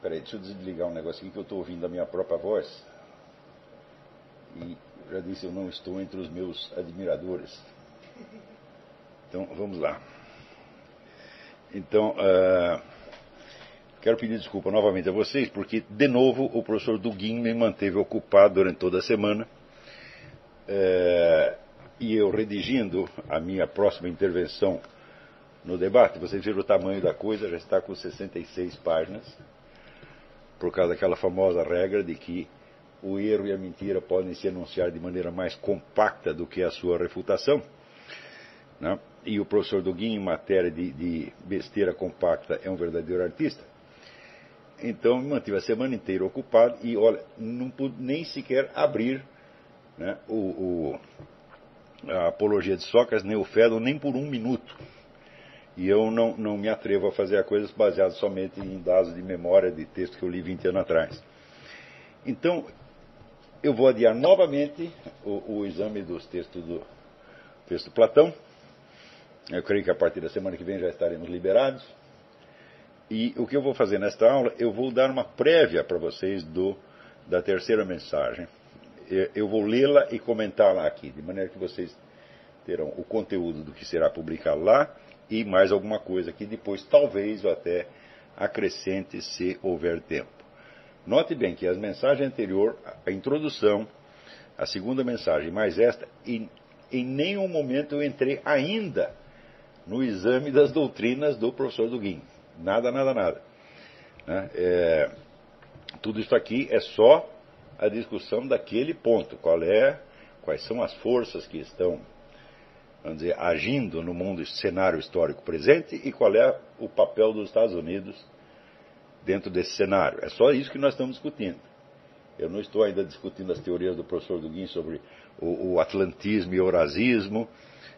Peraí, deixa eu desligar um negócio aqui que eu estou ouvindo a minha própria voz. E já disse, eu não estou entre os meus admiradores. Então, vamos lá. Então, quero pedir desculpa novamente a vocês, porque, de novo, o professor Duguin me manteve ocupado durante toda a semana. E eu redigindo a minha próxima intervenção no debate, vocês viram o tamanho da coisa, já está com 66 páginas, por causa daquela famosa regra de que o erro e a mentira podem se anunciar de maneira mais compacta do que a sua refutação, né? E o professor Duguin, em matéria de besteira compacta, é um verdadeiro artista. Então, me mantive a semana inteira ocupado e, olha, não pude nem sequer abrir, né, a Apologia de Sócrates, nem o Fédon, nem por 1 minuto. E eu não me atrevo a fazer coisas baseadas somente em dados de memória de texto que eu li 20 anos atrás. Então, eu vou adiar novamente o exame dos textos do texto Platão. Eu creio que a partir da semana que vem já estaremos liberados. E o que eu vou fazer nesta aula, eu vou dar uma prévia para vocês da terceira mensagem. Eu vou lê-la e comentá-la aqui, de maneira que vocês terão o conteúdo do que será publicado lá e mais alguma coisa que depois talvez eu até acrescente se houver tempo. Note bem que as mensagens anteriores, a introdução, a segunda mensagem, mais esta, em nenhum momento eu entrei ainda no exame das doutrinas do professor Duguin. Nada. Né? Tudo isso aqui é só a discussão daquele ponto. Quais são as forças que estão, vamos dizer, agindo no mundo, cenário histórico presente e qual é o papel dos Estados Unidos dentro desse cenário. É só isso que nós estamos discutindo. Eu não estou ainda discutindo as teorias do professor Duguin sobre o atlantismo e o eurasismo,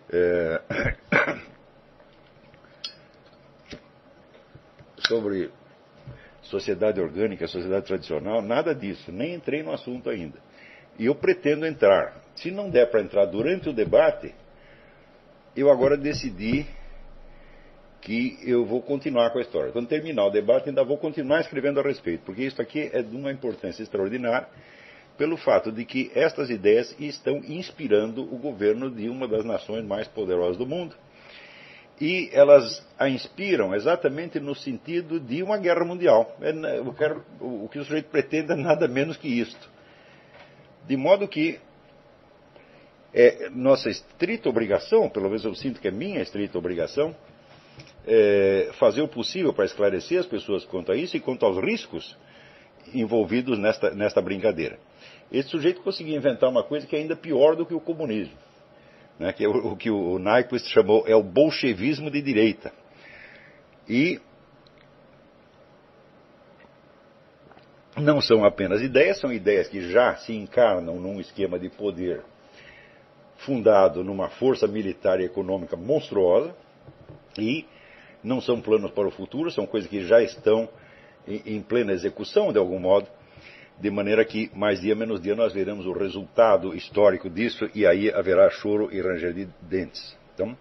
sobre sociedade orgânica, sociedade tradicional, nada disso. Nem entrei no assunto ainda. E eu pretendo entrar. Se não der para entrar durante o debate, eu agora decidi que eu vou continuar com a história. Quando terminar o debate, ainda vou continuar escrevendo a respeito, porque isso aqui é de uma importância extraordinária, pelo fato de que estas ideias estão inspirando o governo de uma das nações mais poderosas do mundo. E elas a inspiram exatamente no sentido de uma guerra mundial. O que o sujeito pretende é nada menos que isto. De modo que é nossa estrita obrigação, pelo menos eu sinto que é minha estrita obrigação, fazer o possível para esclarecer as pessoas quanto a isso e quanto aos riscos envolvidos nesta brincadeira. Esse sujeito conseguiu inventar uma coisa que é ainda pior do que o comunismo, né, que é o que o Nyquist chamou o bolchevismo de direita. E não são apenas ideias, são ideias que já se encarnam num esquema de poder fundado numa força militar e econômica monstruosa, e não são planos para o futuro, são coisas que já estão em plena execução, de algum modo, de maneira que, mais dia menos dia, nós veremos o resultado histórico disso, e aí haverá choro e ranger de dentes. Então,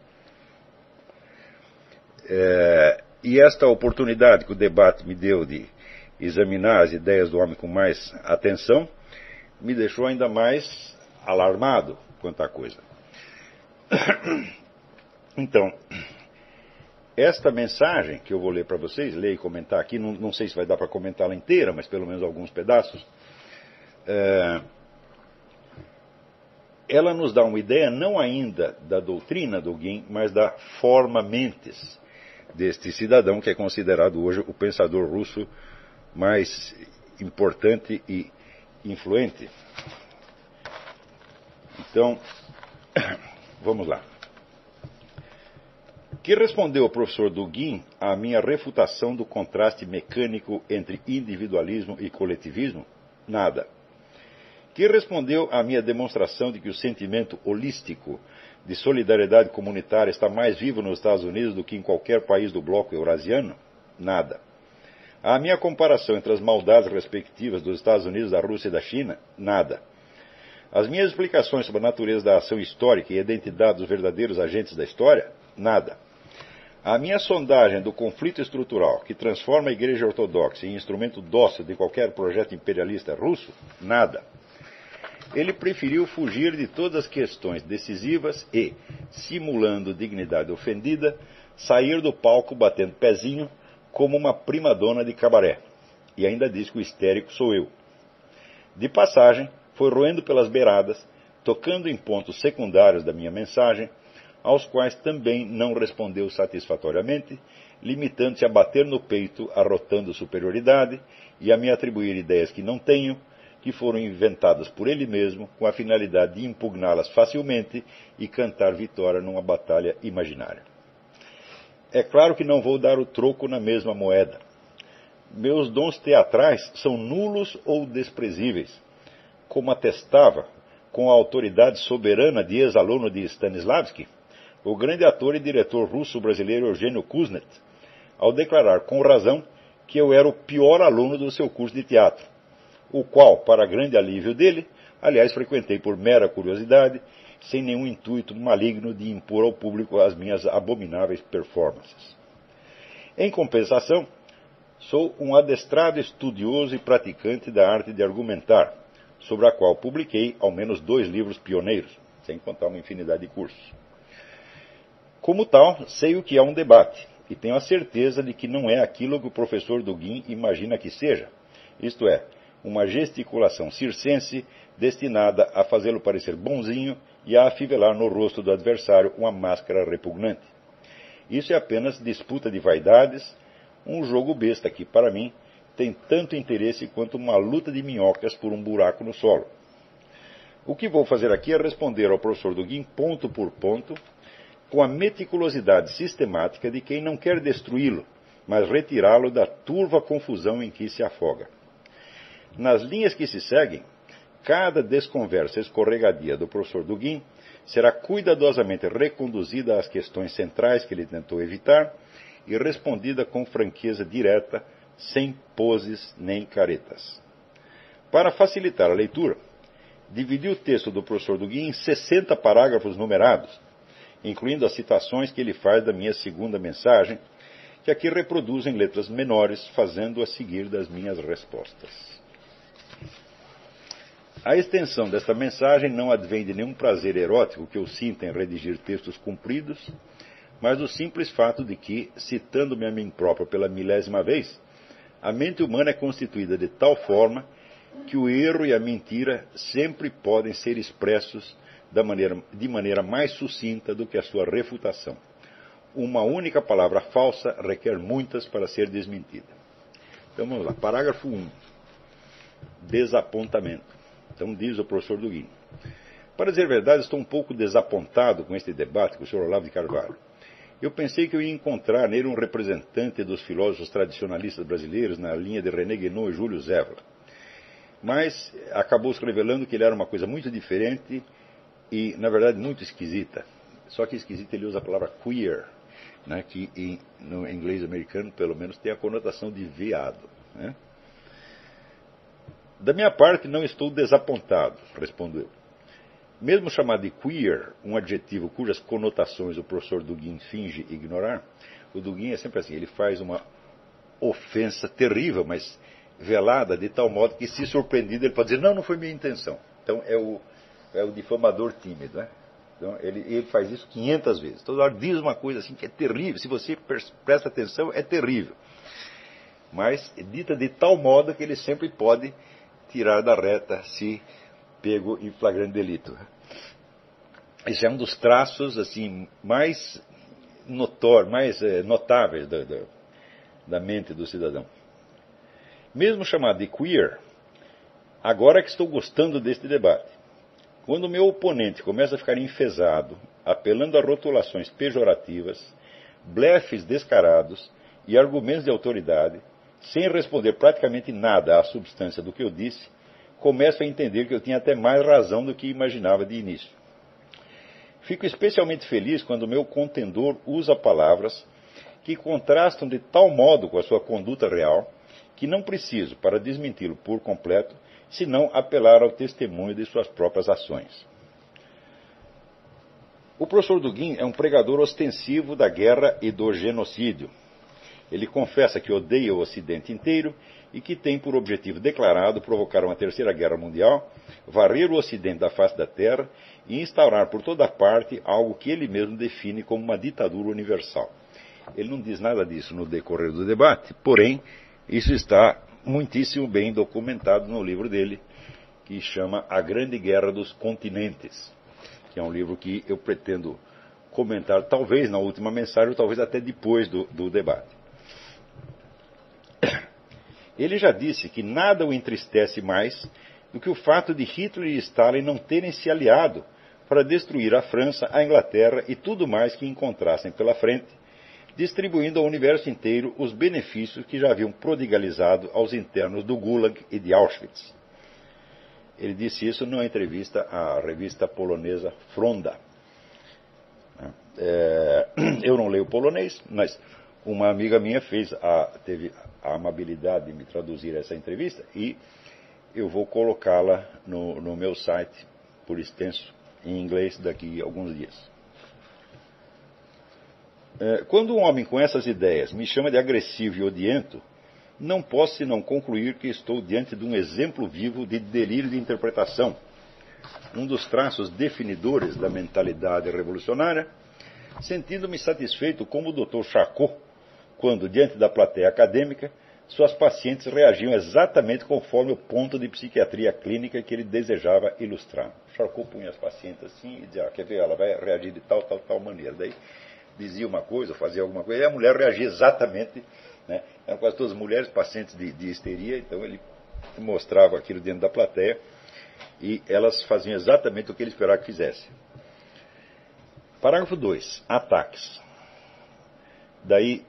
e esta oportunidade que o debate me deu de examinar as ideias do homem com mais atenção, me deixou ainda mais alarmado quanto à coisa. Então, esta mensagem que eu vou ler para vocês, ler e comentar aqui, não sei se vai dar para comentá-la inteira, mas pelo menos alguns pedaços, ela nos dá uma ideia não ainda da doutrina do Duguin, mas da forma mentis deste cidadão que é considerado hoje o pensador russo mais importante e influente. Então, vamos lá. Que respondeu o professor Duguin à minha refutação do contraste mecânico entre individualismo e coletivismo? Nada. Que respondeu à minha demonstração de que o sentimento holístico de solidariedade comunitária está mais vivo nos Estados Unidos do que em qualquer país do bloco eurasiano? Nada. À minha comparação entre as maldades respectivas dos Estados Unidos, da Rússia e da China? Nada. As minhas explicações sobre a natureza da ação histórica e a identidade dos verdadeiros agentes da história? Nada. A minha sondagem do conflito estrutural que transforma a Igreja Ortodoxa em instrumento dócil de qualquer projeto imperialista russo? Nada. Ele preferiu fugir de todas as questões decisivas e, simulando dignidade ofendida, sair do palco batendo pezinho como uma primadona de cabaré. E ainda diz que o histérico sou eu. De passagem, foi roendo pelas beiradas, tocando em pontos secundários da minha mensagem, aos quais também não respondeu satisfatoriamente, limitando-se a bater no peito, arrotando superioridade e a me atribuir ideias que não tenho, que foram inventadas por ele mesmo, com a finalidade de impugná-las facilmente e cantar vitória numa batalha imaginária. É claro que não vou dar o troco na mesma moeda. Meus dons teatrais são nulos ou desprezíveis, como atestava, com a autoridade soberana de ex-aluno de Stanislavski, o grande ator e diretor russo-brasileiro Eugênio Kuznet, ao declarar com razão que eu era o pior aluno do seu curso de teatro, o qual, para grande alívio dele, aliás, frequentei por mera curiosidade, sem nenhum intuito maligno de impor ao público as minhas abomináveis performances. Em compensação, sou um adestrado estudioso e praticante da arte de argumentar, sobre a qual publiquei ao menos 2 livros pioneiros, sem contar uma infinidade de cursos. Como tal, sei o que é um debate, e tenho a certeza de que não é aquilo que o professor Dugin imagina que seja, isto é, uma gesticulação circense destinada a fazê-lo parecer bonzinho e a afivelar no rosto do adversário uma máscara repugnante. Isso é apenas disputa de vaidades, um jogo besta que, para mim, tem tanto interesse quanto uma luta de minhocas por um buraco no solo. O que vou fazer aqui é responder ao professor Dugin ponto por ponto, com a meticulosidade sistemática de quem não quer destruí-lo, mas retirá-lo da turva confusão em que se afoga. Nas linhas que se seguem, cada desconversa escorregadia do professor Dugin será cuidadosamente reconduzida às questões centrais que ele tentou evitar e respondida com franqueza direta, sem poses nem caretas. Para facilitar a leitura, dividi o texto do professor Dugin em 60 parágrafos numerados, incluindo as citações que ele faz da minha segunda mensagem, que aqui reproduzo em letras menores, fazendo a seguir das minhas respostas. A extensão desta mensagem não advém de nenhum prazer erótico que eu sinta em redigir textos compridos, mas do simples fato de que, citando-me a mim próprio pela 1000ª vez, a mente humana é constituída de tal forma que o erro e a mentira sempre podem ser expressos de maneira mais sucinta do que a sua refutação. Uma única palavra falsa requer muitas para ser desmentida. Então vamos lá. Parágrafo 1. Desapontamento. Então diz o professor Dugin: para dizer a verdade, estou um pouco desapontado com este debate com o Sr. Olavo de Carvalho. Eu pensei que eu ia encontrar nele um representante dos filósofos tradicionalistas brasileiros na linha de René Guénon e Júlio Zévola. Mas acabou se revelando que ele era uma coisa muito diferente e, na verdade, muito esquisita. Só que esquisita ele usa a palavra queer, né, que no inglês americano, pelo menos, tem a conotação de veado, né? Da minha parte, não estou desapontado, respondo eu. Mesmo chamado de queer, um adjetivo cujas conotações o professor Dugin finge ignorar, o Dugin é sempre assim, ele faz uma ofensa terrível, mas velada, de tal modo que, se surpreendido, ele pode dizer, não foi minha intenção. Então é o difamador tímido, né? Então, ele faz isso 500 vezes. Toda hora diz uma coisa assim que é terrível, se você presta atenção, é terrível. Mas dita de tal modo que ele sempre pode tirar da reta se pego em flagrante delito. Esse é um dos traços assim mais notáveis da mente do cidadão. Mesmo chamado de queer, agora que estou gostando deste debate. Quando o meu oponente começa a ficar enfesado, apelando a rotulações pejorativas, blefes descarados e argumentos de autoridade, sem responder praticamente nada à substância do que eu disse, começo a entender que eu tinha até mais razão do que imaginava de início. Fico especialmente feliz quando o meu contendor usa palavras que contrastam de tal modo com a sua conduta real, que não preciso, para desmenti-lo por completo, senão apelar ao testemunho de suas próprias ações. O professor Dugin é um pregador ostensivo da guerra e do genocídio. Ele confessa que odeia o Ocidente inteiro e que tem por objetivo declarado provocar uma terceira guerra mundial, varrer o Ocidente da face da Terra e instaurar por toda parte algo que ele mesmo define como uma ditadura universal. Ele não diz nada disso no decorrer do debate, porém, isso está muitíssimo bem documentado no livro dele, que chama A Grande Guerra dos Continentes, que é um livro que eu pretendo comentar, talvez na última mensagem, ou talvez até depois do debate. Ele já disse que nada o entristece mais do que o fato de Hitler e Stalin não terem se aliado para destruir a França, a Inglaterra e tudo mais que encontrassem pela frente, distribuindo ao universo inteiro os benefícios que já haviam prodigalizado aos internos do Gulag e de Auschwitz. Ele disse isso numa entrevista à revista polonesa Fronda. Eu não leio polonês, mas uma amiga minha teve a amabilidade de me traduzir essa entrevista e eu vou colocá-la no meu site por extenso em inglês daqui a alguns dias. Quando um homem com essas ideias me chama de agressivo e odiento, não posso senão concluir que estou diante de um exemplo vivo de delírio de interpretação, um dos traços definidores da mentalidade revolucionária, sentindo-me satisfeito como o Dr. Charcot, quando, diante da plateia acadêmica, suas pacientes reagiam exatamente conforme o ponto de psiquiatria clínica que ele desejava ilustrar. Charcot punha as pacientes assim e dizia, quer ver, ela vai reagir de tal maneira. Daí dizia uma coisa, fazia alguma coisa, e a mulher reagia exatamente, né? Eram quase todas mulheres pacientes de histeria, então ele mostrava aquilo dentro da plateia e elas faziam exatamente o que ele esperava que fizesse. Parágrafo 2. Ataques. Daí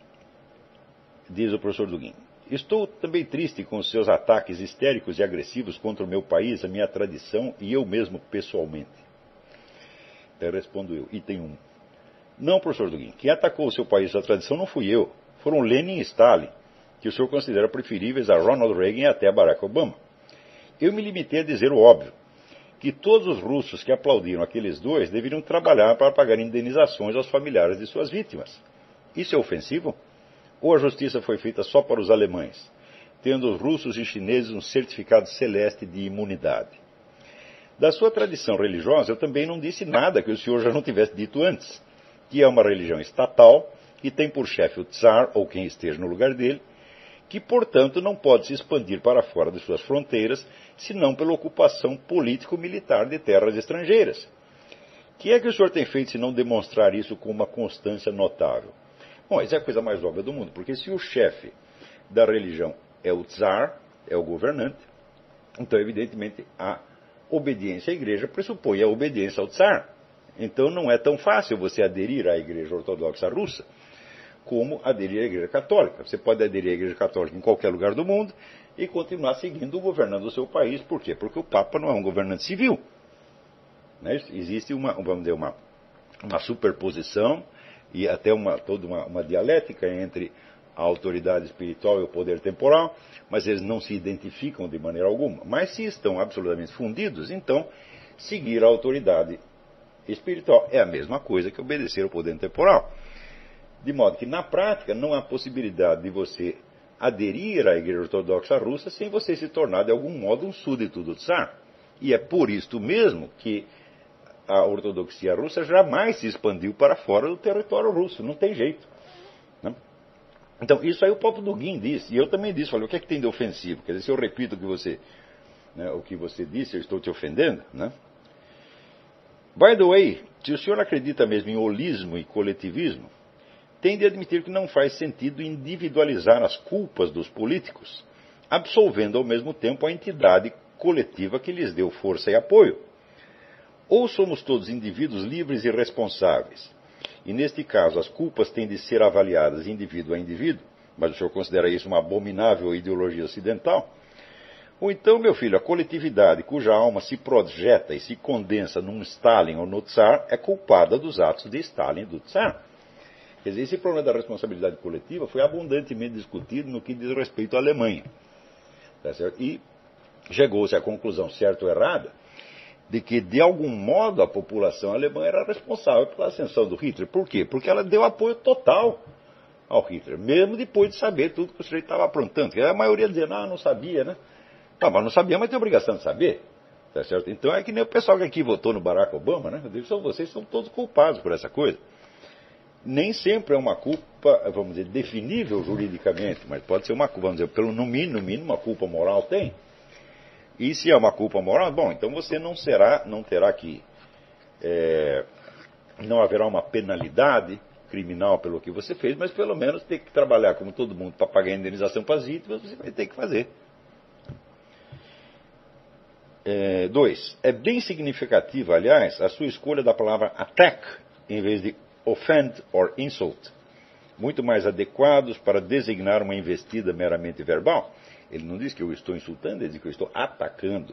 diz o professor Dugin, estou também triste com os seus ataques histéricos e agressivos contra o meu país, a minha tradição e eu mesmo pessoalmente. Então respondo eu, item 1. Não, professor Dugin, quem atacou o seu país e sua tradição não fui eu, foram Lenin e Stalin, que o senhor considera preferíveis a Ronald Reagan e até a Barack Obama. Eu me limitei a dizer o óbvio, que todos os russos que aplaudiram aqueles dois deveriam trabalhar para pagar indenizações aos familiares de suas vítimas. Isso é ofensivo? Ou a justiça foi feita só para os alemães, tendo os russos e chineses um certificado celeste de imunidade? Da sua tradição religiosa, eu também não disse nada que o senhor já não tivesse dito antes, que é uma religião estatal, que tem por chefe o Tsar, ou quem esteja no lugar dele, que, portanto, não pode se expandir para fora de suas fronteiras, senão pela ocupação político-militar de terras estrangeiras. O que é que o senhor tem feito se não demonstrar isso com uma constância notável? Bom, isso é a coisa mais óbvia do mundo, porque se o chefe da religião é o Tsar, é o governante, então, evidentemente, a obediência à igreja pressupõe a obediência ao Tsar. Então, não é tão fácil você aderir à Igreja Ortodoxa Russa como aderir à Igreja Católica. Você pode aderir à Igreja Católica em qualquer lugar do mundo e continuar seguindo o governando o seu país. Por quê? Porque o Papa não é um governante civil. Né? Existe vamos dizer, uma superposição e até toda uma dialética entre a autoridade espiritual e o poder temporal, mas eles não se identificam de maneira alguma. Mas se estão absolutamente fundidos, então seguir a autoridade espiritual é a mesma coisa que obedecer ao poder temporal. De modo que, na prática, não há possibilidade de você aderir à Igreja Ortodoxa Russa sem você se tornar, de algum modo, um súdito do Tsar. E é por isto mesmo que a ortodoxia russa jamais se expandiu para fora do território russo. Não tem jeito. Né? Então, isso aí o próprio Dugin disse, e eu também disse, falei, o que é que tem de ofensivo? Quer dizer, se eu repito o que você disse, eu estou te ofendendo, né? By the way, se o senhor acredita mesmo em holismo e coletivismo, tem de admitir que não faz sentido individualizar as culpas dos políticos, absolvendo ao mesmo tempo a entidade coletiva que lhes deu força e apoio. Ou somos todos indivíduos livres e responsáveis, e neste caso as culpas têm de ser avaliadas indivíduo a indivíduo, mas o senhor considera isso uma abominável ideologia ocidental? Ou então, meu filho, a coletividade cuja alma se projeta e se condensa num Stalin ou no Tsar é culpada dos atos de Stalin e do Tsar. Quer dizer, esse problema da responsabilidade coletiva foi abundantemente discutido no que diz respeito à Alemanha. Tá certo? E chegou-se à conclusão, certa ou errada, de que, de algum modo, a população alemã era responsável pela ascensão do Hitler. Por quê? Porque ela deu apoio total ao Hitler, mesmo depois de saber tudo que o sujeito estava aprontando. Porque a maioria dizia, não sabia, né? Mas não sabia, mas tem obrigação de saber. Tá certo? Então é que nem o pessoal que aqui votou no Barack Obama, né? Eu digo, vocês são todos culpados por essa coisa. Nem sempre é uma culpa, vamos dizer, definível juridicamente, mas pode ser uma culpa, vamos dizer, no mínimo, uma culpa moral tem. E se é uma culpa moral, bom, então você não terá que, não haverá uma penalidade criminal pelo que você fez, mas pelo menos ter que trabalhar como todo mundo para pagar a indenização para as vítimas, você vai ter que fazer. 2. É bem significativa, aliás, a sua escolha da palavra attack em vez de offend or insult, muito mais adequados para designar uma investida meramente verbal. Ele não diz que eu estou insultando, ele diz que eu estou atacando.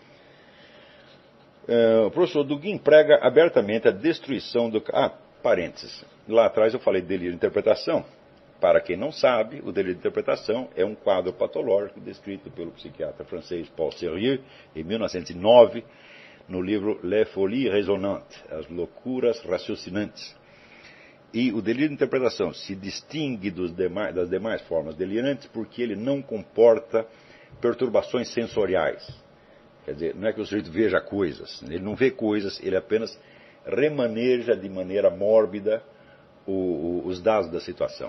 O professor Dugin prega abertamente a destruição do... parênteses. Lá atrás eu falei de delírio de interpretação. Para quem não sabe, o delírio de interpretação é um quadro patológico descrito pelo psiquiatra francês Paul Sérieux em 1909, no livro Les Folies Raisonnantes, As Loucuras Raciocinantes. E o delírio de interpretação se distingue das demais formas delirantes porque ele não comporta perturbações sensoriais. Quer dizer, não é que o sujeito veja coisas, ele não vê coisas, ele apenas remaneja de maneira mórbida os dados da situação.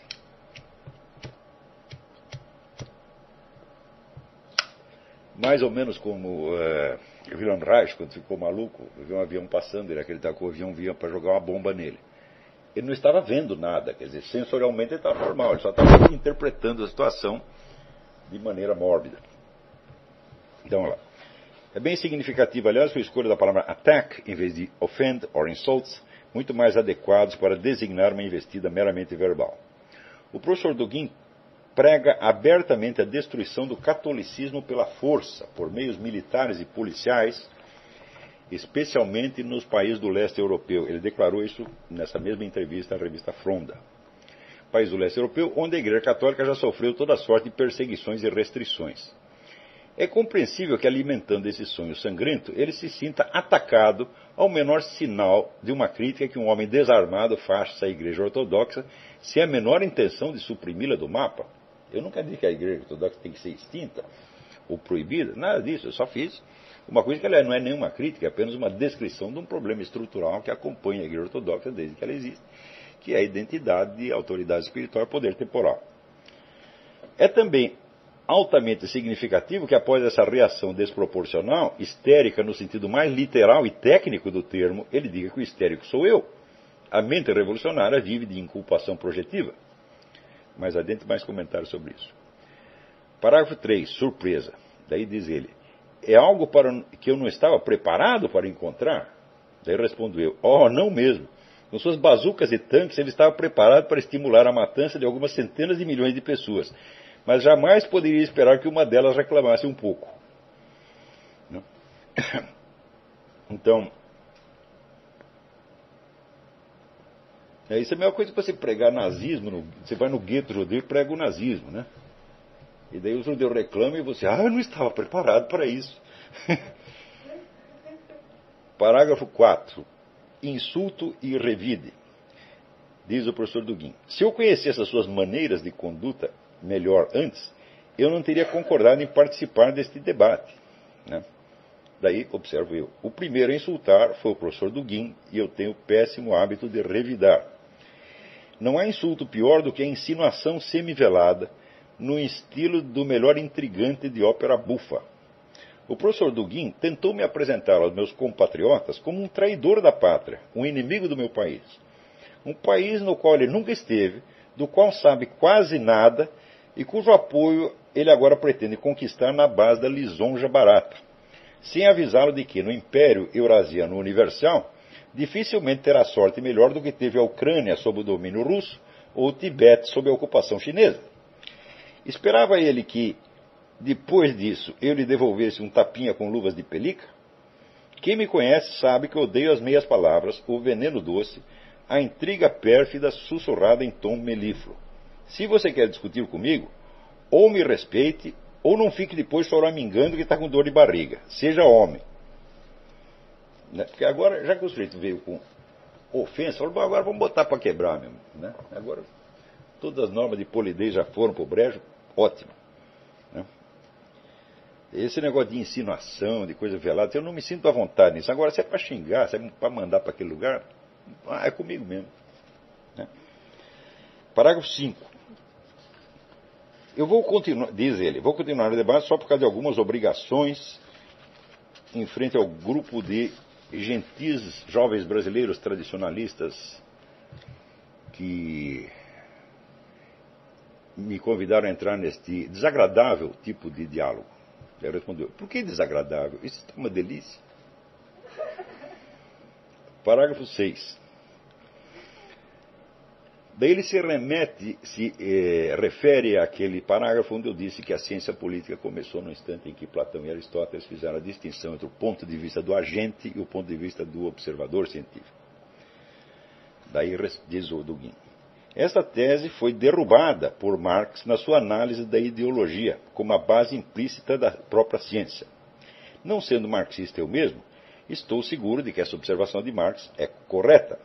Mais ou menos como Wilhelm Reich, quando ficou maluco, viu um avião passando, ele acreditava que o avião vinha para jogar uma bomba nele. Ele não estava vendo nada, quer dizer, sensorialmente ele estava normal, ele só estava interpretando a situação de maneira mórbida. Então, olha lá. É bem significativa, aliás, a escolha da palavra attack em vez de offend or insults, muito mais adequados para designar uma investida meramente verbal. O professor Dugin prega abertamente a destruição do catolicismo pela força, por meios militares e policiais, especialmente nos países do leste europeu. Ele declarou isso nessa mesma entrevista à revista Fronda. País do leste europeu, onde a Igreja Católica já sofreu toda sorte de perseguições e restrições. É compreensível que, alimentando esse sonho sangrento, ele se sinta atacado ao menor sinal de uma crítica que um homem desarmado faça à Igreja Ortodoxa, sem a menor intenção de suprimi-la do mapa. Eu nunca disse que a Igreja Ortodoxa tem que ser extinta ou proibida, nada disso, eu só fiz uma coisa que ela não é nenhuma crítica, é apenas uma descrição de um problema estrutural que acompanha a Igreja Ortodoxa desde que ela existe, que é a identidade de autoridade espiritual e poder temporal. É também altamente significativo que, após essa reação desproporcional, histérica no sentido mais literal e técnico do termo, ele diga que o histérico sou eu. A mente revolucionária vive de inculpação projetiva. Mais adiante, mais comentários sobre isso. Parágrafo 3, surpresa. Daí diz ele, é algo que eu não estava preparado para encontrar? Daí respondo eu, não mesmo. Com suas bazucas e tanques, ele estava preparado para estimular a matança de algumas centenas de milhões de pessoas. Mas jamais poderia esperar que uma delas reclamasse um pouco. Então, isso é a mesma coisa que você pregar nazismo. Você vai no gueto judeu e prega o nazismo, né? E daí o judeu reclama e você, eu não estava preparado para isso. Parágrafo 4. Insulto e revide. Diz o professor Dugin, se eu conhecesse as suas maneiras de conduta melhor antes, eu não teria concordado em participar deste debate. Né? Daí, observo eu, o primeiro a insultar foi o professor Dugin, e eu tenho o péssimo hábito de revidar. Não há insulto pior do que a insinuação semivelada no estilo do melhor intrigante de ópera bufa. O professor Dugin tentou me apresentar aos meus compatriotas como um traidor da pátria, um inimigo do meu país. Um país no qual ele nunca esteve, do qual sabe quase nada e cujo apoio ele agora pretende conquistar na base da lisonja barata, sem avisá-lo de que no Império Eurasiano Universal dificilmente terá sorte melhor do que teve a Ucrânia sob o domínio russo ou o Tibete sob a ocupação chinesa. Esperava ele que, depois disso, eu lhe devolvesse um tapinha com luvas de pelica? Quem me conhece sabe que odeio as meias palavras, o veneno doce, a intriga pérfida sussurrada em tom melífluo. Se você quer discutir comigo, ou me respeite, ou não fique depois choramingando que está com dor de barriga. Seja homem. Né? Porque agora, já que o sujeito veio com ofensa, falou, agora vamos botar para quebrar mesmo. Né? Agora, todas as normas de polidez já foram para o brejo, ótimo. Né? Esse negócio de insinuação, de coisa velada, eu não me sinto à vontade nisso. Agora, se é para xingar, se é para mandar para aquele lugar, é comigo mesmo. Né? Parágrafo 5. Eu vou continuar, diz ele, vou continuar o debate só por causa de algumas obrigações em frente ao grupo de gentis jovens brasileiros tradicionalistas que me convidaram a entrar neste desagradável tipo de diálogo. Ele respondeu, por que desagradável? Isso é uma delícia. Parágrafo 6. Daí ele refere àquele parágrafo onde eu disse que a ciência política começou no instante em que Platão e Aristóteles fizeram a distinção entre o ponto de vista do agente e o ponto de vista do observador científico. Daí diz o Dugin. Esta tese foi derrubada por Marx na sua análise da ideologia, como a base implícita da própria ciência. Não sendo marxista eu mesmo, estou seguro de que essa observação de Marx é correta.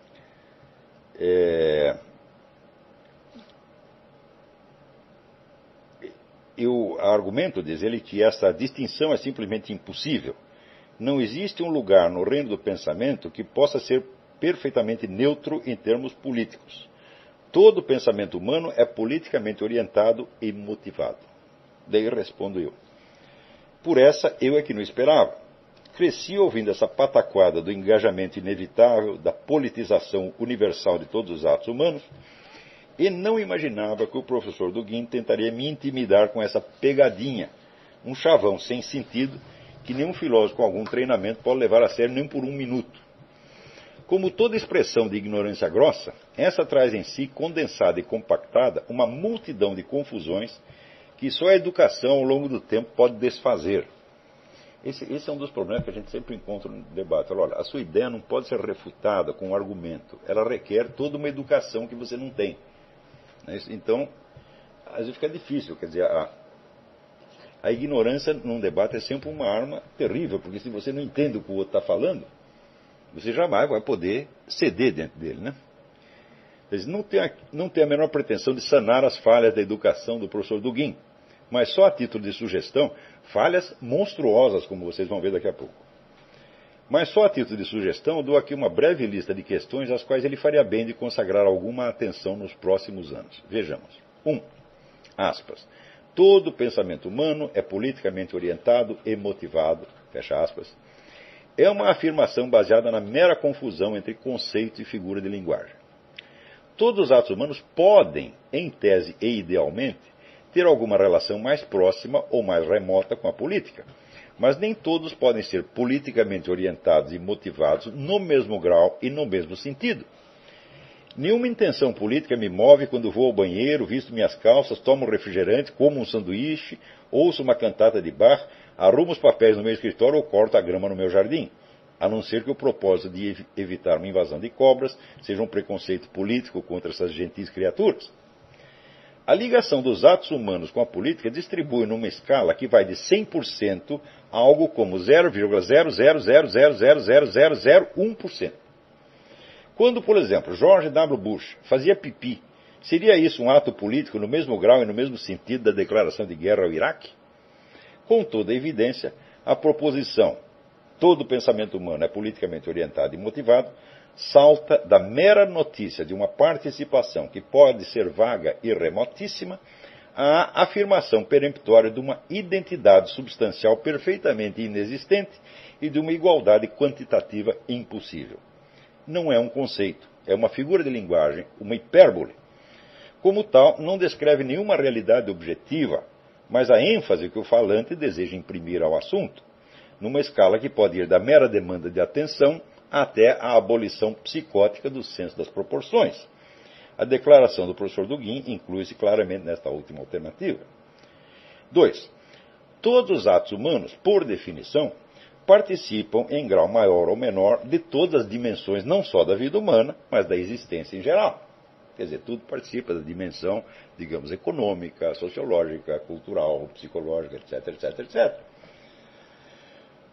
Eu argumento, diz ele, que essa distinção é simplesmente impossível. Não existe um lugar no reino do pensamento que possa ser perfeitamente neutro em termos políticos. Todo pensamento humano é politicamente orientado e motivado. Daí respondo eu. Por essa eu é que não esperava. Cresci ouvindo essa pataquada do engajamento inevitável, da politização universal de todos os atos humanos, e não imaginava que o professor Dugin tentaria me intimidar com essa pegadinha, um chavão sem sentido que nenhum filósofo com algum treinamento pode levar a sério nem por um minuto. Como toda expressão de ignorância grossa, essa traz em si, condensada e compactada, uma multidão de confusões que só a educação ao longo do tempo pode desfazer. Esse é um dos problemas que a gente sempre encontra no debate. Olha, a sua ideia não pode ser refutada com um argumento. Ela requer toda uma educação que você não tem. Então, às vezes fica difícil. Quer dizer, a ignorância num debate é sempre uma arma terrível, porque se você não entende o que o outro está falando, você jamais vai poder ceder dentro dele. Né? Não tem a menor pretensão de sanar as falhas da educação do professor Dugin. Mas só a título de sugestão, falhas monstruosas, como vocês vão ver daqui a pouco. Mas só a título de sugestão, eu dou aqui uma breve lista de questões às quais ele faria bem de consagrar alguma atenção nos próximos anos. Vejamos. 1. Aspas. Todo pensamento humano é politicamente orientado e motivado. Fecha aspas. É uma afirmação baseada na mera confusão entre conceito e figura de linguagem. Todos os atos humanos podem, em tese e idealmente, ter alguma relação mais próxima ou mais remota com a política, mas nem todos podem ser politicamente orientados e motivados no mesmo grau e no mesmo sentido. Nenhuma intenção política me move quando vou ao banheiro, visto minhas calças, tomo um refrigerante, como um sanduíche, ouço uma cantata de Bach, arrumo os papéis no meu escritório ou corto a grama no meu jardim, a não ser que o propósito de evitar uma invasão de cobras seja um preconceito político contra essas gentis criaturas. A ligação dos atos humanos com a política distribui numa escala que vai de 100% a algo como 0,000000001%. Quando, por exemplo, George W. Bush fazia pipi, seria isso um ato político no mesmo grau e no mesmo sentido da declaração de guerra ao Iraque? Com toda evidência, a proposição todo pensamento humano é politicamente orientado e motivado salta da mera notícia de uma participação que pode ser vaga e remotíssima à afirmação peremptória de uma identidade substancial perfeitamente inexistente e de uma igualdade quantitativa impossível. Não é um conceito, é uma figura de linguagem, uma hipérbole. Como tal, não descreve nenhuma realidade objetiva, mas a ênfase que o falante deseja imprimir ao assunto, numa escala que pode ir da mera demanda de atenção até a abolição psicótica do senso das proporções. A declaração do professor Dugin inclui-se claramente nesta última alternativa. 2. Todos os atos humanos, por definição, participam em grau maior ou menor de todas as dimensões, não só da vida humana, mas da existência em geral. Quer dizer, tudo participa da dimensão, digamos, econômica, sociológica, cultural, psicológica, etc, etc, etc.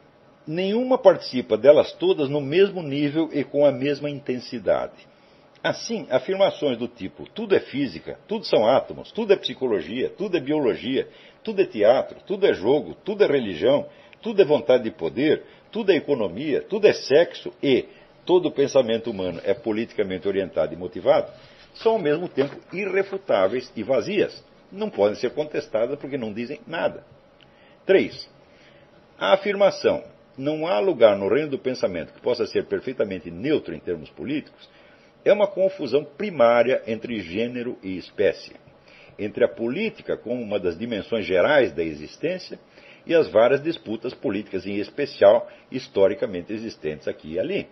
nenhuma participa delas todas no mesmo nível e com a mesma intensidade. Assim, afirmações do tipo tudo é física, tudo são átomos, tudo é psicologia, tudo é biologia, tudo é teatro, tudo é jogo, tudo é religião, tudo é vontade de poder, tudo é economia, tudo é sexo e todo o pensamento humano é politicamente orientado e motivado, são ao mesmo tempo irrefutáveis e vazias. Não podem ser contestadas porque não dizem nada. 3. A afirmação não há lugar no reino do pensamento que possa ser perfeitamente neutro em termos políticos é uma confusão primária entre gênero e espécie, entre a política como uma das dimensões gerais da existência e as várias disputas políticas, em especial historicamente existentes aqui e ali.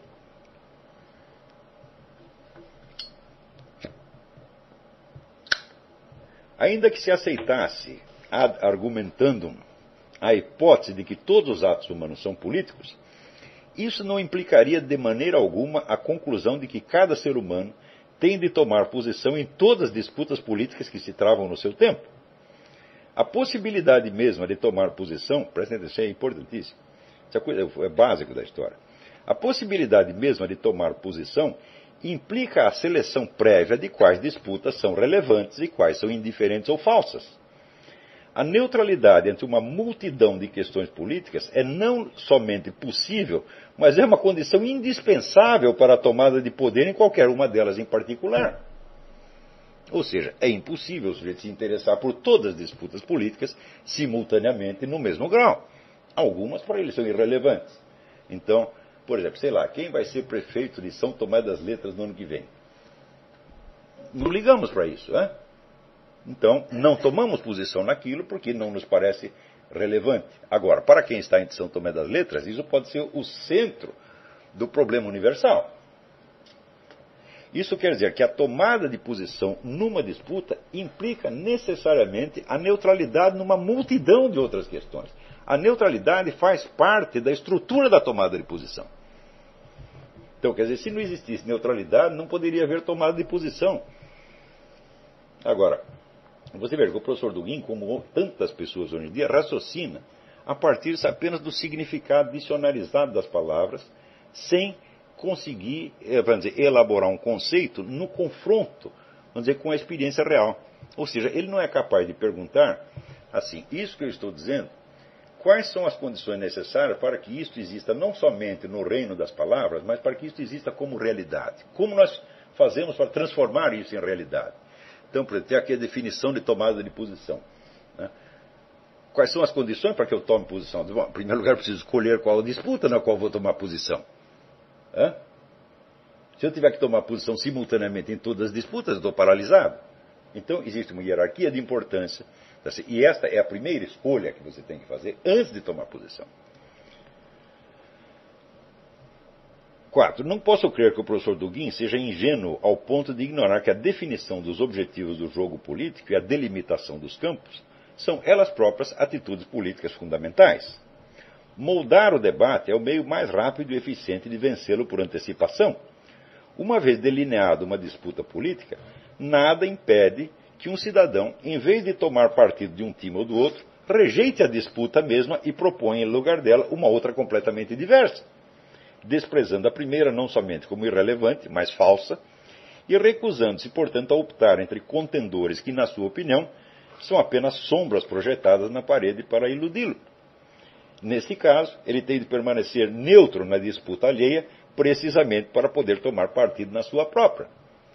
Ainda que se aceitasse, ad argumentandum, a hipótese de que todos os atos humanos são políticos, isso não implicaria de maneira alguma a conclusão de que cada ser humano tem de tomar posição em todas as disputas políticas que se travam no seu tempo. A possibilidade mesma de tomar posição, prestem atenção, é importantíssimo, isso é básico da história. A possibilidade mesma de tomar posição implica a seleção prévia de quais disputas são relevantes e quais são indiferentes ou falsas. A neutralidade entre uma multidão de questões políticas é não somente possível, mas é uma condição indispensável para a tomada de poder em qualquer uma delas em particular. Ou seja, é impossível o sujeito se interessar por todas as disputas políticas simultaneamente no mesmo grau. Algumas para ele são irrelevantes. Então, por exemplo, sei lá, quem vai ser prefeito de São Tomé das Letras no ano que vem? Não ligamos para isso, né? Então, não tomamos posição naquilo porque não nos parece relevante. Agora, para quem está em São Tomé das Letras, isso pode ser o centro do problema universal. Isso quer dizer que a tomada de posição numa disputa implica necessariamente a neutralidade numa multidão de outras questões. A neutralidade faz parte da estrutura da tomada de posição. Então, quer dizer, se não existisse neutralidade, não poderia haver tomada de posição. Agora, você vê que o professor Dugin, como tantas pessoas hoje em dia, raciocina a partir apenas do significado dicionarizado das palavras, sem conseguir, vamos dizer, elaborar um conceito no confronto, vamos dizer, com a experiência real. Ou seja, ele não é capaz de perguntar, assim, isso que eu estou dizendo, quais são as condições necessárias para que isto exista não somente no reino das palavras, mas para que isto exista como realidade. Como nós fazemos para transformar isso em realidade? Então, por exemplo, tem aqui a definição de tomada de posição, né? Quais são as condições para que eu tome posição? Bom, em primeiro lugar, eu preciso escolher qual a disputa na qual vou tomar posição. Se eu tiver que tomar posição simultaneamente em todas as disputas, eu estou paralisado. Então, existe uma hierarquia de importância. E esta é a primeira escolha que você tem que fazer antes de tomar posição. 4. Não posso crer que o professor Dugin seja ingênuo ao ponto de ignorar que a definição dos objetivos do jogo político e a delimitação dos campos são elas próprias atitudes políticas fundamentais. Moldar o debate é o meio mais rápido e eficiente de vencê-lo por antecipação. Uma vez delineada uma disputa política, nada impede que um cidadão, em vez de tomar partido de um time ou do outro, rejeite a disputa mesma e proponha em lugar dela uma outra completamente diversa, desprezando a primeira não somente como irrelevante, mas falsa, e recusando-se, portanto, a optar entre contendores que, na sua opinião, são apenas sombras projetadas na parede para iludi-lo. Neste caso, ele tem de permanecer neutro na disputa alheia, precisamente para poder tomar partido na sua própria.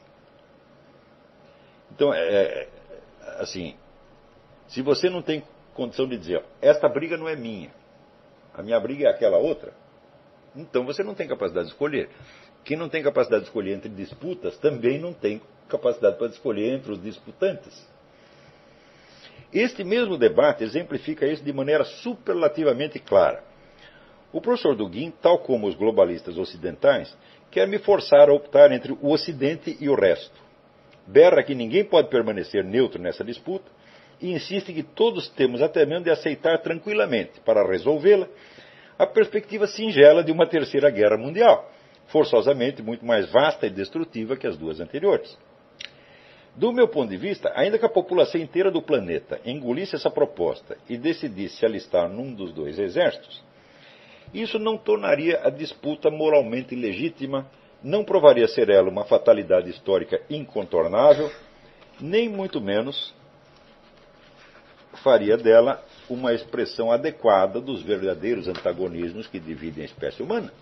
Então, assim, se você não tem condição de dizer, esta briga não é minha, a minha briga é aquela outra, então você não tem capacidade de escolher. Quem não tem capacidade de escolher entre disputas, também não tem capacidade para escolher entre os disputantes. Este mesmo debate exemplifica isso de maneira superlativamente clara. O professor Dugin, tal como os globalistas ocidentais, quer me forçar a optar entre o Ocidente e o resto. Berra que ninguém pode permanecer neutro nessa disputa e insiste que todos temos até mesmo de aceitar tranquilamente, para resolvê-la, a perspectiva singela de uma terceira guerra mundial, forçosamente muito mais vasta e destrutiva que as duas anteriores. Do meu ponto de vista, ainda que a população inteira do planeta engolisse essa proposta e decidisse se alistar num dos dois exércitos, Isso não tornaria a disputa moralmente legítima, não provaria ser ela uma fatalidade histórica incontornável, nem muito menos faria dela uma expressão adequada dos verdadeiros antagonismos que dividem a espécie humana.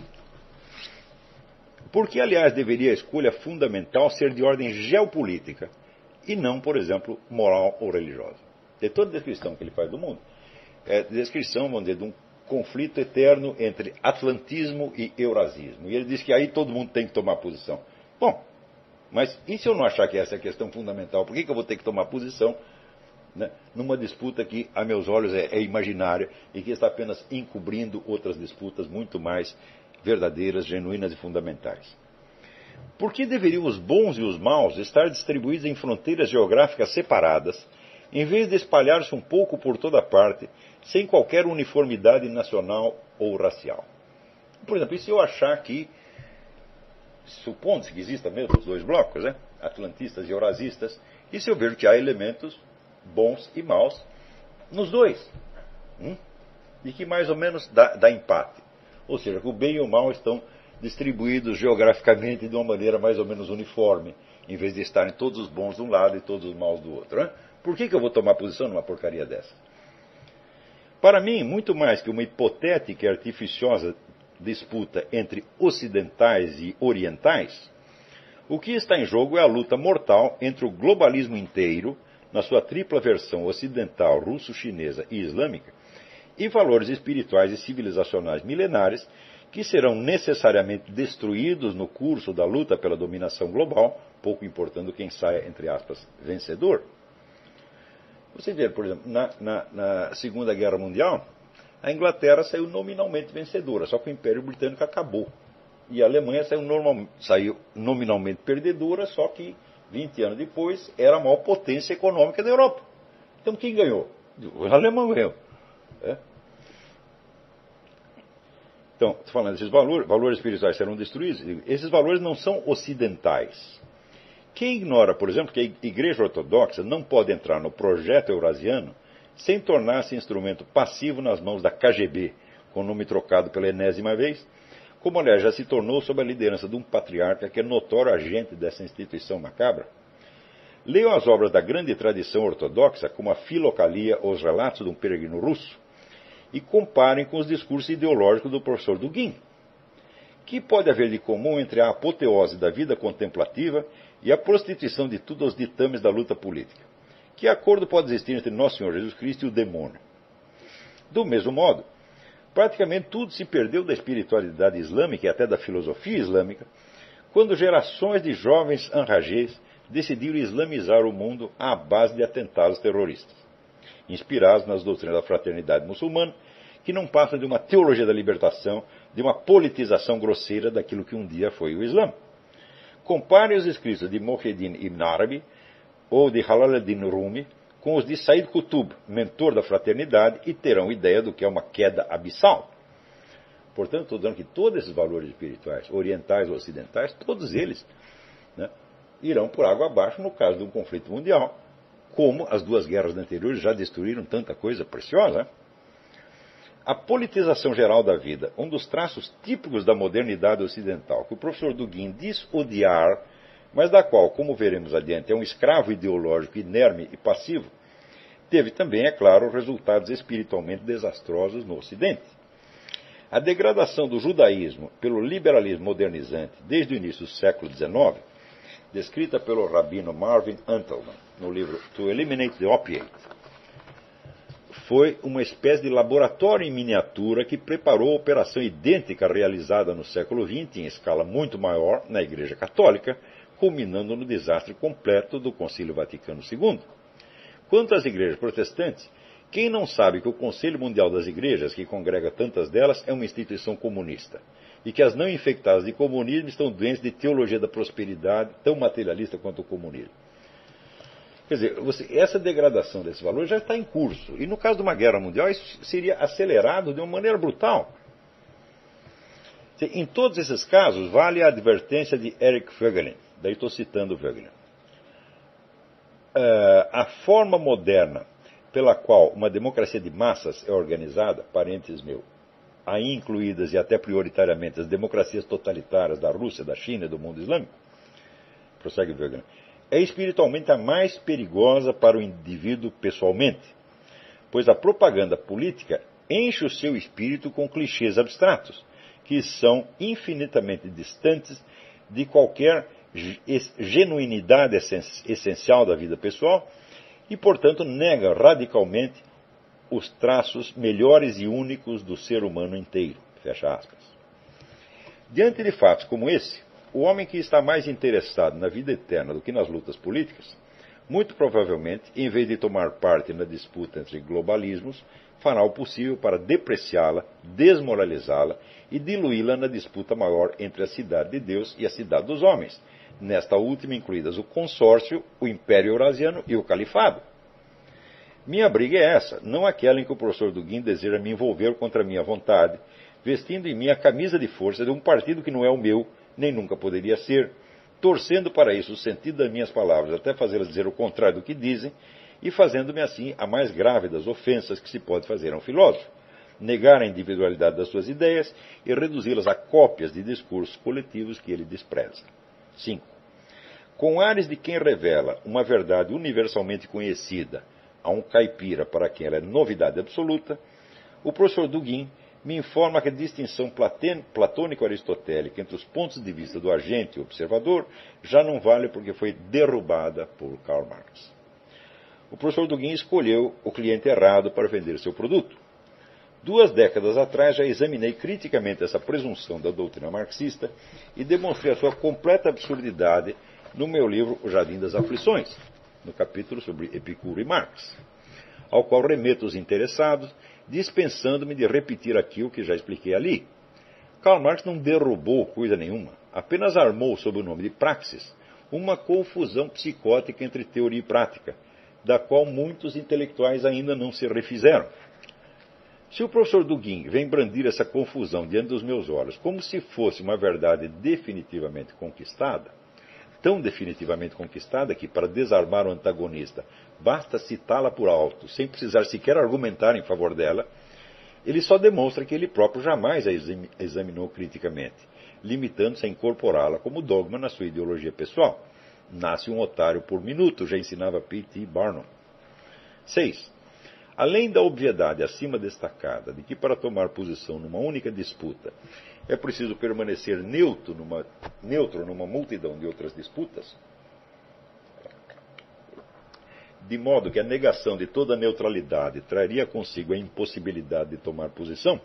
Porque, aliás, deveria a escolha fundamental ser de ordem geopolítica e não, por exemplo, moral ou religiosa. De toda a descrição que ele faz do mundo, é descrição, vamos dizer, de um conflito eterno entre atlantismo e eurasismo. E ele diz que aí todo mundo tem que tomar posição. Bom, mas e se eu não achar que essa é a questão fundamental? Por que eu vou ter que tomar posição, né, numa disputa que, a meus olhos, é imaginária e que está apenas encobrindo outras disputas muito mais verdadeiras, genuínas e fundamentais? Por que deveriam os bons e os maus estar distribuídos em fronteiras geográficas separadas, em vez de espalhar-se um pouco por toda parte, sem qualquer uniformidade nacional ou racial? Por exemplo, e se eu achar que, supondo-se que existam mesmo os dois blocos, né, atlantistas e eurasistas, e se eu vejo que há elementos bons e maus nos dois, e que mais ou menos dá empate? Ou seja, que o bem e o mal estão distribuídos geograficamente de uma maneira mais ou menos uniforme, em vez de estarem todos os bons de um lado e todos os maus do outro. Né? Por que eu vou tomar posição numa porcaria dessa? Para mim, muito mais que uma hipotética e artificiosa disputa entre ocidentais e orientais, o que está em jogo é a luta mortal entre o globalismo inteiro, na sua tripla versão ocidental, russo-chinesa e islâmica, e valores espirituais e civilizacionais milenares que serão necessariamente destruídos no curso da luta pela dominação global, pouco importando quem saia, entre aspas, vencedor. Você vê, por exemplo, na Segunda Guerra Mundial, a Inglaterra saiu nominalmente vencedora, só que o Império Britânico acabou. E a Alemanha saiu nominalmente perdedora, só que 20 anos depois era a maior potência econômica da Europa. Então quem ganhou? O alemão ganhou. Então, estou falando, esses valores espirituais serão destruídos. Esses valores não são ocidentais. Quem ignora, por exemplo, que a Igreja Ortodoxa não pode entrar no projeto eurasiano sem tornar-se instrumento passivo nas mãos da KGB, com o nome trocado pela enésima vez, como, aliás, já se tornou sob a liderança de um patriarca que é notório agente dessa instituição macabra. Leiam as obras da grande tradição ortodoxa, como a Filocalia ou os relatos de um peregrino russo, e comparem com os discursos ideológicos do professor Dugin. Que pode haver de comum entre a apoteose da vida contemplativa e a prostituição de tudo aos ditames da luta política? Que acordo pode existir entre Nosso Senhor Jesus Cristo e o demônio? Do mesmo modo, praticamente tudo se perdeu da espiritualidade islâmica e até da filosofia islâmica, quando gerações de jovens enragés decidiram islamizar o mundo à base de atentados terroristas, inspirados nas doutrinas da fraternidade muçulmana, que não passa de uma teologia da libertação, de uma politização grosseira daquilo que um dia foi o Islã. Compare os escritos de Muhyiddin Ibn Arabi ou de Jalaluddin Rumi com os de Said Qutb, mentor da fraternidade, e terão ideia do que é uma queda abissal. Portanto, estou dizendo que todos esses valores espirituais, orientais ou ocidentais, todos eles, né, irão por água abaixo no caso de um conflito mundial, como as duas guerras anteriores já destruíram tanta coisa preciosa. Né? A politização geral da vida, um dos traços típicos da modernidade ocidental, que o professor Dugin diz odiar, mas da qual, como veremos adiante, é um escravo ideológico inerme e passivo, teve também, é claro, resultados espiritualmente desastrosos no Ocidente. A degradação do judaísmo pelo liberalismo modernizante desde o início do século XIX, descrita pelo rabino Marvin Antelman no livro To Eliminate the Opiate, foi uma espécie de laboratório em miniatura que preparou a operação idêntica realizada no século XX, em escala muito maior, na Igreja Católica, culminando no desastre completo do Concílio Vaticano II. Quanto às igrejas protestantes, quem não sabe que o Conselho Mundial das Igrejas, que congrega tantas delas, é uma instituição comunista, e que as não infectadas de comunismo estão doentes de teologia da prosperidade, tão materialista quanto o comunismo? Quer dizer, essa degradação desse valor já está em curso. E no caso de uma guerra mundial, isso seria acelerado de uma maneira brutal. Em todos esses casos, vale a advertência de Eric Voegelin. Daí estou citando Voegelin. A forma moderna pela qual uma democracia de massas é organizada, parênteses meu, aí incluídas e até prioritariamente as democracias totalitárias da Rússia, da China e do mundo islâmico, prossegue Wegener, é espiritualmente a mais perigosa para o indivíduo pessoalmente, pois a propaganda política enche o seu espírito com clichês abstratos, que são infinitamente distantes de qualquer genuinidade essencial da vida pessoal e, portanto, nega radicalmente os traços melhores e únicos do ser humano inteiro. Fecha aspas. Diante de fatos como esse, o homem que está mais interessado na vida eterna do que nas lutas políticas, muito provavelmente, em vez de tomar parte na disputa entre globalismos, fará o possível para depreciá-la, desmoralizá-la e diluí-la na disputa maior entre a cidade de Deus e a cidade dos homens, nesta última incluídas o consórcio, o Império Eurasiano e o Califado. Minha briga é essa, não aquela em que o professor Dugin deseja me envolver contra minha vontade, vestindo em mim a camisa de força de um partido que não é o meu, nem nunca poderia ser, torcendo para isso o sentido das minhas palavras, até fazê-las dizer o contrário do que dizem, e fazendo-me assim a mais grave das ofensas que se pode fazer a um filósofo, negar a individualidade das suas ideias e reduzi-las a cópias de discursos coletivos que ele despreza. 5. Com ares de quem revela uma verdade universalmente conhecida a um caipira para quem ela é novidade absoluta, o professor Dugin me informa que a distinção platônico-aristotélica entre os pontos de vista do agente e observador já não vale porque foi derrubada por Karl Marx. O professor Dugin escolheu o cliente errado para vender seu produto. 2 décadas atrás já examinei criticamente essa presunção da doutrina marxista e demonstrei a sua completa absurdidade no meu livro O Jardim das Aflições, no capítulo sobre Epicuro e Marx, ao qual remeto os interessados, dispensando-me de repetir aquilo que já expliquei ali. Karl Marx não derrubou coisa nenhuma, apenas armou sob o nome de praxis uma confusão psicótica entre teoria e prática, da qual muitos intelectuais ainda não se refizeram. Se o professor Dugin vem brandir essa confusão diante dos meus olhos como se fosse uma verdade definitivamente conquistada, tão definitivamente conquistada que, para desarmar o antagonista, basta citá-la por alto, sem precisar sequer argumentar em favor dela, ele só demonstra que ele próprio jamais a examinou criticamente, limitando-se a incorporá-la como dogma na sua ideologia pessoal. Nasce um otário por minuto, já ensinava P.T. Barnum. 6. Além da obviedade acima destacada de que para tomar posição numa única disputa é preciso permanecer neutro numa multidão de outras disputas, de modo que a negação de toda neutralidade traria consigo a impossibilidade de tomar posição,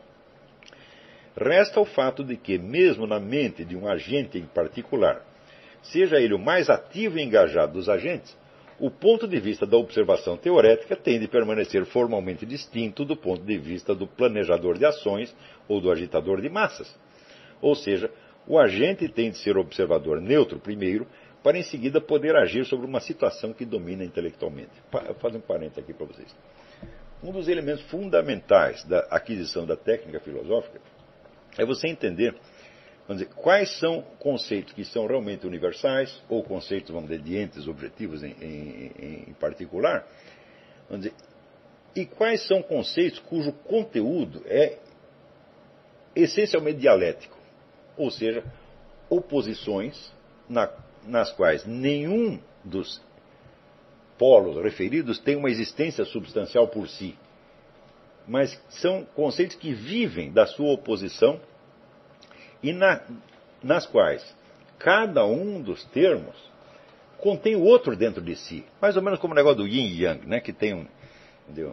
resta o fato de que, mesmo na mente de um agente em particular, seja ele o mais ativo e engajado dos agentes, o ponto de vista da observação teorética tem de permanecer formalmente distinto do ponto de vista do planejador de ações ou do agitador de massas. Ou seja, o agente tem de ser observador neutro primeiro, para em seguida poder agir sobre uma situação que domina intelectualmente. Vou fazer um parênteses aqui para vocês. Um dos elementos fundamentais da aquisição da técnica filosófica é você entender, vamos dizer, quais são conceitos que são realmente universais, ou conceitos, vamos dizer, de entes objetivos em particular, vamos dizer, e quais são conceitos cujo conteúdo é essencialmente dialético, ou seja, oposições nas quais nenhum dos polos referidos tem uma existência substancial por si, mas são conceitos que vivem da sua oposição e nas quais cada um dos termos contém o outro dentro de si, mais ou menos como o negócio do yin e yang, né, que tem entendeu?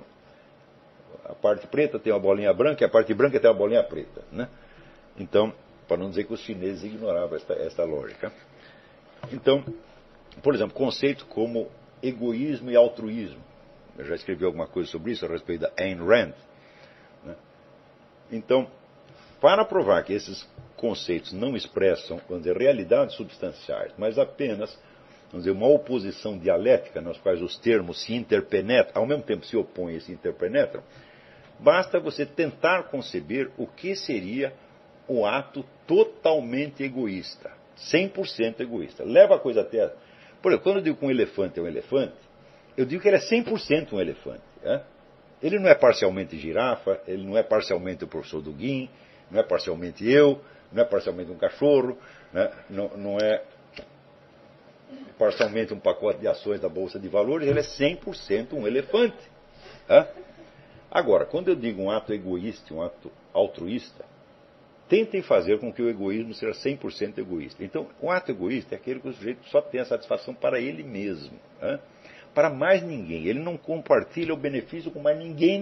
A parte preta tem uma bolinha branca e a parte branca tem uma bolinha preta, né? Então, para não dizer que os chineses ignoravam esta lógica. Então, por exemplo, conceitos como egoísmo e altruísmo. Eu já escrevi alguma coisa sobre isso a respeito da Ayn Rand, né? Então, para provar que esses conceitos não expressam, vamos dizer, realidades substanciais, mas apenas, vamos dizer, uma oposição dialética nas quais os termos se interpenetram, ao mesmo tempo se opõem e se interpenetram, basta você tentar conceber o que seria o ato totalmente egoísta, 100% egoísta. Leva a coisa até... Por exemplo, quando eu digo que um elefante é um elefante, eu digo que ele é 100% um elefante. Né? Ele não é parcialmente girafa, ele não é parcialmente o professor Dugin, não é parcialmente eu, não é parcialmente um cachorro, né? Não é parcialmente um pacote de ações da Bolsa de Valores, ele é 100% um elefante. Tá? Agora, quando eu digo um ato egoísta, um ato altruísta, tentem fazer com que o egoísmo seja 100% egoísta. Então, o ato egoísta é aquele que o sujeito só tem a satisfação para ele mesmo. Tá? Para mais ninguém. Ele não compartilha o benefício com mais ninguém.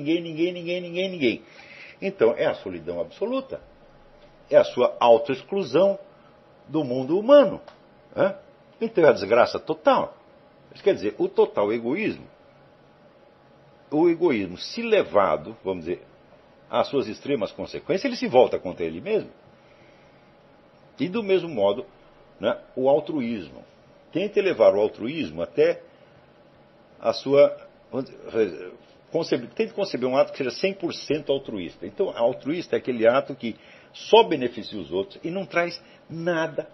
Então, é a solidão absoluta. É a sua autoexclusão do mundo humano. Tá? Então é a desgraça total. Isso quer dizer, o total egoísmo, se levado, vamos dizer, às suas extremas consequências, ele se volta contra ele mesmo. E do mesmo modo, né, o altruísmo. Tente levar o altruísmo até a sua... Tente conceber um ato que seja 100% altruísta. Então, altruísta é aquele ato que só beneficia os outros e não traz nada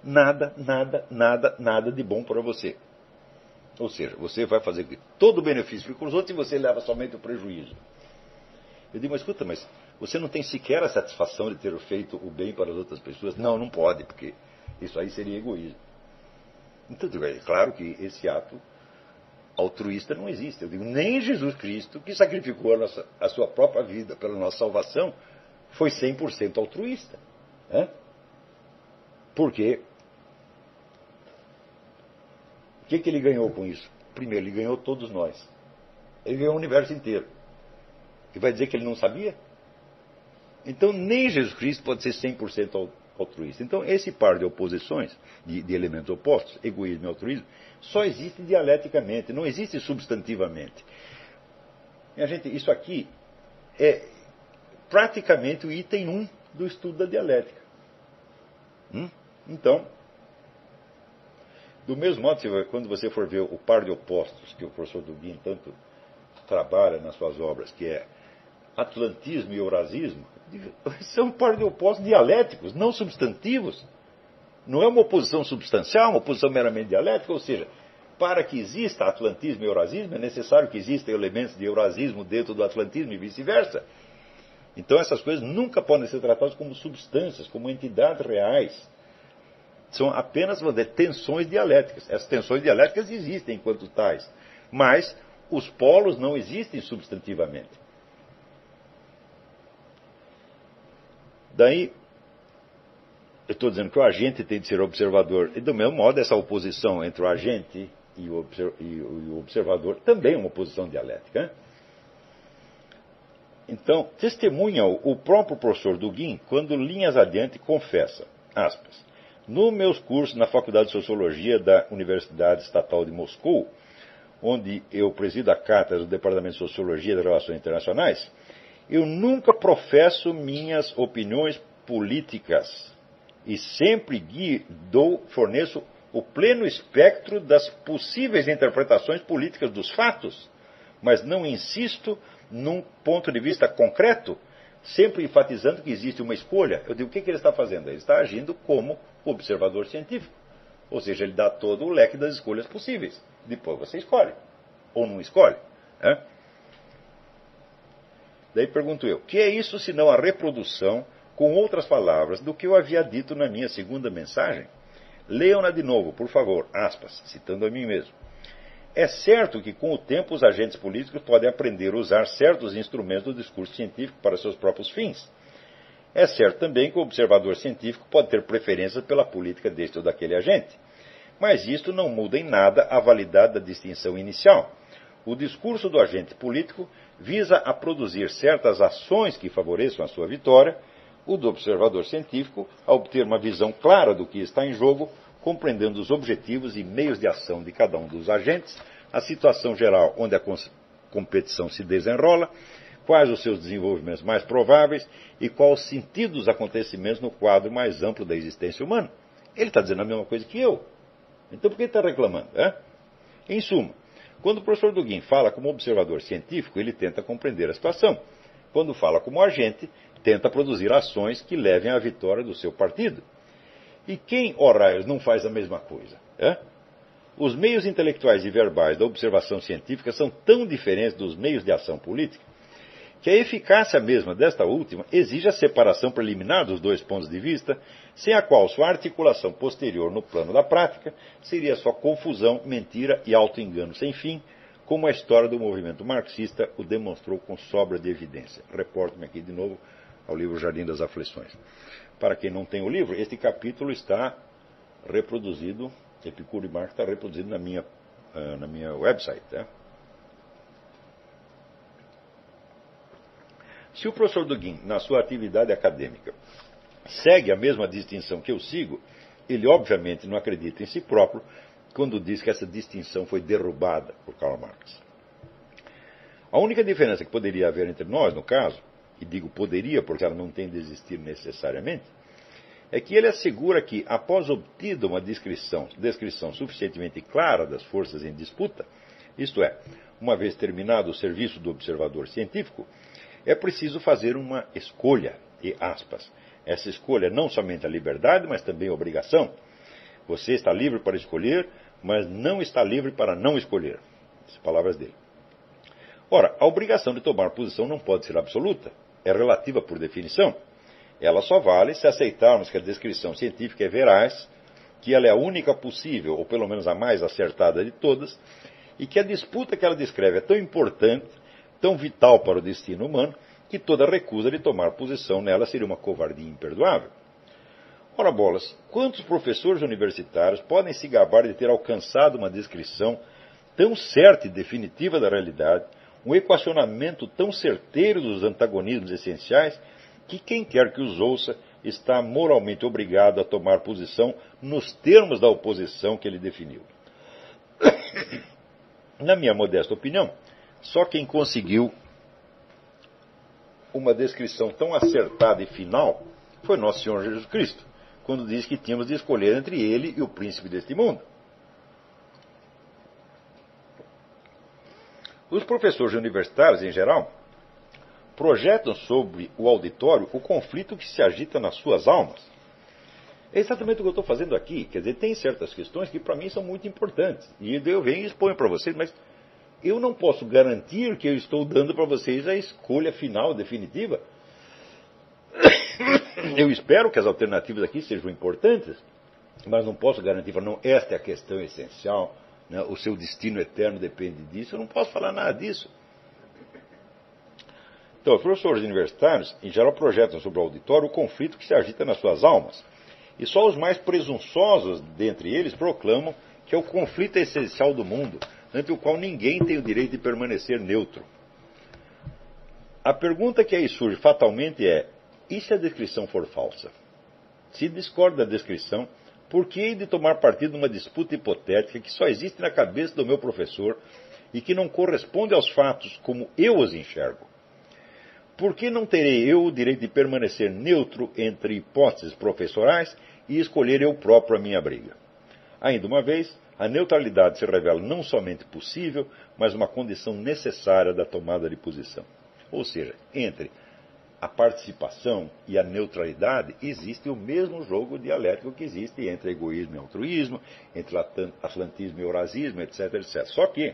de bom para você. Ou seja, você vai fazer que todo o benefício fique com os outros e você leva somente o prejuízo. Eu digo, mas escuta, mas você não tem sequer a satisfação de ter feito o bem para as outras pessoas? Não, não pode, porque isso aí seria egoísmo. Então, é claro que esse ato altruísta não existe. Eu digo, nem Jesus Cristo, que sacrificou a sua própria vida pela nossa salvação, foi 100% altruísta. Né? Porque o que ele ganhou com isso? Primeiro, ele ganhou todos nós. Ele ganhou o universo inteiro. E vai dizer que ele não sabia? Então, nem Jesus Cristo pode ser 100% altruísta. Então, esse par de oposições, de elementos opostos, egoísmo e altruísmo, só existe dialeticamente, não existe substantivamente. Isso aqui é praticamente o item 1 do estudo da dialética. Então, do mesmo modo, quando você for ver o par de opostos que o professor Dugin tanto trabalha nas suas obras, que é atlantismo e eurasismo, são um par de opostos dialéticos, não substantivos. Não é uma oposição substancial, é uma oposição meramente dialética, ou seja, para que exista atlantismo e eurasismo, é necessário que existam elementos de eurasismo dentro do atlantismo e vice-versa. Então essas coisas nunca podem ser tratadas como substâncias, como entidades reais. São apenas, vamos dizer, tensões dialéticas. Essas tensões dialéticas existem enquanto tais, mas os polos não existem substantivamente. Daí, eu estou dizendo que o agente tem de ser observador. E do mesmo modo, essa oposição entre o agente e o observador também é uma oposição dialética. Né? Então, testemunha o próprio professor Dugin, quando linhas adiante confessa, aspas, nos meus cursos na Faculdade de Sociologia da Universidade Estatal de Moscou, onde eu presido a cátedra do Departamento de Sociologia das Relações Internacionais, eu nunca professo minhas opiniões políticas e sempre forneço o pleno espectro das possíveis interpretações políticas dos fatos, mas não insisto num ponto de vista concreto, sempre enfatizando que existe uma escolha. Eu digo, o que ele está fazendo? Ele está agindo como observador científico. Ou seja, ele dá todo o leque das escolhas possíveis. Depois você escolhe. Ou não escolhe. Né? Daí pergunto eu, que é isso senão a reprodução, com outras palavras, do que eu havia dito na minha segunda mensagem? Leiam-na de novo, por favor, aspas, citando a mim mesmo. É certo que com o tempo os agentes políticos podem aprender a usar certos instrumentos do discurso científico para seus próprios fins. É certo também que o observador científico pode ter preferências pela política deste ou daquele agente. Mas isto não muda em nada a validade da distinção inicial. O discurso do agente político visa a produzir certas ações que favoreçam a sua vitória, o do observador científico a obter uma visão clara do que está em jogo, compreendendo os objetivos e meios de ação de cada um dos agentes, a situação geral onde a competição se desenrola, quais os seus desenvolvimentos mais prováveis e qual o sentido dos acontecimentos no quadro mais amplo da existência humana. Ele está dizendo a mesma coisa que eu. Então por que ele está reclamando? Em suma, quando o professor Dugin fala como observador científico, ele tenta compreender a situação. Quando fala como agente, tenta produzir ações que levem à vitória do seu partido. E quem, raios, não faz a mesma coisa? Os meios intelectuais e verbais da observação científica são tão diferentes dos meios de ação política que a eficácia mesma desta última exige a separação preliminar dos dois pontos de vista, sem a qual sua articulação posterior no plano da prática seria só confusão, mentira e auto-engano sem fim, como a história do movimento marxista o demonstrou com sobra de evidência. Reporto-me aqui de novo ao livro Jardim das Aflições. Para quem não tem o livro, este capítulo está reproduzido, Epicuro e Marx está reproduzido na minha website. Tá? Se o professor Dugin, na sua atividade acadêmica, segue a mesma distinção que eu sigo, ele obviamente não acredita em si próprio quando diz que essa distinção foi derrubada por Karl Marx. A única diferença que poderia haver entre nós, no caso, e digo poderia porque ela não tem de existir necessariamente, é que ele assegura que, após obtida uma descrição suficientemente clara das forças em disputa, isto é, uma vez terminado o serviço do observador científico, é preciso fazer uma escolha, e aspas. Essa escolha não somente a liberdade, mas também a obrigação. Você está livre para escolher, mas não está livre para não escolher. Essas palavras dele. Ora, a obrigação de tomar posição não pode ser absoluta. É relativa por definição. Ela só vale se aceitarmos que a descrição científica é veraz, que ela é a única possível, ou pelo menos a mais acertada de todas, e que a disputa que ela descreve é tão importante, tão vital para o destino humano, que toda recusa de tomar posição nela seria uma covardia imperdoável. Ora bolas, quantos professores universitários podem se gabar de ter alcançado uma descrição tão certa e definitiva da realidade, um equacionamento tão certeiro dos antagonismos essenciais, que quem quer que os ouça está moralmente obrigado a tomar posição nos termos da oposição que ele definiu. Na minha modesta opinião, só quem conseguiu uma descrição tão acertada e final foi Nosso Senhor Jesus Cristo, quando diz que tínhamos de escolher entre ele e o príncipe deste mundo. Os professores universitários, em geral, projetam sobre o auditório o conflito que se agita nas suas almas. É exatamente o que eu estou fazendo aqui. Quer dizer, tem certas questões que para mim são muito importantes. E eu venho e exponho para vocês, mas eu não posso garantir que eu estou dando para vocês a escolha final, definitiva. Eu espero que as alternativas aqui sejam importantes, mas não posso garantir, não, esta é a questão essencial, né, o seu destino eterno depende disso. Eu não posso falar nada disso. Então, os professores universitários, em geral, projetam sobre o auditório o conflito que se agita nas suas almas. E só os mais presunçosos dentre eles proclamam que é o conflito essencial do mundo, ante o qual ninguém tem o direito de permanecer neutro. A pergunta que aí surge fatalmente é: e se a descrição for falsa? Se discorda da descrição, por que hei de tomar partido numa disputa hipotética que só existe na cabeça do meu professor e que não corresponde aos fatos como eu os enxergo? Por que não terei eu o direito de permanecer neutro entre hipóteses professorais e escolher eu próprio a minha briga? Ainda uma vez, a neutralidade se revela não somente possível, mas uma condição necessária da tomada de posição. Ou seja, entre a participação e a neutralidade existe o mesmo jogo dialético que existe entre egoísmo e altruísmo, entre atlantismo e eurasismo, etc, etc. Só que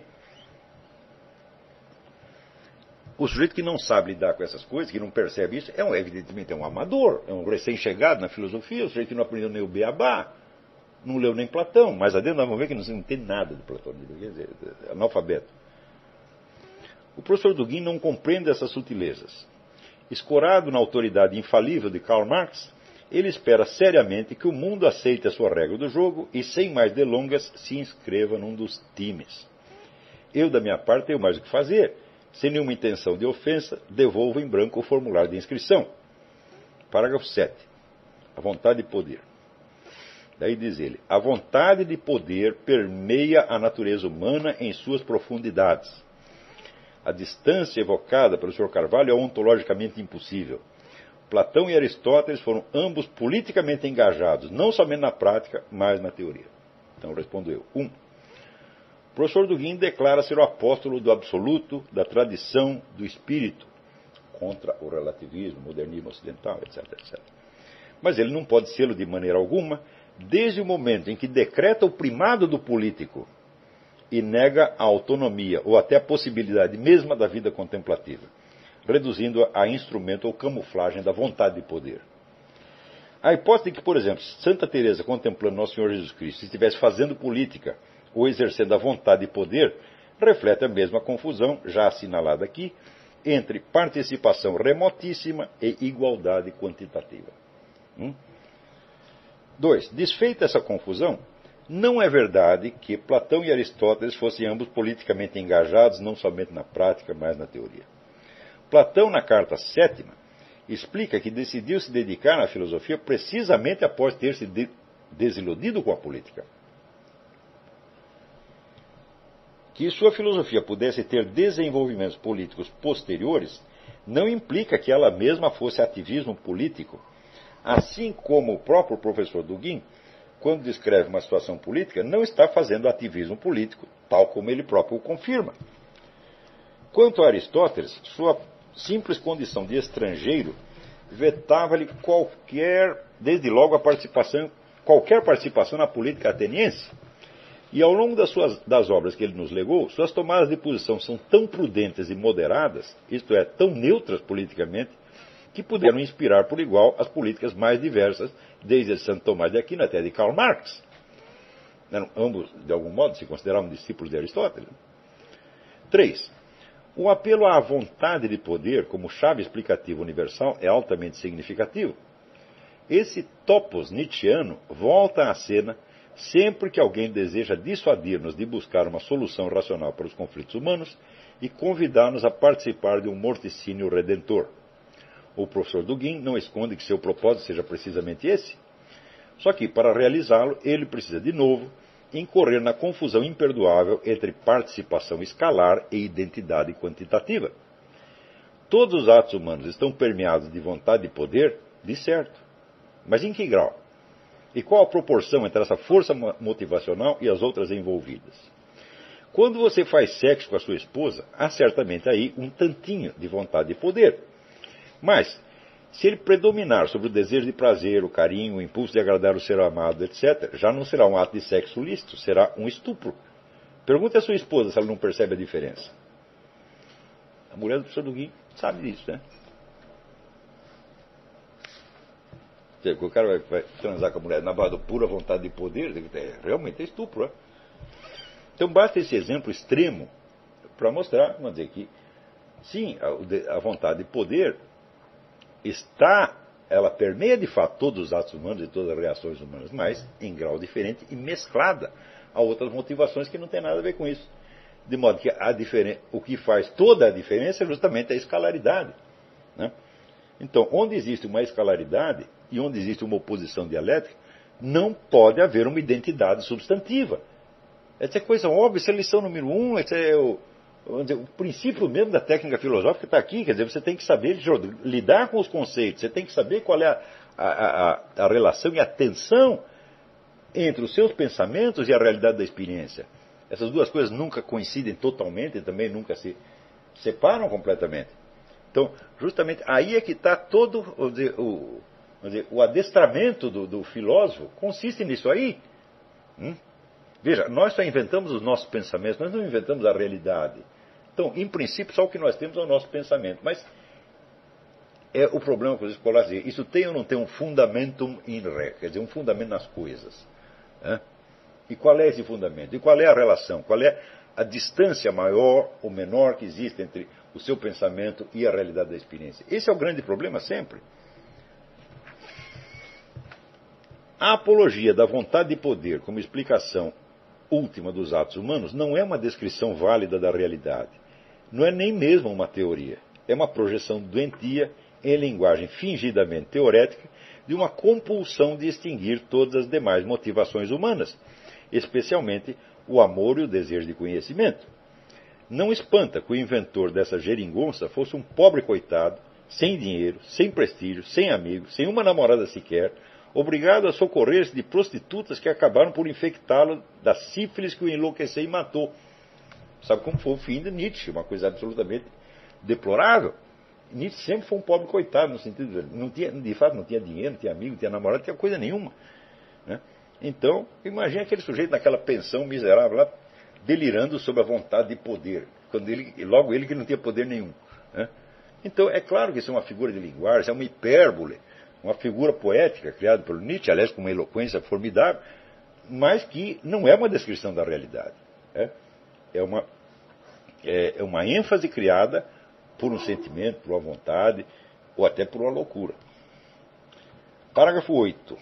o sujeito que não sabe lidar com essas coisas, que não percebe isso, evidentemente é um amador, é um recém-chegado na filosofia, o sujeito que não aprendeu nem o beabá, não leu nem Platão, mas adentro nós vamos ver que não entende nada de Platão, quer dizer, é analfabeto. O professor Dugin não compreende essas sutilezas. Escorado na autoridade infalível de Karl Marx, ele espera seriamente que o mundo aceite a sua regra do jogo e, sem mais delongas, se inscreva num dos times. Eu, da minha parte, tenho mais o que fazer. Sem nenhuma intenção de ofensa, devolvo em branco o formulário de inscrição. Parágrafo 7. A vontade de poder. Daí diz ele: a vontade de poder permeia a natureza humana em suas profundidades. A distância evocada pelo Sr. Carvalho é ontologicamente impossível. Platão e Aristóteles foram ambos politicamente engajados, não somente na prática, mas na teoria. Então respondo eu. 1. O professor Dugin declara ser o apóstolo do absoluto, da tradição, do espírito, contra o relativismo, o modernismo ocidental, etc, etc. Mas ele não pode sê-lo de maneira alguma, desde o momento em que decreta o primado do político e nega a autonomia ou até a possibilidade mesma da vida contemplativa. reduzindo-a a instrumento ou camuflagem da vontade de poder. A hipótese de que, por exemplo, Santa Teresa, contemplando Nosso Senhor Jesus Cristo, estivesse fazendo política ou exercendo a vontade de poder, reflete a mesma confusão, já assinalada aqui, entre participação remotíssima e igualdade quantitativa. 2. Desfeita essa confusão, não é verdade que Platão e Aristóteles fossem ambos politicamente engajados, não somente na prática, mas na teoria. Platão, na carta 7ª, explica que decidiu se dedicar à filosofia precisamente após ter se desiludido com a política. Que sua filosofia pudesse ter desenvolvimentos políticos posteriores não implica que ela mesma fosse ativismo político, assim como o próprio professor Dugin, quando descreve uma situação política, não está fazendo ativismo político, tal como ele próprio o confirma. Quanto a Aristóteles, sua simples condição de estrangeiro vetava-lhe desde logo, qualquer participação na política ateniense. E ao longo das obras que ele nos legou, suas tomadas de posição são tão prudentes e moderadas, isto é, tão neutras politicamente, que puderam inspirar por igual as políticas mais diversas, desde Santo Tomás de Aquino até de Karl Marx. Ambos, de algum modo, se consideravam discípulos de Aristóteles. 3. O apelo à vontade de poder como chave explicativa universal é altamente significativo. Esse topos nietzscheano volta à cena sempre que alguém deseja dissuadir-nos de buscar uma solução racional para os conflitos humanos e convidar-nos a participar de um morticínio redentor. O professor Dugin não esconde que seu propósito seja precisamente esse. Só que, para realizá-lo, ele precisa, de novo, incorrer na confusão imperdoável entre participação escalar e identidade quantitativa. Todos os atos humanos estão permeados de vontade de poder, de certo. Mas em que grau? E qual a proporção entre essa força motivacional e as outras envolvidas? Quando você faz sexo com a sua esposa, há certamente aí um tantinho de vontade de poder. Mas, se ele predominar sobre o desejo de prazer, o carinho, o impulso de agradar o ser amado, etc., já não será um ato de sexo lícito, será um estupro. Pergunte à sua esposa se ela não percebe a diferença. A mulher do professor Dugin sabe disso, né? O cara vai transar com a mulher na base da pura vontade de poder, realmente é estupro. Né? Então basta esse exemplo extremo para mostrar, vamos dizer que, sim, a vontade de poder ela permeia de fato todos os atos humanos e todas as reações humanas, mas em grau diferente e mesclada a outras motivações que não tem nada a ver com isso. De modo que o que faz toda a diferença é justamente a escalaridade. Né? Então, onde existe uma escalaridade e onde existe uma oposição dialética, não pode haver uma identidade substantiva. Essa é coisa óbvia, essa é a lição número 1, esse é o princípio mesmo da técnica filosófica está aqui. Quer dizer, você tem que saber lidar com os conceitos, você tem que saber qual é a relação e a tensão entre os seus pensamentos e a realidade da experiência. Essas duas coisas nunca coincidem totalmente e também nunca se separam completamente. Então, justamente aí é que está todo o adestramento do filósofo, consiste nisso aí. Veja, nós só inventamos os nossos pensamentos, nós não inventamos a realidade. Então, em princípio, só o que nós temos é o nosso pensamento. Mas é o problema com os escolares. Isso tem ou não tem um fundamentum in re, quer dizer, um fundamento nas coisas. Né? E qual é esse fundamento? E qual é a relação? Qual é a distância maior ou menor que existe entre o seu pensamento e a realidade da experiência? Esse é o grande problema sempre. A apologia da vontade de poder como explicação última dos atos humanos não é uma descrição válida da realidade. Não é nem mesmo uma teoria. É uma projeção doentia, em linguagem fingidamente teorética, de uma compulsão de extinguir todas as demais motivações humanas, especialmente o amor e o desejo de conhecimento. Não espanta que o inventor dessa geringonça fosse um pobre coitado, sem dinheiro, sem prestígio, sem amigos, sem uma namorada sequer, obrigado a socorrer-se de prostitutas que acabaram por infectá-lo da sífilis que o enlouqueceu e matou. Sabe como foi o fim de Nietzsche? Uma coisa absolutamente deplorável. Nietzsche sempre foi um pobre coitado, no sentido de fato não tinha dinheiro, não tinha amigo, não tinha namorado, não tinha coisa nenhuma. Né? Então, imagine aquele sujeito naquela pensão miserável lá, delirando sobre a vontade de poder. Logo ele que não tinha poder nenhum. Né? Então, é claro que isso é uma figura de linguagem, isso é uma hipérbole, uma figura poética criada pelo Nietzsche, aliás, com uma eloquência formidável, mas que não é uma descrição da realidade. É uma ênfase criada por um sentimento, por uma vontade, ou até por uma loucura. Parágrafo 8.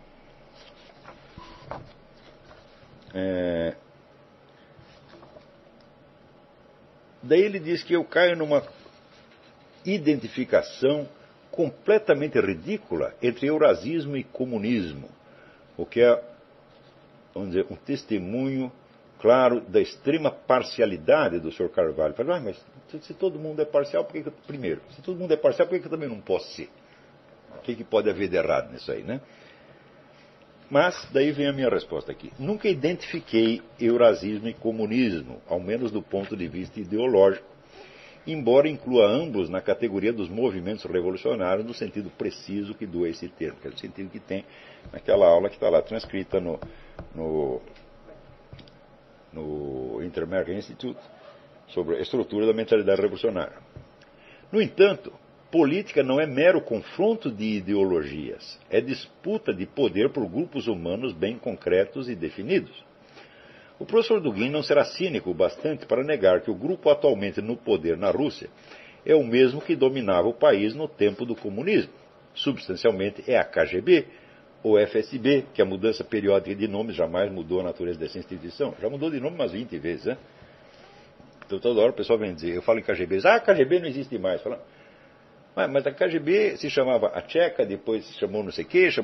Daí ele diz que eu caio numa identificação completamente ridícula entre eurasismo e comunismo, o que é, vamos dizer, um testemunho claro da extrema parcialidade do Sr. Carvalho. Fala, mas se todo mundo é parcial, por que primeiro? Se todo mundo é parcial, por que eu também não posso ser? O que pode haver de errado nisso aí, né? Mas, daí vem a minha resposta aqui. Nunca identifiquei eurasismo e comunismo, ao menos do ponto de vista ideológico, embora inclua ambos na categoria dos movimentos revolucionários, no sentido preciso que doa esse termo, que é o sentido que tem naquela aula que está lá transcrita no Inter-American Institute, sobre a estrutura da mentalidade revolucionária. No entanto, política não é mero confronto de ideologias, é disputa de poder por grupos humanos bem concretos e definidos. O professor Dugin não será cínico o bastante para negar que o grupo atualmente no poder na Rússia é o mesmo que dominava o país no tempo do comunismo. Substancialmente é a KGB, ou FSB, que a mudança periódica de nomes jamais mudou a natureza dessa instituição. Já mudou de nome umas 20 vezes, né? Então toda hora o pessoal vem dizer, eu falo em KGB, a KGB não existe mais. Fala, mas a KGB se chamava a Tcheca, depois se chamou não sei o quê,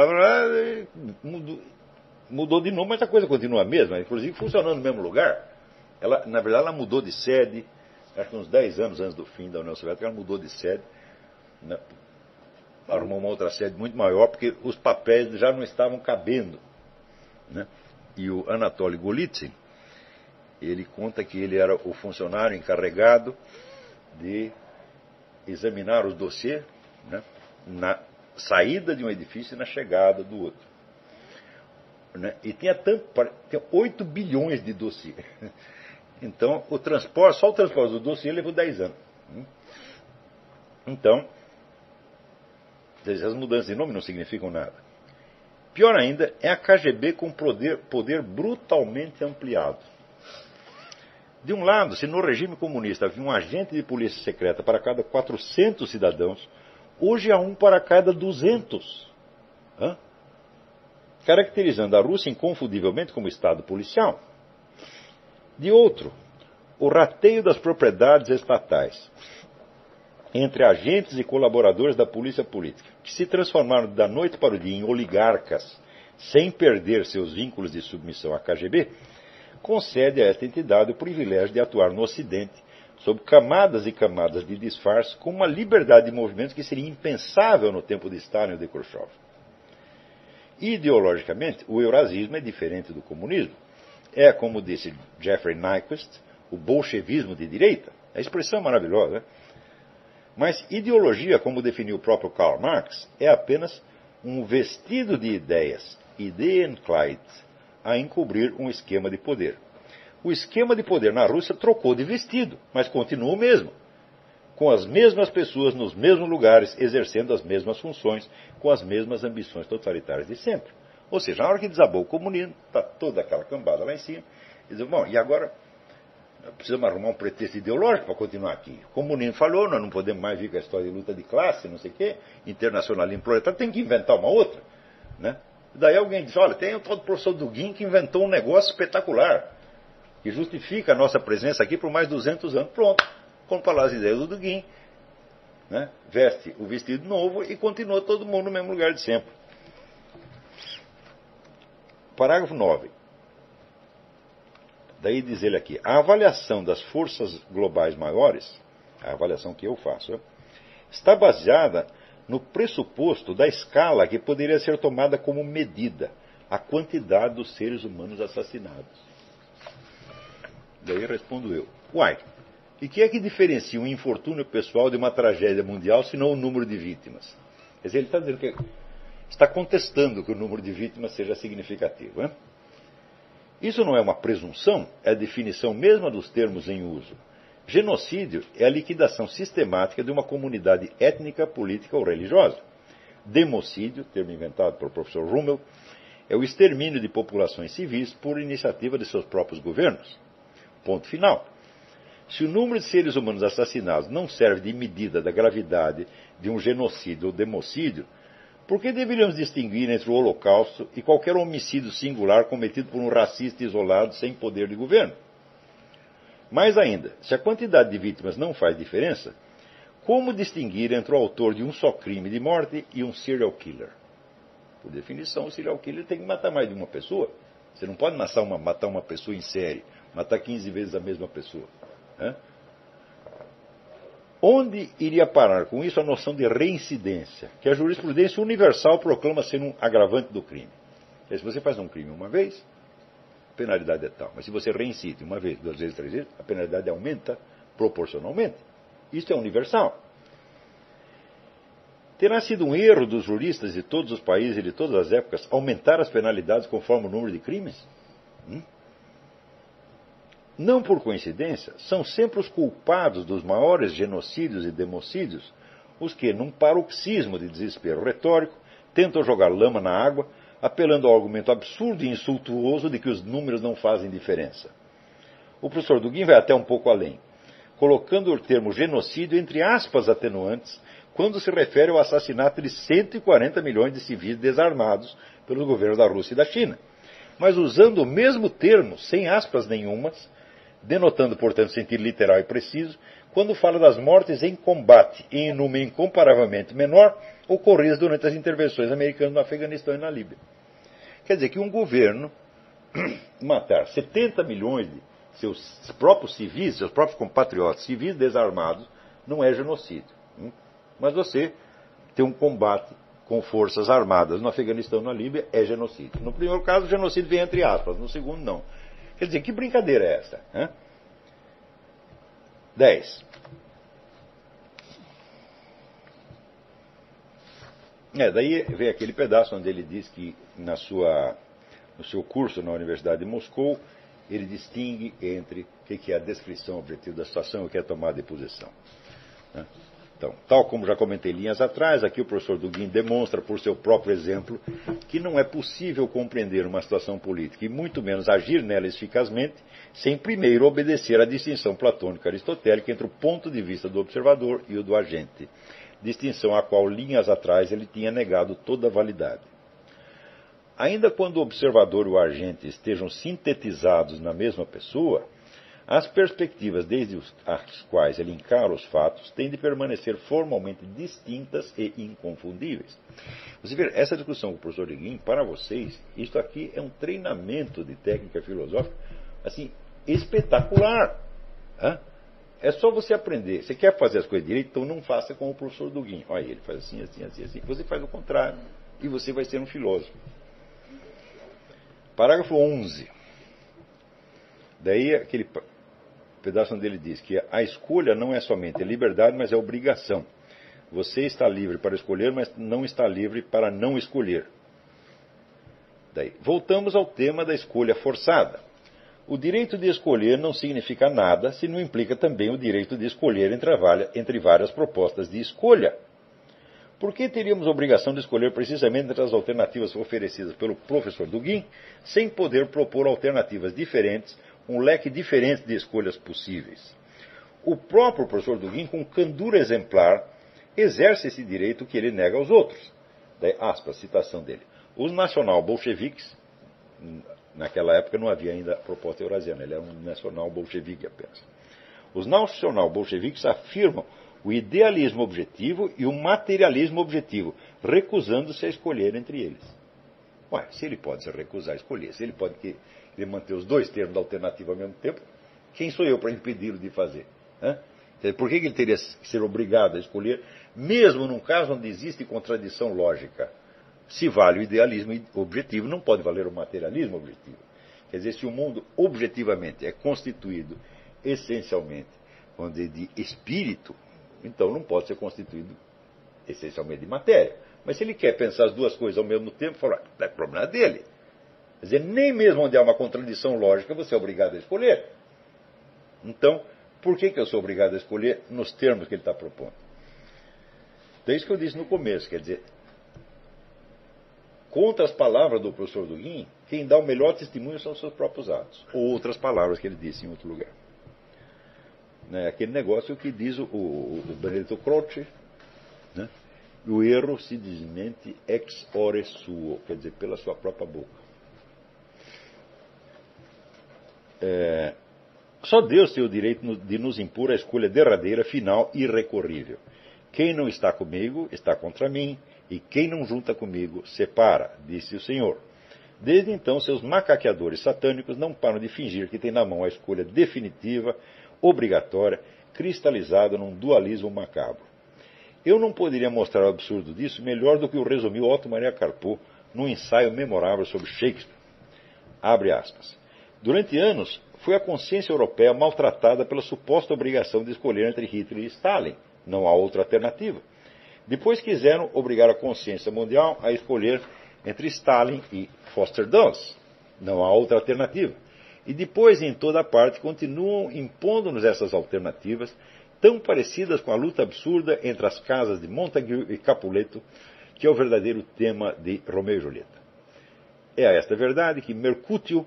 mudou de nome, mas a coisa continua a mesma, inclusive funcionando no mesmo lugar. Na verdade, ela mudou de sede, acho que uns 10 anos antes do fim da União Soviética, ela mudou de sede, né? Arrumou uma outra sede muito maior, porque os papéis já não estavam cabendo, né? E o Anatoly Golitsyn, ele conta que ele era o funcionário encarregado de examinar os dossiês, né, na saída de um edifício e na chegada do outro. Né? E tinha 8 bilhões de dossiês. Então, só o transporte do dossiê levou 10 anos. Então, as mudanças de nome não significam nada. Pior ainda, é a KGB com poder brutalmente ampliado. De um lado, se no regime comunista havia um agente de polícia secreta para cada 400 cidadãos, hoje há um para cada 200. Caracterizando a Rússia inconfundivelmente como Estado policial. De outro, o rateio das propriedades estatais entre agentes e colaboradores da polícia política, que se transformaram da noite para o dia em oligarcas, sem perder seus vínculos de submissão à KGB, concede a esta entidade o privilégio de atuar no Ocidente, sob camadas e camadas de disfarce, com uma liberdade de movimentos que seria impensável no tempo de Stalin ou de Khrushchev. Ideologicamente, o eurasismo é diferente do comunismo. É, como disse Jeffrey Nyquist, o bolchevismo de direita. A expressão é maravilhosa, né? Mas ideologia, como definiu o próprio Karl Marx, é apenas um vestido de ideias, Ideenkleid, a encobrir um esquema de poder. O esquema de poder na Rússia trocou de vestido, mas continua o mesmo. Com as mesmas pessoas nos mesmos lugares, exercendo as mesmas funções, com as mesmas ambições totalitárias de sempre. Ou seja, na hora que desabou o comunismo, está toda aquela cambada lá em cima, e diz, bom, e agora precisamos arrumar um pretexto ideológico para continuar aqui. O comunismo falou, nós não podemos mais vir com a história de luta de classe, não sei o quê, internacionalismo proletário, tem que inventar uma outra, né? Daí alguém diz, olha, tem o tal do professor Dugin que inventou um negócio espetacular, que justifica a nossa presença aqui por mais 200 anos. Pronto, vamos falar as ideias do Dugin, né? Veste o vestido novo e continua todo mundo no mesmo lugar de sempre. Parágrafo 9. Daí diz ele aqui, a avaliação das forças globais maiores, a avaliação que eu faço, está baseada no pressuposto da escala que poderia ser tomada como medida, a quantidade dos seres humanos assassinados. Daí respondo eu, e que é que diferencia um infortúnio pessoal de uma tragédia mundial, senão o número de vítimas? Quer dizer, ele está dizendo que está contestando que o número de vítimas seja significativo, né? Isso não é uma presunção, é a definição mesma dos termos em uso. Genocídio é a liquidação sistemática de uma comunidade étnica, política ou religiosa. Democídio, termo inventado pelo professor Rummel, é o extermínio de populações civis por iniciativa de seus próprios governos. Ponto final. Se o número de seres humanos assassinados não serve de medida da gravidade de um genocídio ou democídio, por que deveríamos distinguir entre o Holocausto e qualquer homicídio singular cometido por um racista isolado sem poder de governo? Mais ainda, se a quantidade de vítimas não faz diferença, como distinguir entre o autor de um só crime de morte e um serial killer? Por definição, o serial killer tem que matar mais de uma pessoa. Você não pode matar uma pessoa em série, matar 15 vezes a mesma pessoa. Onde iria parar com isso a noção de reincidência, que a jurisprudência universal proclama ser um agravante do crime? Se você faz um crime uma vez, a penalidade é tal. Mas se você reincide uma vez, 2 vezes, 3 vezes, a penalidade aumenta proporcionalmente. Isso é universal. Terá sido um erro dos juristas de todos os países e de todas as épocas aumentar as penalidades conforme o número de crimes? Não por coincidência, são sempre os culpados dos maiores genocídios e democídios os que, num paroxismo de desespero retórico, tentam jogar lama na água, apelando ao argumento absurdo e insultuoso de que os números não fazem diferença. O professor Dugin vai até um pouco além, colocando o termo genocídio entre aspas atenuantes quando se refere ao assassinato de 140 milhões de civis desarmados pelos governos da Rússia e da China, mas usando o mesmo termo, sem aspas nenhumas, denotando, portanto, sentido literal e preciso, quando fala das mortes em combate, em número incomparavelmente menor, ocorridas durante as intervenções americanas no Afeganistão e na Líbia. Quer dizer que um governo matar 70 milhões de seus próprios civis, seus próprios compatriotas civis desarmados, não é genocídio. Mas você ter um combate com forças armadas no Afeganistão e na Líbia é genocídio. No primeiro caso, o genocídio vem entre aspas, no segundo, não. Quer dizer, que brincadeira é essa? 10. Daí vem aquele pedaço onde ele diz que no seu curso na Universidade de Moscou, ele distingue entre o que é a descrição objetiva da situação e o que é a tomada de posição. Então, tal como já comentei linhas atrás, aqui o professor Dugin demonstra por seu próprio exemplo que não é possível compreender uma situação política e muito menos agir nela eficazmente sem primeiro obedecer à distinção platônica aristotélica entre o ponto de vista do observador e o do agente, distinção à qual linhas atrás ele tinha negado toda a validade. Ainda quando o observador e o agente estejam sintetizados na mesma pessoa, as perspectivas desde as quais ele encara os fatos têm de permanecer formalmente distintas e inconfundíveis. Você vê, essa discussão com o professor Dugin, para vocês, isto aqui é um treinamento de técnica filosófica, assim, espetacular. É só você aprender. Você quer fazer as coisas direito, então não faça como o professor Dugin. Olha, ele faz assim, assim, assim, assim. Você faz o contrário e você vai ser um filósofo. Parágrafo 11. Daí aquele pedaço onde ele diz que a escolha não é somente liberdade, mas é obrigação. Você está livre para escolher, mas não está livre para não escolher. Daí, voltamos ao tema da escolha forçada. O direito de escolher não significa nada se não implica também o direito de escolher entre várias propostas de escolha. Por que teríamos a obrigação de escolher precisamente entre as alternativas oferecidas pelo professor Dugin, sem poder propor alternativas diferentes, um leque diferente de escolhas possíveis? O próprio professor Dugin, com candura exemplar, exerce esse direito que ele nega aos outros. Daí, aspas, citação dele. Os nacional-bolcheviques, naquela época não havia ainda proposta eurasiana, ele era um nacional-bolchevique apenas. Os nacional-bolcheviques afirmam o idealismo objetivo e o materialismo objetivo, recusando-se a escolher entre eles. Se ele pode se recusar a escolher, se ele pode querer manter os dois termos da alternativa ao mesmo tempo, quem sou eu para impedi-lo de fazer? Por que ele teria que ser obrigado a escolher, mesmo num caso onde existe contradição lógica? Se vale o idealismo objetivo, não pode valer o materialismo objetivo. Quer dizer, se o mundo objetivamente é constituído essencialmente de espírito, então não pode ser constituído essencialmente de matéria. Mas se ele quer pensar as duas coisas ao mesmo tempo, falar, é problema dele. Quer dizer, nem mesmo onde há uma contradição lógica você é obrigado a escolher. Então, Por que eu sou obrigado a escolher nos termos que ele está propondo? É isso que eu disse no começo, quer dizer, contra as palavras do professor Dugin, quem dá o melhor testemunho são os seus próprios atos, ou outras palavras que ele disse em outro lugar. Aquele negócio que diz o Benedetto Croce, né? O erro se desmente ex ore suo, quer dizer, pela sua própria boca. Só Deus tem o direito de nos impor a escolha derradeira, final e irrecorrível. Quem não está comigo está contra mim, e quem não junta comigo separa, disse o Senhor. Desde então, seus macaqueadores satânicos não param de fingir que têm na mão a escolha definitiva, obrigatória, cristalizada num dualismo macabro. Eu não poderia mostrar o absurdo disso melhor do que o resumiu Otto Maria Carpo num ensaio memorável sobre Shakespeare. Abre aspas. Durante anos, foi a consciência europeia maltratada pela suposta obrigação de escolher entre Hitler e Stalin. Não há outra alternativa. Depois quiseram obrigar a consciência mundial a escolher entre Stalin e Foster Dulles. Não há outra alternativa. E depois, em toda parte, continuam impondo-nos essas alternativas, tão parecidas com a luta absurda entre as casas de Montague e Capuleto, que é o verdadeiro tema de Romeu e Julieta. É esta verdade que Mercutio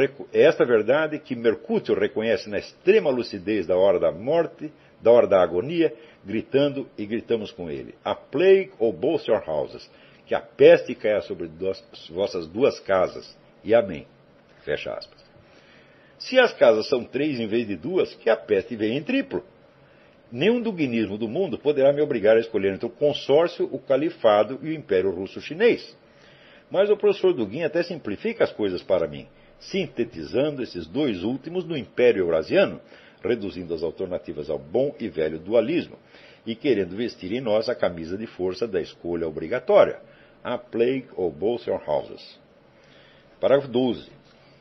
reconhece na extrema lucidez da hora da morte, da hora da agonia, gritando e gritamos com ele. A plague of both your houses, que a peste caia sobre vossas duas casas, e amém. Fecha aspas. Se as casas são 3 em vez de 2, que a peste venha em triplo. Nenhum duguinismo do mundo poderá me obrigar a escolher entre o consórcio, o califado e o Império Russo-Chinês. Mas o professor Dugin até simplifica as coisas para mim, sintetizando esses 2 últimos no Império Eurasiano, reduzindo as alternativas ao bom e velho dualismo, e querendo vestir em nós a camisa de força da escolha obrigatória. A plague of both your houses. Parágrafo 12.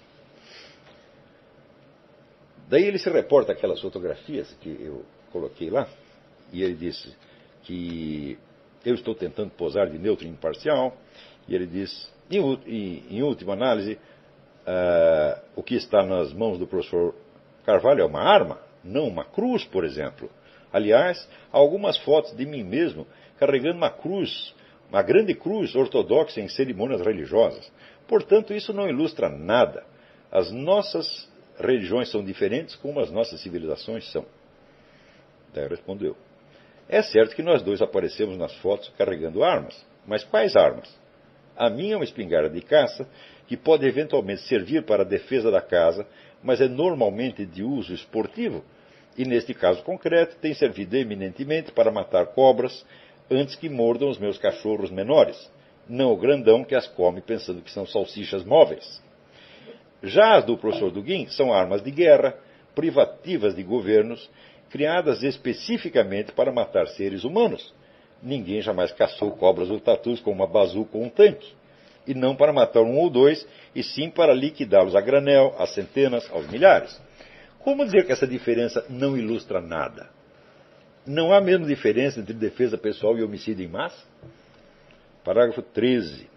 Daí ele se reporta aquelas fotografias que eu coloquei lá, e ele disse que eu estou tentando posar de neutro e imparcial, e ele diz, em última análise, o que está nas mãos do professor Carvalho é uma arma, não uma cruz, por exemplo. Aliás, há algumas fotos de mim mesmo carregando uma cruz, uma grande cruz ortodoxa em cerimônias religiosas. Portanto, isso não ilustra nada. As nossas religiões são diferentes como as nossas civilizações são. Daí respondeu. É certo que nós 2 aparecemos nas fotos carregando armas. Mas quais armas? A minha é uma espingarda de caça, que pode eventualmente servir para a defesa da casa, mas é normalmente de uso esportivo, e neste caso concreto tem servido eminentemente para matar cobras antes que mordam os meus cachorros menores, não o grandão que as come pensando que são salsichas móveis. Já as do professor Dugin são armas de guerra, privativas de governos, criadas especificamente para matar seres humanos. Ninguém jamais caçou cobras ou tatus com uma bazuca ou um tanque, e não para matar 1 ou 2, e sim para liquidá-los a granel, às centenas, aos milhares. Como dizer que essa diferença não ilustra nada? Não há mesmo diferença entre defesa pessoal e homicídio em massa? Parágrafo 13.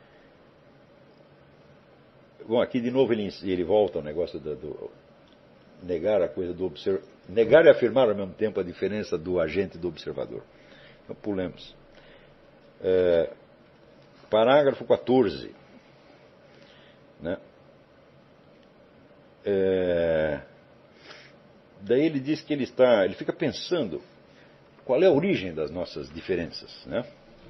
Bom, aqui de novo ele volta ao negócio do negar a coisa do observador. Negar e afirmar ao mesmo tempo a diferença do agente e do observador. Então, pulemos. Parágrafo 14. Né? Daí ele diz que ele fica pensando qual é a origem das nossas diferenças. Né?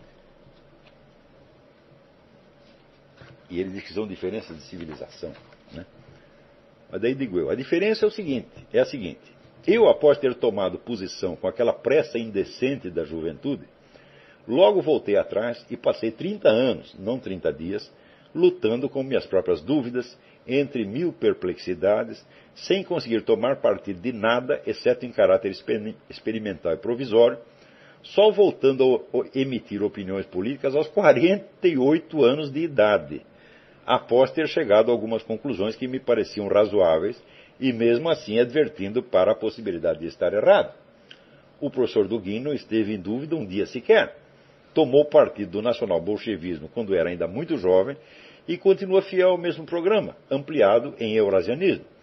E ele diz que são diferenças de civilização. Né? Mas daí digo eu, a diferença é a seguinte. Eu, após ter tomado posição com aquela pressa indecente da juventude, logo voltei atrás e passei 30 anos, não 30 dias, lutando com minhas próprias dúvidas, entre 1000 perplexidades, sem conseguir tomar partido de nada, exceto em caráter experimental e provisório, só voltando a emitir opiniões políticas aos 48 anos de idade, após ter chegado a algumas conclusões que me pareciam razoáveis, e mesmo assim advertindo para a possibilidade de estar errado. O professor Dugin não esteve em dúvida um dia sequer. Tomou partido do nacional-bolchevismo quando era ainda muito jovem e continua fiel ao mesmo programa, ampliado em eurasianismo.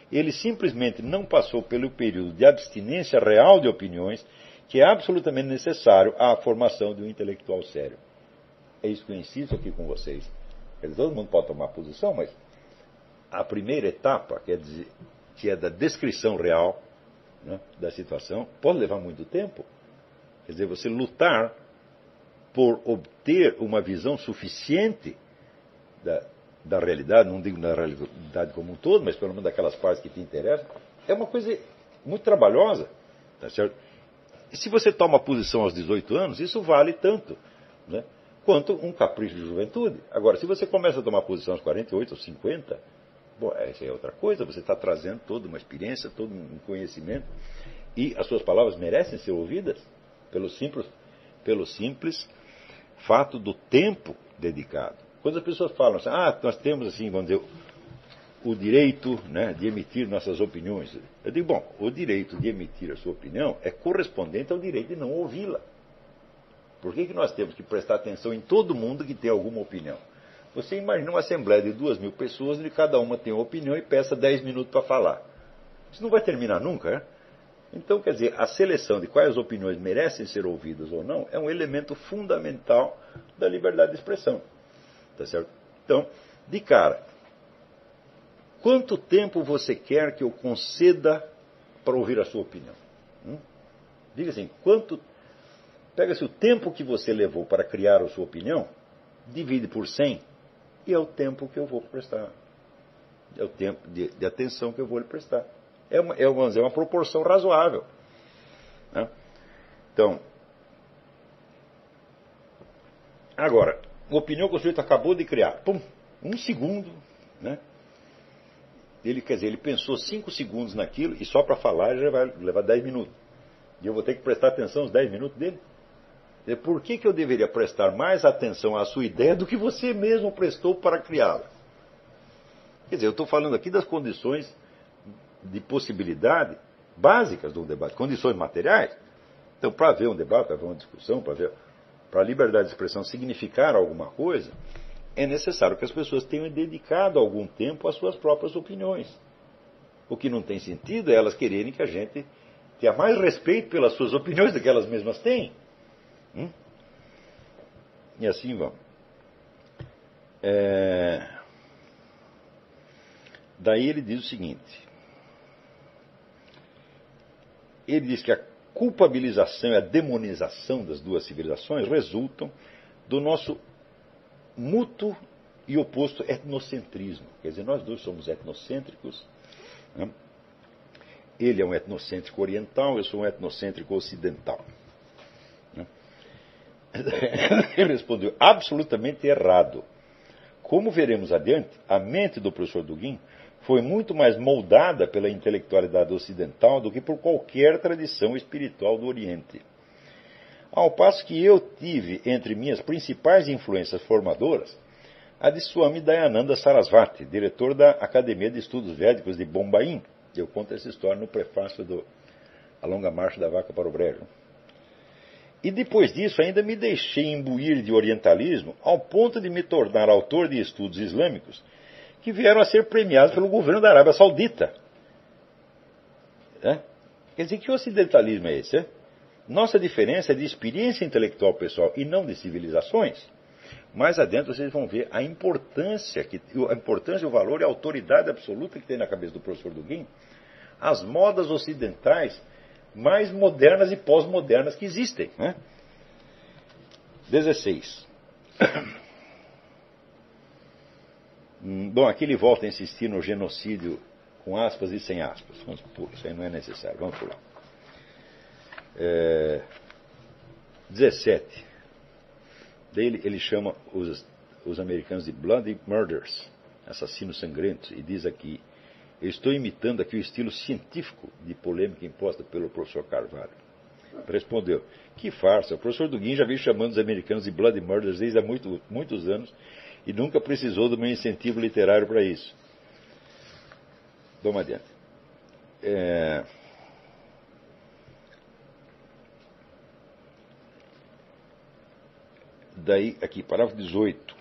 Ele simplesmente não passou pelo período de abstinência real de opiniões que é absolutamente necessário à formação de um intelectual sério. É isso que eu insisto aqui com vocês. Quer dizer, todo mundo pode tomar posição, mas a primeira etapa, quer dizer, que é da descrição real, né, da situação, pode levar muito tempo. Quer dizer, você lutar por obter uma visão suficiente da realidade, não digo da realidade como um todo, mas pelo menos daquelas partes que te interessam, é uma coisa muito trabalhosa. Tá certo? E se você toma posição aos 18 anos, isso vale tanto, né, quanto um capricho de juventude. Agora, se você começa a tomar posição aos 48 ou 50, bom, essa é outra coisa, você está trazendo toda uma experiência, todo um conhecimento, e as suas palavras merecem ser ouvidas pelo simples fato do tempo dedicado. Quando as pessoas falam assim, nós temos assim, vamos dizer, o direito, né, de emitir nossas opiniões. Eu digo, bom, o direito de emitir a sua opinião é correspondente ao direito de não ouvi-la. Por que nós temos que prestar atenção em todo mundo que tem alguma opinião? Você imagina uma assembleia de 2.000 pessoas, onde cada uma tem uma opinião e peça 10 minutos para falar. Isso não vai terminar nunca, né? Então, quer dizer, a seleção de quais opiniões merecem ser ouvidas ou não é um elemento fundamental da liberdade de expressão. Tá certo? Então, de cara, quanto tempo você quer que eu conceda para ouvir a sua opinião? Diga assim, pega-se o tempo que você levou para criar a sua opinião, divide por 100, e é o tempo que eu vou prestar. É o tempo de atenção que eu vou lhe prestar. Vamos dizer, uma proporção razoável. Né? Então, agora, a opinião que o sujeito acabou de criar, pum, 1 segundo, né? Quer dizer, ele pensou 5 segundos naquilo e só para falar já vai levar 10 minutos. E eu vou ter que prestar atenção aos 10 minutos dele? Por que eu deveria prestar mais atenção à sua ideia do que você mesmo prestou para criá-la? Quer dizer, eu estou falando aqui das condições de possibilidade básicas de um debate, condições materiais. Então, para haver um debate, para haver uma discussão, para a liberdade de expressão significar alguma coisa, é necessário que as pessoas tenham dedicado algum tempo às suas próprias opiniões. O que não tem sentido é elas quererem que a gente tenha mais respeito pelas suas opiniões do que elas mesmas têm. E assim vamos. Daí ele diz o seguinte. Ele diz que a culpabilização e a demonização das duas civilizações resultam do nosso mútuo e oposto etnocentrismo. Quer dizer, nós dois somos etnocêntricos. Né? Ele é um etnocêntrico oriental, eu sou um etnocêntrico ocidental. Né? Ele respondeu, absolutamente errado. Como veremos adiante, a mente do professor Dugin foi muito mais moldada pela intelectualidade ocidental do que por qualquer tradição espiritual do Oriente. Ao passo que eu tive entre minhas principais influências formadoras a de Swami Dayananda Sarasvati, diretor da Academia de Estudos Védicos de Bombaim. Eu conto essa história no prefácio do A Longa Marcha da Vaca para o Brejo. E depois disso ainda me deixei imbuir de orientalismo ao ponto de me tornar autor de estudos islâmicos que vieram a ser premiados pelo governo da Arábia Saudita. Quer dizer, que ocidentalismo é esse? Nossa diferença é de experiência intelectual pessoal e não de civilizações. Mais adentro vocês vão ver a importância, o valor e a autoridade absoluta que tem na cabeça do professor Dugin as modas ocidentais mais modernas e pós-modernas que existem. 16. Bom, aqui ele volta a insistir no genocídio com aspas e sem aspas. Isso aí não é necessário. Vamos pular. 17. Daí ele chama os americanos de bloody murders, assassinos sangrentos, e diz aqui, eu estou imitando aqui o estilo científico de polêmica imposta pelo professor Carvalho. Respondeu, que farsa, o professor Dugin já vem chamando os americanos de bloody murders desde há muitos anos e nunca precisou do meu incentivo literário para isso. Vamos adiante. Daí, aqui, parágrafo 18.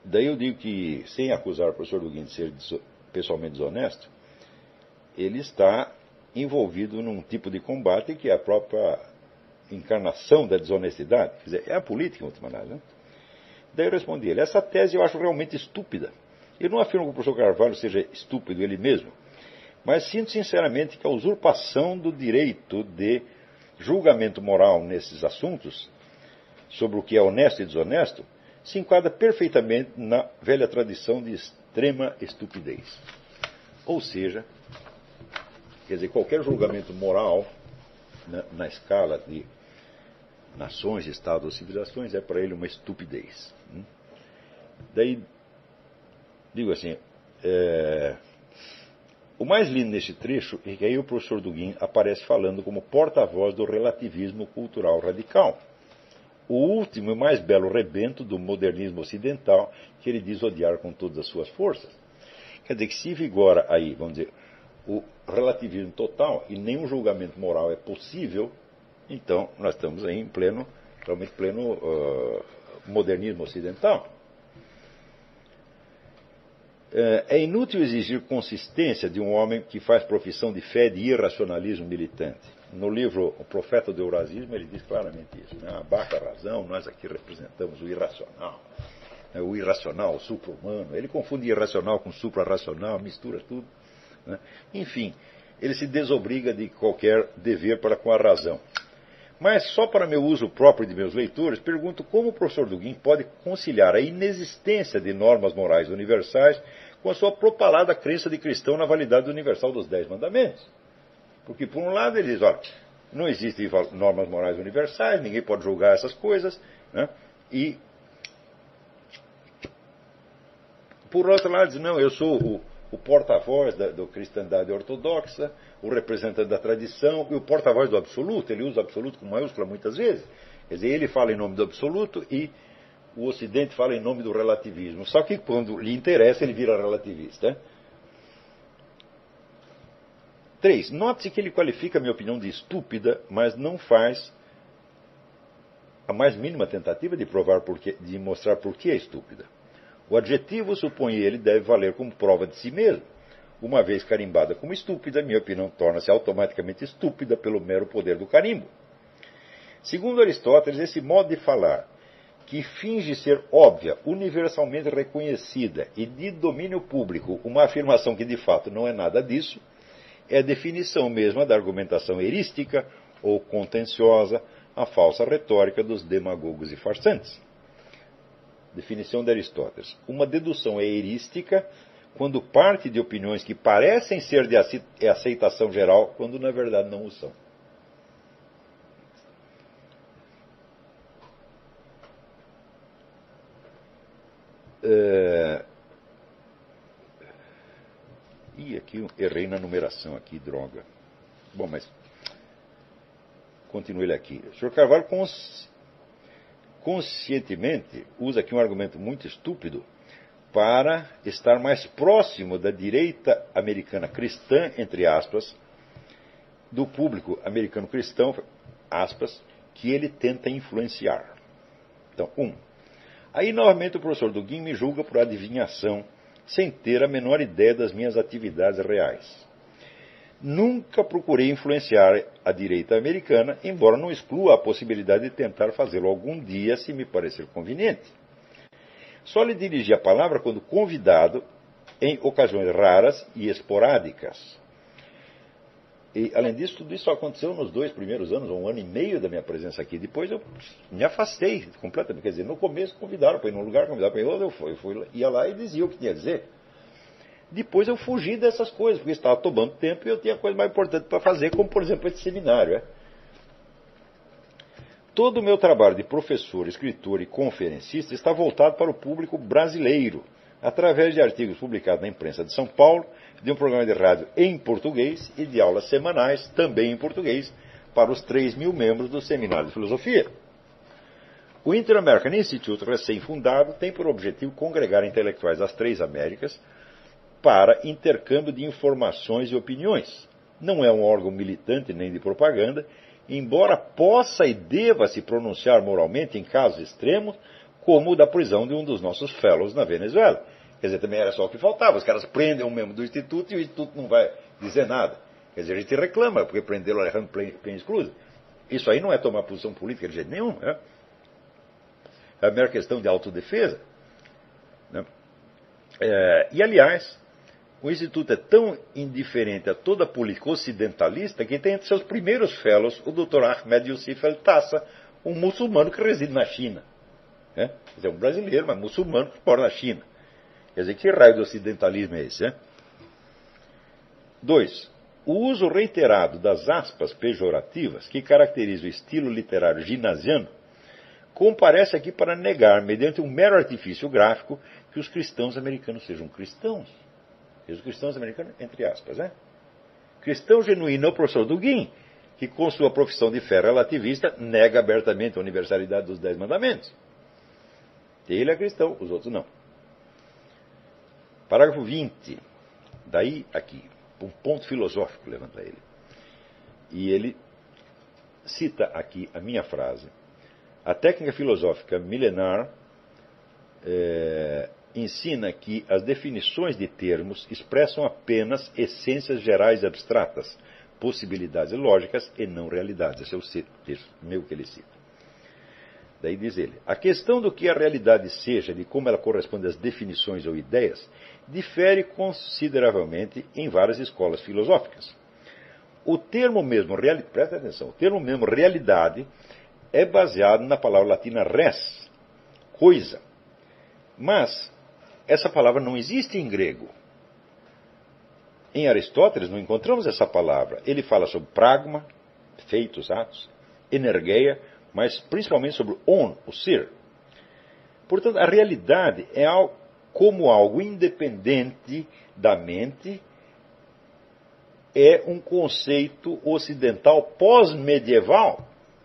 Daí eu digo que, sem acusar o professor Dugin de ser pessoalmente desonesto, ele está envolvido num tipo de combate que é a própria encarnação da desonestidade. Quer dizer, é a política, em última análise, né? Daí eu respondi a ele, essa tese eu acho realmente estúpida. Eu não afirmo que o professor Carvalho seja estúpido ele mesmo, mas sinto sinceramente que a usurpação do direito de julgamento moral nesses assuntos, sobre o que é honesto e desonesto, se enquadra perfeitamente na velha tradição de extrema estupidez. Ou seja, quer dizer, qualquer julgamento moral na escala de nações, estados ou civilizações é para ele uma estupidez. Daí, digo assim, o mais lindo neste trecho é que aí o professor Dugin aparece falando como porta-voz do relativismo cultural radical. O último e mais belo rebento do modernismo ocidental que ele diz odiar com todas as suas forças. Quer dizer que se vigora aí, vamos dizer, o relativismo total e nenhum julgamento moral é possível, então nós estamos aí em pleno modernismo ocidental. É inútil exigir consistência de um homem que faz profissão de fé de irracionalismo militante. No livro O Profeta do Eurasismo, ele diz claramente isso. Né? Abaixo a razão, nós aqui representamos o irracional. Né? O irracional, o supra-humano. Ele confunde irracional com supra-racional, mistura tudo. Né? Enfim, ele se desobriga de qualquer dever para com a razão. Mas só para meu uso próprio de meus leitores, pergunto como o professor Dugin pode conciliar a inexistência de normas morais universais com a sua propalada crença de cristão na validade universal dos 10 mandamentos. Porque, por um lado, ele diz, olha, não existem normas morais universais, ninguém pode julgar essas coisas, né? E, por outro lado, diz, não, eu sou o porta-voz da cristandade ortodoxa, o representante da tradição e o porta-voz do absoluto. Ele usa absoluto com maiúscula muitas vezes. Quer dizer, ele fala em nome do absoluto e o Ocidente fala em nome do relativismo. Só que quando lhe interessa, ele vira relativista. 3. Note-se que ele qualifica a minha opinião de estúpida, mas não faz a mais mínima tentativa de mostrar por que é estúpida. O adjetivo, supõe ele, deve valer como prova de si mesmo. Uma vez carimbada como estúpida, minha opinião torna-se automaticamente estúpida pelo mero poder do carimbo. Segundo Aristóteles, esse modo de falar, que finge ser óbvia, universalmente reconhecida e de domínio público, uma afirmação que de fato não é nada disso, é a definição mesma da argumentação erística ou contenciosa, a falsa retórica dos demagogos e farsantes. Definição de Aristóteles. Uma dedução é erística quando parte de opiniões que parecem ser de aceitação geral, quando na verdade não o são. Aqui eu errei na numeração aqui, droga. Bom, mas continue ele aqui. O Sr. Carvalho conscientemente usa aqui um argumento muito estúpido para estar mais próximo da direita americana cristã, entre aspas, do público americano cristão, aspas, que ele tenta influenciar. Então, aí novamente o professor Dugin me julga por adivinhação, sem ter a menor ideia das minhas atividades reais. Nunca procurei influenciar a direita americana, embora não exclua a possibilidade de tentar fazê-lo algum dia, se me parecer conveniente. Só lhe dirigi a palavra quando convidado, em ocasiões raras e esporádicas. E, além disso, tudo isso aconteceu nos 2 primeiros anos, ou 1 ano e meio da minha presença aqui. Depois eu me afastei completamente. Quer dizer, no começo convidaram para ir num lugar, convidaram para ir outro, ia lá e dizia o que tinha a dizer. Depois eu fugi dessas coisas, porque estava tomando tempo e eu tinha coisa mais importante para fazer, como, por exemplo, esse seminário. Todo o meu trabalho de professor, escritor e conferencista está voltado para o público brasileiro, através de artigos publicados na imprensa de São Paulo, de um programa de rádio em português e de aulas semanais, também em português, para os 3.000 membros do Seminário de Filosofia. O Inter-American Institute, recém-fundado, tem por objetivo congregar intelectuais das 3 Américas para intercâmbio de informações e opiniões. Não é um órgão militante nem de propaganda, embora possa e deva se pronunciar moralmente em casos extremos, como o da prisão de um dos nossos fellows na Venezuela. Quer dizer, também era só o que faltava. Os caras prendem um membro do Instituto e o Instituto não vai dizer nada. Quer dizer, a gente reclama porque prenderam o Alejandro Pérez Cruz. Isso aí não é tomar posição política de jeito nenhum. Né? É a mera questão de autodefesa. Né? E, aliás, o Instituto é tão indiferente a toda a política ocidentalista que tem entre seus primeiros fellows o Dr. Ahmed Youssef El Tassa, um muçulmano que reside na China. Né? Quer dizer, um brasileiro, mas muçulmano que mora na China. Quer dizer, que raio de ocidentalismo é esse? 2. O uso reiterado das aspas pejorativas que caracteriza o estilo literário ginasiano comparece aqui para negar, mediante um mero artifício gráfico, que os cristãos americanos sejam cristãos. E os cristãos americanos, entre aspas, né? Cristão genuíno é o professor Dugin, que com sua profissão de fé relativista nega abertamente a universalidade dos 10 mandamentos. Ele é cristão, os outros não. Parágrafo 20. Daí aqui, um ponto filosófico levanta ele. E ele cita aqui a minha frase. A técnica filosófica milenar ensina que as definições de termos expressam apenas essências gerais e abstratas, possibilidades lógicas e não realidades. Esse é o texto meu que ele cita. Daí diz ele, a questão do que a realidade seja, de como ela corresponde às definições ou ideias, difere consideravelmente em várias escolas filosóficas. O termo mesmo, presta atenção, o termo mesmo realidade é baseado na palavra latina res, coisa. Mas essa palavra não existe em grego. Em Aristóteles não encontramos essa palavra. Ele fala sobre pragma, feitos, atos, energeia, mas principalmente sobre on, o ser. Portanto, a realidade é como algo independente da mente, é um conceito ocidental pós-medieval.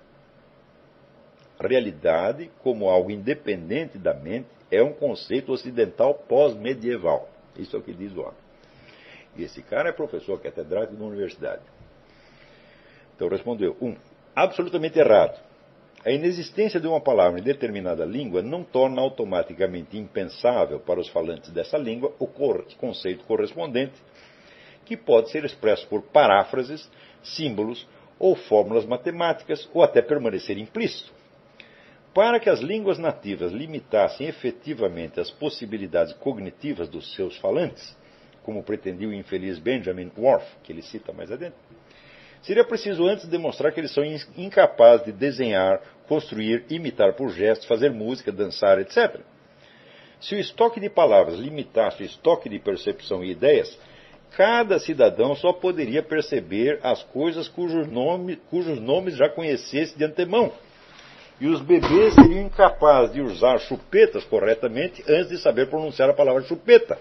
Realidade, como algo independente da mente, é um conceito ocidental pós-medieval. Isso é o que diz o homem. E esse cara é professor catedrático da universidade. Então respondeu: 1. Absolutamente errado. A inexistência de uma palavra em determinada língua não torna automaticamente impensável para os falantes dessa língua o conceito correspondente, que pode ser expresso por paráfrases, símbolos ou fórmulas matemáticas, ou até permanecer implícito. Para que as línguas nativas limitassem efetivamente as possibilidades cognitivas dos seus falantes, como pretendia o infeliz Benjamin Worf, que ele cita mais adiante, seria preciso antes demonstrar que eles são incapazes de desenhar, construir, imitar por gestos, fazer música, dançar, etc. Se o estoque de palavras limitasse o estoque de percepção e ideias, cada cidadão só poderia perceber as coisas cujos nomes já conhecesse de antemão. E os bebês seriam incapazes de usar chupetas corretamente antes de saber pronunciar a palavra chupeta.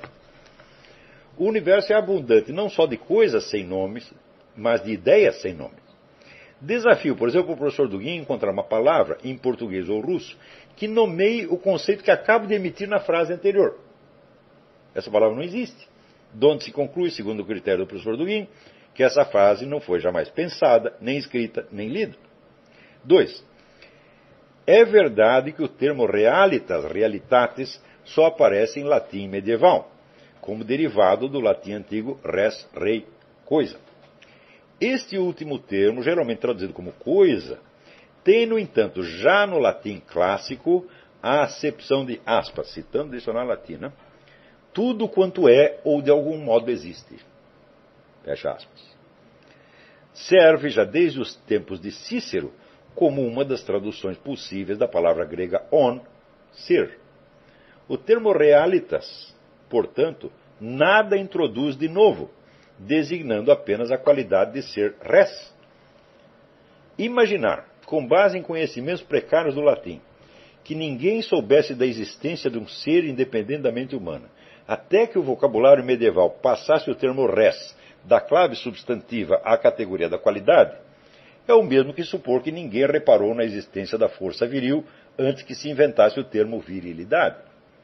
O universo é abundante não só de coisas sem nomes, mas de ideias sem nome. Desafio, por exemplo, o professor Dugin encontrar uma palavra, em português ou russo, que nomeie o conceito que acabo de emitir na frase anterior. Essa palavra não existe. De onde se conclui, segundo o critério do professor Dugin, que essa frase não foi jamais pensada, nem escrita, nem lida. 2. É verdade que o termo realitas, realitatis, só aparece em latim medieval, como derivado do latim antigo res, rei, coisa. Este último termo, geralmente traduzido como coisa, tem, no entanto, já no latim clássico, a acepção de aspas, citando o dicionário latino, tudo quanto é ou de algum modo existe. Fecha aspas. Serve já desde os tempos de Cícero como uma das traduções possíveis da palavra grega on, ser. O termo realitas, portanto, nada introduz de novo, designando apenas a qualidade de ser res. Imaginar, com base em conhecimentos precários do latim, que ninguém soubesse da existência de um ser independente da mente humana, até que o vocabulário medieval passasse o termo res da clave substantiva à categoria da qualidade, é o mesmo que supor que ninguém reparou na existência da força viril antes que se inventasse o termo virilidade.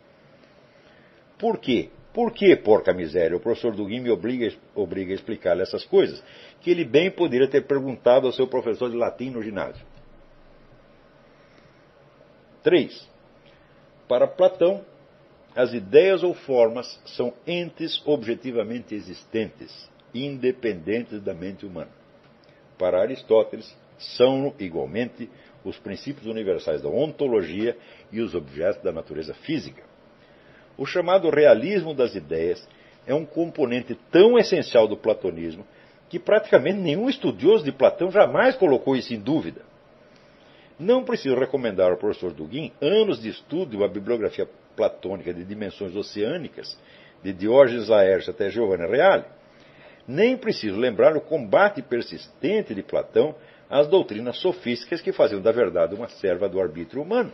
Por quê? Por que, porca miséria? O professor Dugin me obriga a explicar-lhe essas coisas, que ele bem poderia ter perguntado ao seu professor de latim no ginásio. 3. Para Platão, as ideias ou formas são entes objetivamente existentes, independentes da mente humana. Para Aristóteles, são igualmente os princípios universais da ontologia e os objetos da natureza física. O chamado realismo das ideias é um componente tão essencial do platonismo que praticamente nenhum estudioso de Platão jamais colocou isso em dúvida. Não preciso recomendar ao professor Dugin anos de estudo de uma bibliografia platônica de dimensões oceânicas, de Diógenes Laercio até Giovanni Reale. Nem preciso lembrar o combate persistente de Platão às doutrinas sofísticas que faziam da verdade uma serva do arbítrio humano.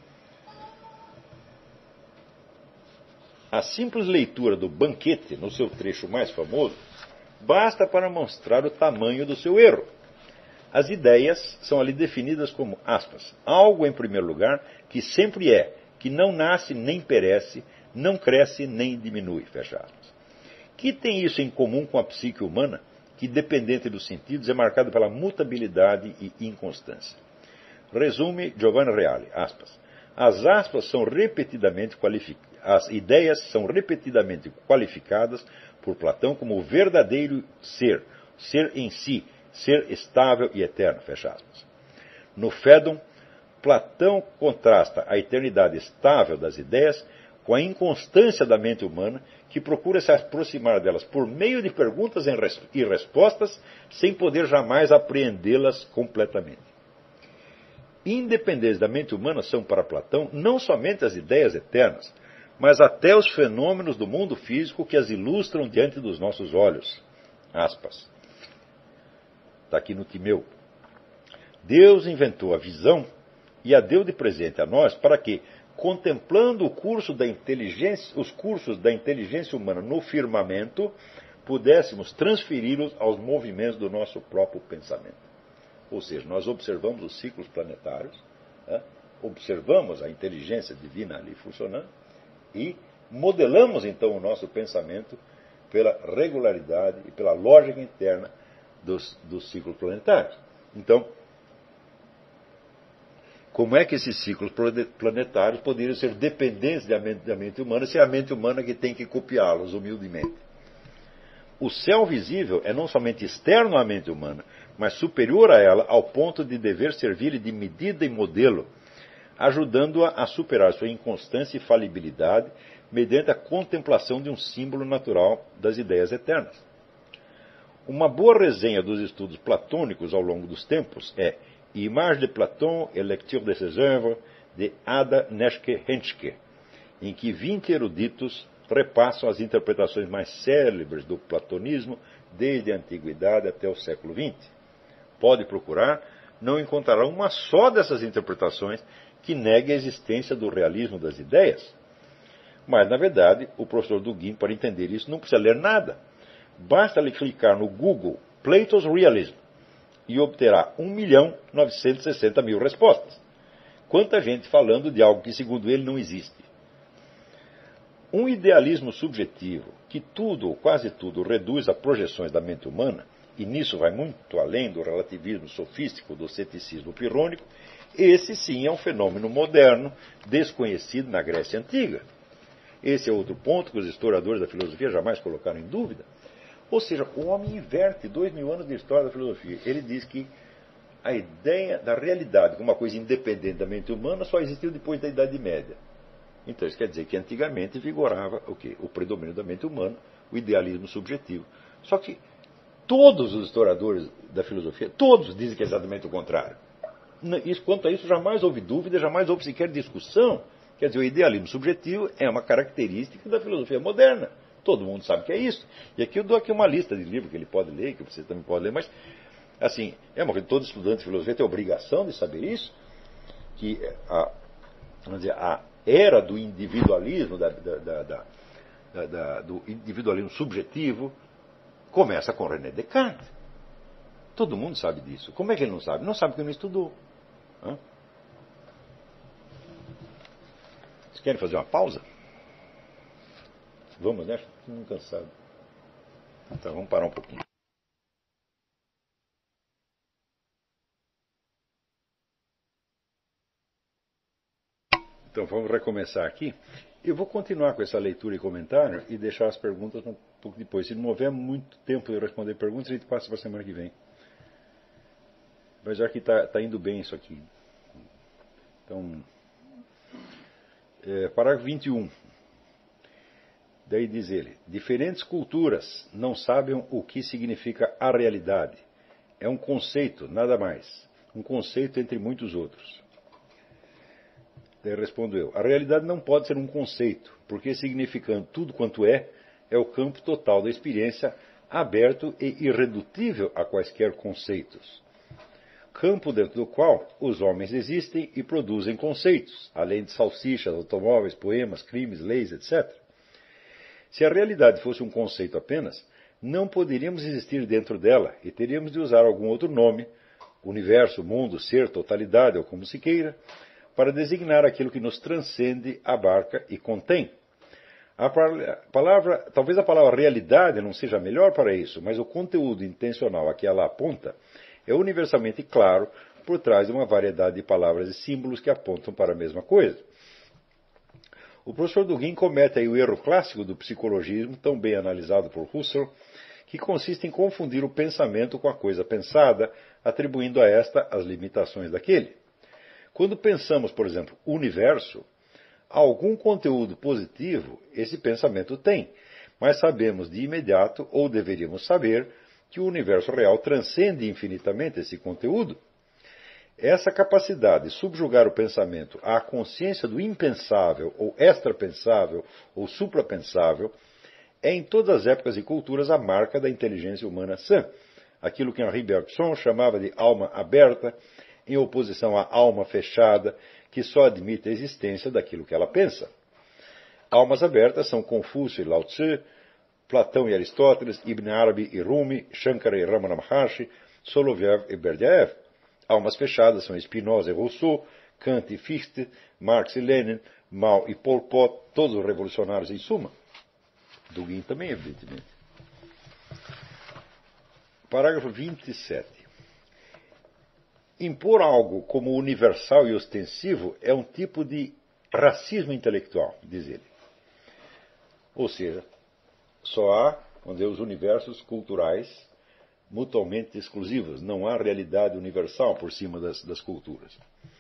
A simples leitura do Banquete, no seu trecho mais famoso, basta para mostrar o tamanho do seu erro. As ideias são ali definidas como, aspas, algo, em primeiro lugar, que sempre é, que não nasce nem perece, não cresce nem diminui, fecha aspas. Que tem isso em comum com a psique humana, que, dependente dos sentidos, é marcada pela mutabilidade e inconstância? Resume Giovanni Reale, aspas, as ideias são repetidamente qualificadas por Platão como o verdadeiro ser, ser em si, ser estável e eterno, fecha aspas. No Fédon, Platão contrasta a eternidade estável das ideias com a inconstância da mente humana, que procura se aproximar delas por meio de perguntas e respostas, sem poder jamais apreendê-las completamente. Independentes da mente humana são para Platão não somente as ideias eternas, mas até os fenômenos do mundo físico que as ilustram diante dos nossos olhos. Aspas. Está aqui no Timeu. Deus inventou a visão e a deu de presente a nós para que, contemplando os cursos da inteligência humana no firmamento, pudéssemos transferi-los aos movimentos do nosso próprio pensamento. Ou seja, nós observamos os ciclos planetários, observamos a inteligência divina ali funcionando e modelamos então o nosso pensamento pela regularidade e pela lógica interna dos ciclos planetários. Então, como é que esses ciclos planetários poderiam ser dependentes da mente humana, se é a mente humana que tem que copiá-los humildemente? O céu visível é não somente externo à mente humana, mas superior a ela ao ponto de dever servir-lhe de medida e modelo, ajudando-a a superar sua inconstância e falibilidade mediante a contemplação de um símbolo natural das ideias eternas. Uma boa resenha dos estudos platônicos ao longo dos tempos é Image de Platon et lecture de ses œuvres, de Ada Neschke-Henschke, em que 20 eruditos repassam as interpretações mais célebres do platonismo desde a antiguidade até o século XX. Pode procurar, não encontrará uma só dessas interpretações que negue a existência do realismo das ideias. Mas, na verdade, o professor Dugin, para entender isso, não precisa ler nada. Basta-lhe clicar no Google Plato's Realism e obterá 1.960.000 respostas. Quanta gente falando de algo que, segundo ele, não existe. Um idealismo subjetivo que tudo ou quase tudo reduz a projeções da mente humana, e nisso vai muito além do relativismo sofístico, do ceticismo pirrônico, esse sim é um fenômeno moderno, desconhecido na Grécia Antiga. Esse é outro ponto que os historiadores da filosofia jamais colocaram em dúvida. Ou seja, o homem inverte 2.000 anos de história da filosofia. Ele diz que a ideia da realidade como uma coisa independente da mente humana só existiu depois da Idade Média. Então isso quer dizer que antigamente vigorava o quê? O predomínio da mente humana, o idealismo subjetivo. Só que todos os historiadores da filosofia, todos dizem que é exatamente o contrário. Quanto a isso, jamais houve dúvida, jamais houve sequer discussão. Quer dizer, o idealismo subjetivo é uma característica da filosofia moderna. Todo mundo sabe que é isso. E aqui eu dou aqui uma lista de livros que ele pode ler, que você também pode ler, mas, assim, todo estudante de filosofia tem a obrigação de saber isso, que a era do individualismo, do individualismo subjetivo, começa com René Descartes. Todo mundo sabe disso. Como é que ele não sabe? Não sabe porque não estudou. Vocês querem fazer uma pausa? Vamos, né? Estou muito cansado. Então vamos parar um pouquinho. Então Então vamos recomeçar aqui. Eu vou continuar com essa leitura e comentário e deixar as perguntas um pouco depois. Se não houver muito tempo de eu responder perguntas, a gente passa para a semana que vem. Mas já que está indo bem isso aqui. Então, parágrafo 21. Daí diz ele: diferentes culturas não sabem o que significa a realidade. É um conceito, nada mais. Um conceito entre muitos outros. Daí respondo eu: a realidade não pode ser um conceito, porque significando tudo quanto é o campo total da experiência, aberto e irredutível a quaisquer conceitos. Campo dentro do qual os homens existem e produzem conceitos, além de salsichas, automóveis, poemas, crimes, leis, etc. Se a realidade fosse um conceito apenas, não poderíamos existir dentro dela e teríamos de usar algum outro nome, universo, mundo, ser, totalidade ou como se queira, para designar aquilo que nos transcende, abarca e contém. Talvez a palavra realidade não seja melhor para isso, mas o conteúdo intencional a que ela aponta é universalmente claro por trás de uma variedade de palavras e símbolos que apontam para a mesma coisa. O professor Dugin comete aí o erro clássico do psicologismo, tão bem analisado por Husserl, que consiste em confundir o pensamento com a coisa pensada, atribuindo a esta as limitações daquele. Quando pensamos, por exemplo, universo, algum conteúdo positivo esse pensamento tem, mas sabemos de imediato, ou deveríamos saber, que o universo real transcende infinitamente esse conteúdo. Essa capacidade de subjugar o pensamento à consciência do impensável, ou extrapensável, ou suprapensável, é em todas as épocas e culturas a marca da inteligência humana sã, aquilo que Henri Bergson chamava de alma aberta, em oposição à alma fechada, que só admite a existência daquilo que ela pensa. Almas abertas são Confúcio e Lao Tzu, Platão e Aristóteles, Ibn Arabi e Rumi, Shankara e Ramana Maharshi, Soloviev e Berdyaev. Almas fechadas são Spinoza e Rousseau, Kant e Fichte, Marx e Lenin, Mao e Pol Pot, todos os revolucionários em suma. Dugin também, evidentemente. Parágrafo 27. Impor algo como universal e ostensivo é um tipo de racismo intelectual, diz ele. Ou seja, só há, os universos culturais mutuamente exclusivos. Não há realidade universal por cima das culturas.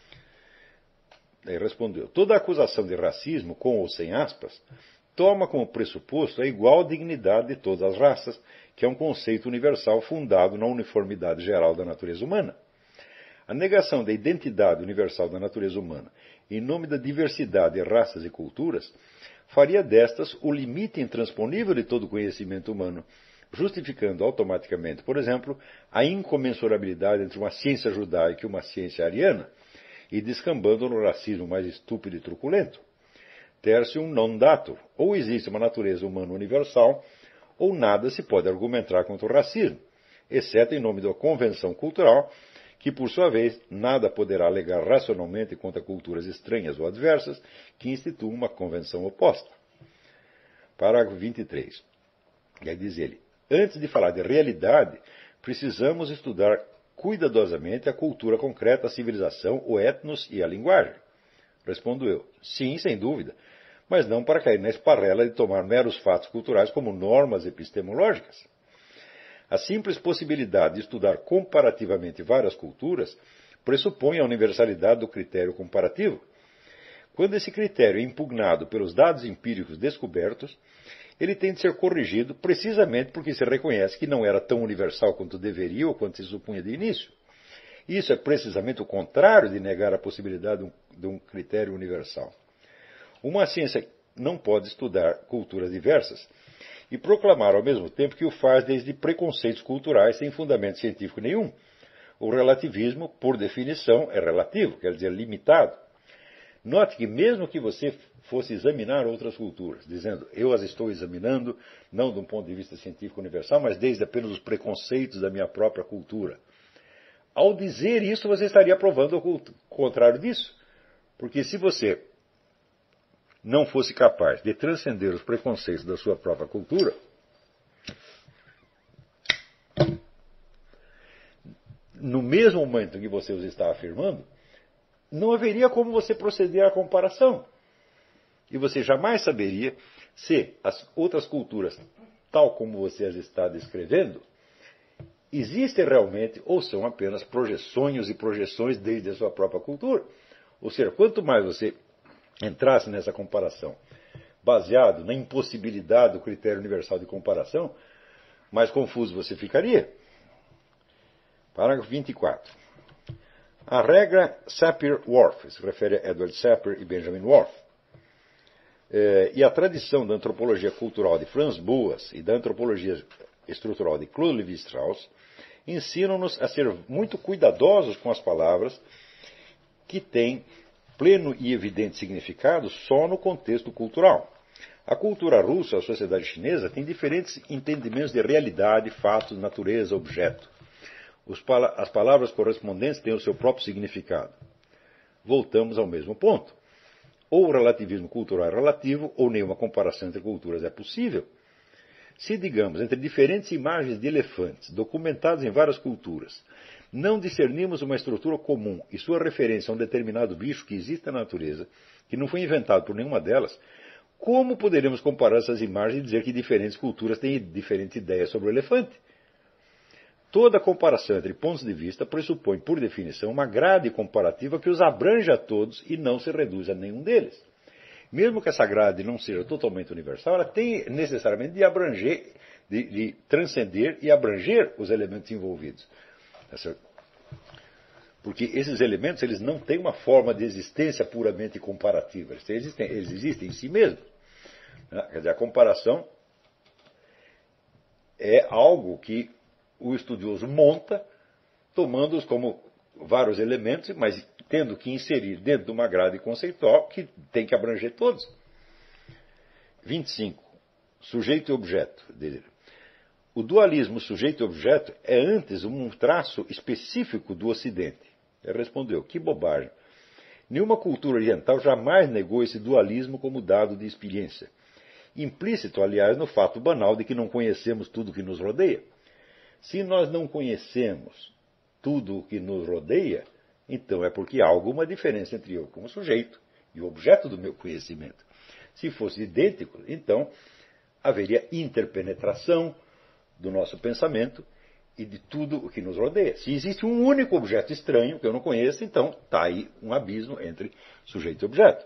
Aí respondeu: toda acusação de racismo, com ou sem aspas, toma como pressuposto a igual dignidade de todas as raças, que é um conceito universal fundado na uniformidade geral da natureza humana. A negação da identidade universal da natureza humana, em nome da diversidade de raças e culturas, faria destas o limite intransponível de todo conhecimento humano, justificando automaticamente, por exemplo, a incomensurabilidade entre uma ciência judaica e uma ciência ariana, e descambando no racismo mais estúpido e truculento. Tertium non datur: ou existe uma natureza humana universal, ou nada se pode argumentar contra o racismo, exceto em nome da convenção cultural, que, por sua vez, nada poderá alegar racionalmente contra culturas estranhas ou adversas que instituam uma convenção oposta. Parágrafo 23. E aí diz ele: antes de falar de realidade, precisamos estudar cuidadosamente a cultura concreta, a civilização, o etnos e a linguagem. Respondo eu: sim, sem dúvida, mas não para cair na esparrela de tomar meros fatos culturais como normas epistemológicas. A simples possibilidade de estudar comparativamente várias culturas pressupõe a universalidade do critério comparativo. Quando esse critério é impugnado pelos dados empíricos descobertos, ele tem de ser corrigido precisamente porque se reconhece que não era tão universal quanto deveria ou quanto se supunha de início. Isso é precisamente o contrário de negar a possibilidade de um critério universal. Uma ciência não pode estudar culturas diversas e proclamar ao mesmo tempo que o faz desde preconceitos culturais sem fundamento científico nenhum. O relativismo, por definição, é relativo, quer dizer, limitado. Note que mesmo que você fosse examinar outras culturas, dizendo, eu as estou examinando, não de um ponto de vista científico universal, mas desde apenas os preconceitos da minha própria cultura. Ao dizer isso, você estaria provando o contrário disso. Porque se você não fosse capaz de transcender os preconceitos da sua própria cultura, no mesmo momento em que você os está afirmando, não haveria como você proceder à comparação. E você jamais saberia se as outras culturas, tal como você as está descrevendo, existem realmente ou são apenas sonhos e projeções desde a sua própria cultura. Ou seja, quanto mais você entrasse nessa comparação baseado na impossibilidade do critério universal de comparação, mais confuso você ficaria. Parágrafo 24. A regra Sapir-Whorf, se refere a Edward Sapir e Benjamin Whorf, e a tradição da antropologia cultural de Franz Boas e da antropologia estrutural de Claude Lévi-Strauss ensinam-nos a ser muito cuidadosos com as palavras que têm pleno e evidente significado só no contexto cultural. A cultura russa e a sociedade chinesa têm diferentes entendimentos de realidade, fatos, natureza, objeto. As palavras correspondentes têm o seu próprio significado. Voltamos ao mesmo ponto. Ou o relativismo cultural é relativo, ou nenhuma comparação entre culturas é possível. Se, digamos, entre diferentes imagens de elefantes, documentadas em várias culturas, não discernimos uma estrutura comum e sua referência a um determinado bicho que existe na natureza, que não foi inventado por nenhuma delas, como poderemos comparar essas imagens e dizer que diferentes culturas têm diferentes ideias sobre o elefante? Toda comparação entre pontos de vista pressupõe, por definição, uma grade comparativa que os abrange a todos e não se reduz a nenhum deles. Mesmo que essa grade não seja totalmente universal, ela tem necessariamente de abranger, de transcender e abranger os elementos envolvidos. Porque esses elementos eles não têm uma forma de existência puramente comparativa. Eles existem em si mesmos. Quer dizer, a comparação é algo que o estudioso monta, tomando-os como vários elementos, mas tendo que inserir dentro de uma grade conceitual que tem que abranger todos. 25. Sujeito e objeto. O dualismo sujeito e objeto é antes um traço específico do Ocidente. Ele respondeu, que bobagem. Nenhuma cultura oriental jamais negou esse dualismo como dado de experiência. Implícito, aliás, no fato banal de que não conhecemos tudo o que nos rodeia. Se nós não conhecemos tudo o que nos rodeia, então é porque há alguma diferença entre eu como sujeito e o objeto do meu conhecimento. Se fosse idêntico, então haveria interpenetração do nosso pensamento e de tudo o que nos rodeia. Se existe um único objeto estranho que eu não conheço, então está aí um abismo entre sujeito e objeto.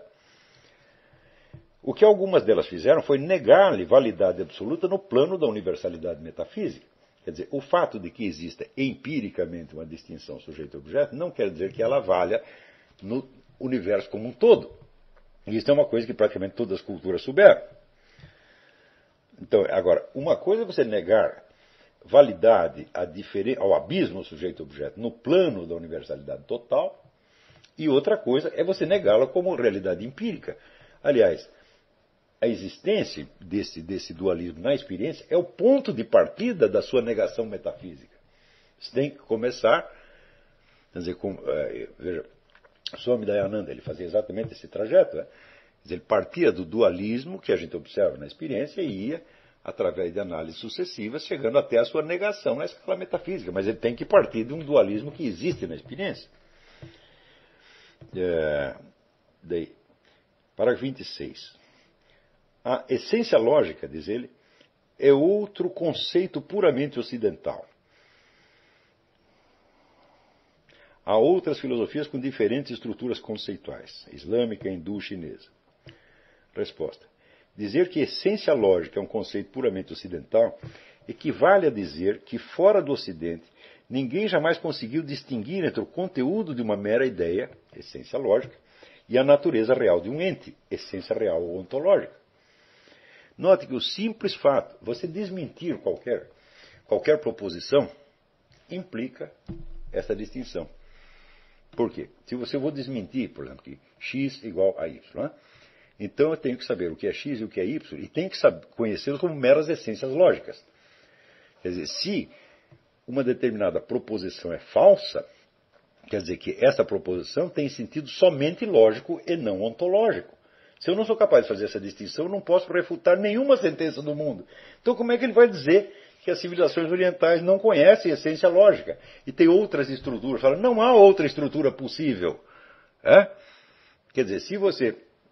O que algumas delas fizeram foi negar-lhe validade absoluta no plano da universalidade metafísica. Quer dizer, o fato de que exista empiricamente uma distinção sujeito-objeto não quer dizer que ela valha no universo como um todo. E isso é uma coisa que praticamente todas as culturas souberam. Então, agora, uma coisa é você negar validade ao abismo sujeito-objeto no plano da universalidade total, e outra coisa é você negá-la como realidade empírica. Aliás, a existência desse dualismo na experiência é o ponto de partida da sua negação metafísica. Você tem que começar, quer dizer, veja, Swami Dayananda, ele fazia exatamente esse trajeto. Quer dizer, ele partia do dualismo que a gente observa na experiência e ia, através de análises sucessivas, chegando até a sua negação na escala metafísica. Mas ele tem que partir de um dualismo que existe na experiência. Parágrafo 26. A essência lógica, diz ele, é outro conceito puramente ocidental. Há outras filosofias com diferentes estruturas conceituais, islâmica, hindu, chinesa. Resposta. Dizer que essência lógica é um conceito puramente ocidental equivale a dizer que fora do Ocidente ninguém jamais conseguiu distinguir entre o conteúdo de uma mera ideia, essência lógica, e a natureza real de um ente, essência real ou ontológica. Note que o simples fato, você desmentir qualquer proposição, implica essa distinção. Por quê? Se eu vou desmentir, por exemplo, que x igual a y, né? Então eu tenho que saber o que é x e o que é y, e tenho que conhecê-los como meras essências lógicas. Quer dizer, se uma determinada proposição é falsa, quer dizer que essa proposição tem sentido somente lógico e não ontológico. Se eu não sou capaz de fazer essa distinção, eu não posso refutar nenhuma sentença do mundo. Então como é que ele vai dizer que as civilizações orientais não conhecem a essência lógica e tem outras estruturas? Fala, não há outra estrutura possível. Quer dizer, se você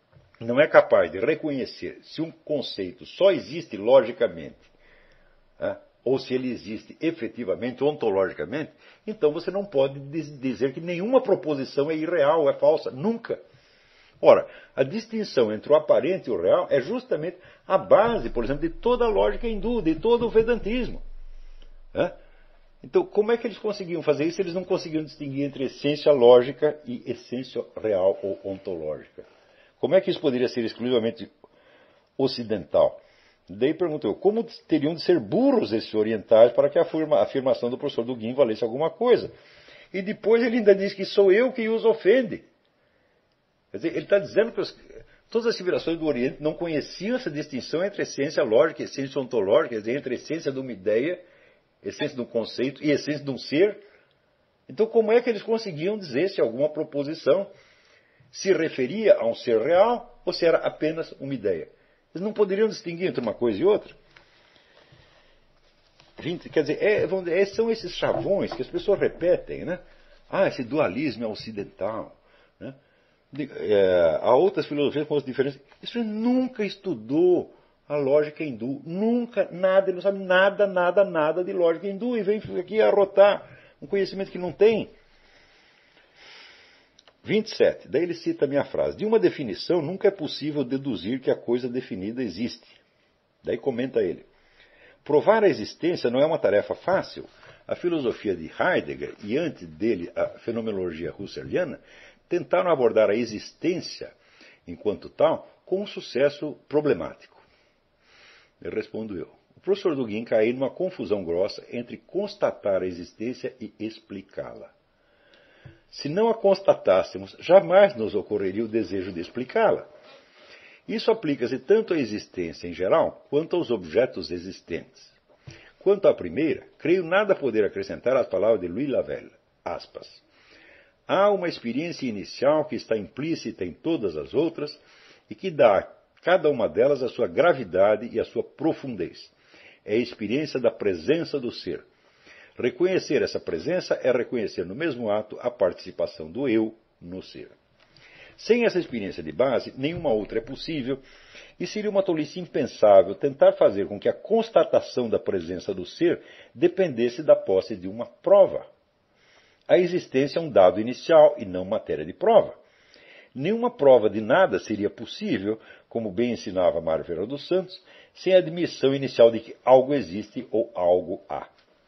não é capaz de reconhecer se um conceito só existe logicamente, ou se ele existe efetivamente, ontologicamente, então você não pode dizer que nenhuma proposição é irreal, é falsa. Nunca. Ora, a distinção entre o aparente e o real é justamente a base, por exemplo, de toda a lógica hindu, de todo o vedantismo. Então, como é que eles conseguiam fazer isso se eles não conseguiam distinguir entre essência lógica e essência real ou ontológica? Como é que isso poderia ser exclusivamente ocidental? Daí perguntou eu, como teriam de ser burros esses orientais para que a afirmação do professor Dugin valesse alguma coisa? E depois ele ainda diz que sou eu que os ofende. Quer dizer, ele está dizendo que todas as civilizações do Oriente não conheciam essa distinção entre essência lógica e essência ontológica, quer dizer, entre essência de uma ideia, essência de um conceito e essência de um ser. Então, como é que eles conseguiam dizer se alguma proposição se referia a um ser real ou se era apenas uma ideia? Eles não poderiam distinguir entre uma coisa e outra. Quer dizer, são esses chavões que as pessoas repetem, né? Esse dualismo é ocidental, né? Há outras filosofias com outras diferenças. Isso nunca estudou a lógica hindu. Nunca, nada, ele não sabe nada de lógica hindu e vem aqui arrotar um conhecimento que não tem. 27. Daí ele cita a minha frase. De uma definição nunca é possível deduzir que a coisa definida existe. Daí comenta ele. Provar a existência não é uma tarefa fácil. A filosofia de Heidegger e antes dele a fenomenologia husserliana tentaram abordar a existência enquanto tal com um sucesso problemático. Eu respondo eu. O professor Dugin caiu numa confusão grossa entre constatar a existência e explicá-la. Se não a constatássemos, jamais nos ocorreria o desejo de explicá-la. Isso aplica-se tanto à existência em geral, quanto aos objetos existentes. Quanto à primeira, creio nada poder acrescentar às palavras de Louis Lavelle, aspas. Há uma experiência inicial que está implícita em todas as outras e que dá a cada uma delas a sua gravidade e a sua profundez. É a experiência da presença do ser. Reconhecer essa presença é reconhecer no mesmo ato a participação do eu no ser. Sem essa experiência de base, nenhuma outra é possível e seria uma tolice impensável tentar fazer com que a constatação da presença do ser dependesse da posse de uma prova. A existência é um dado inicial e não matéria de prova. Nenhuma prova de nada seria possível, como bem ensinava Mário Ferreira dos Santos, sem a admissão inicial de que algo existe ou algo há.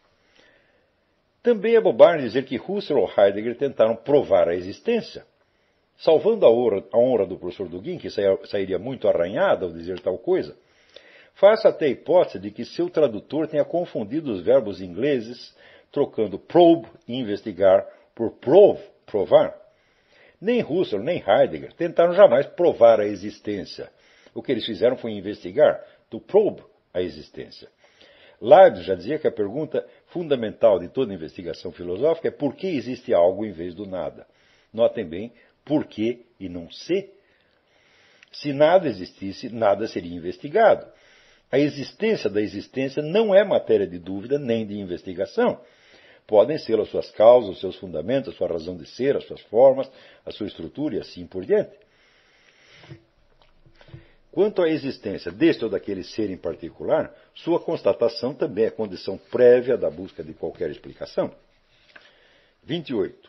Também é bobagem dizer que Husserl ou Heidegger tentaram provar a existência. Salvando a honra do professor Dugin, que sairia muito arranhado ao dizer tal coisa, faça até a hipótese de que seu tradutor tenha confundido os verbos ingleses, trocando probe, investigar, por prove, provar. Nem Husserl, nem Heidegger tentaram jamais provar a existência. O que eles fizeram foi investigar, to probe a existência. Leibniz já dizia que a pergunta fundamental de toda investigação filosófica é por que existe algo em vez do nada. Notem bem, por que e não se. Se nada existisse, nada seria investigado. A existência da existência não é matéria de dúvida nem de investigação. Podem ser as suas causas, os seus fundamentos, a sua razão de ser, as suas formas, a sua estrutura e assim por diante. Quanto à existência deste ou daquele ser em particular, sua constatação também é condição prévia da busca de qualquer explicação. 28.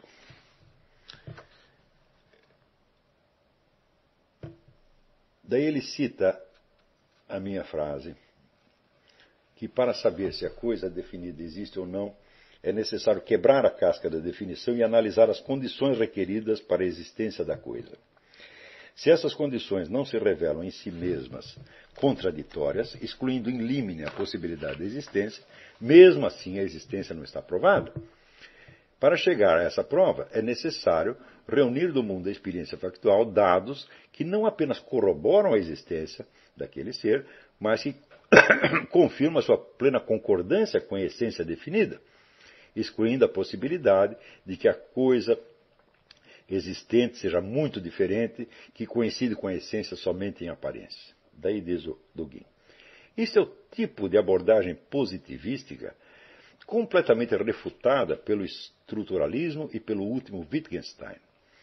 Daí ele cita a minha frase, que para saber se a coisa definida existe ou não, é necessário quebrar a casca da definição e analisar as condições requeridas para a existência da coisa. Se essas condições não se revelam em si mesmas contraditórias, excluindo in limine a possibilidade da existência, mesmo assim a existência não está provada. Para chegar a essa prova, é necessário reunir do mundo da experiência factual dados que não apenas corroboram a existência daquele ser, mas que confirmam a sua plena concordância com a essência definida, excluindo a possibilidade de que a coisa existente seja muito diferente, que coincide com a essência somente em aparência. Daí diz o Dugin. Isso é o tipo de abordagem positivística completamente refutada pelo estruturalismo e pelo último Wittgenstein.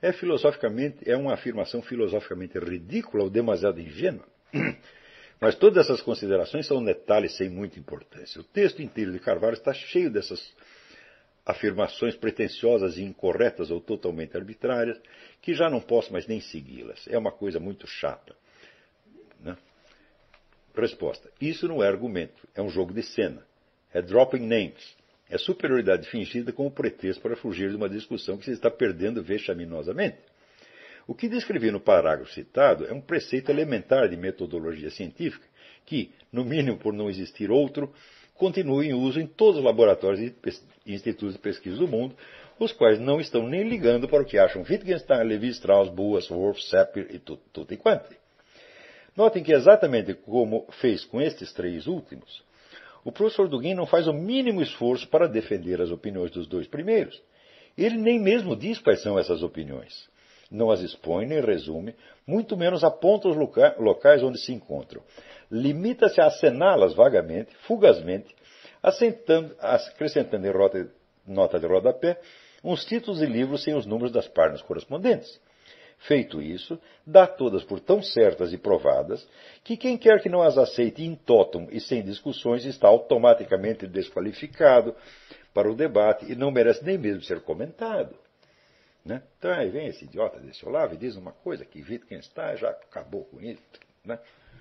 é uma afirmação filosoficamente ridícula ou demasiado ingênua. Mas todas essas considerações são detalhes sem muita importância. O texto inteiro de Carvalho está cheio dessas afirmações pretensiosas e incorretas ou totalmente arbitrárias, que já não posso mais nem segui-las. É uma coisa muito chata. Né? Resposta. Isso não é argumento, é um jogo de cena. É dropping names. É superioridade fingida como pretexto para fugir de uma discussão que se está perdendo vexaminosamente. O que descrevi no parágrafo citado é um preceito elementar de metodologia científica que, no mínimo por não existir outro, continua em uso em todos os laboratórios e institutos de pesquisa do mundo, os quais não estão nem ligando para o que acham Wittgenstein, Levi-Strauss, Boas, Wolff, Sapir e tutti quanti. Notem que exatamente como fez com estes três últimos, o professor Dugin não faz o mínimo esforço para defender as opiniões dos dois primeiros. Ele nem mesmo diz quais são essas opiniões. Não as expõe nem resume, muito menos aponta os locais onde se encontram. Limita-se a acená-las vagamente, fugazmente, acrescentando em nota de rodapé uns títulos de livros sem os números das páginas correspondentes. Feito isso, dá todas por tão certas e provadas que quem quer que não as aceite in totum e sem discussões está automaticamente desqualificado para o debate e não merece nem mesmo ser comentado. Né? Então aí vem esse idiota desse Olavo e diz uma coisa que Wittgenstein já acabou com isso. Né?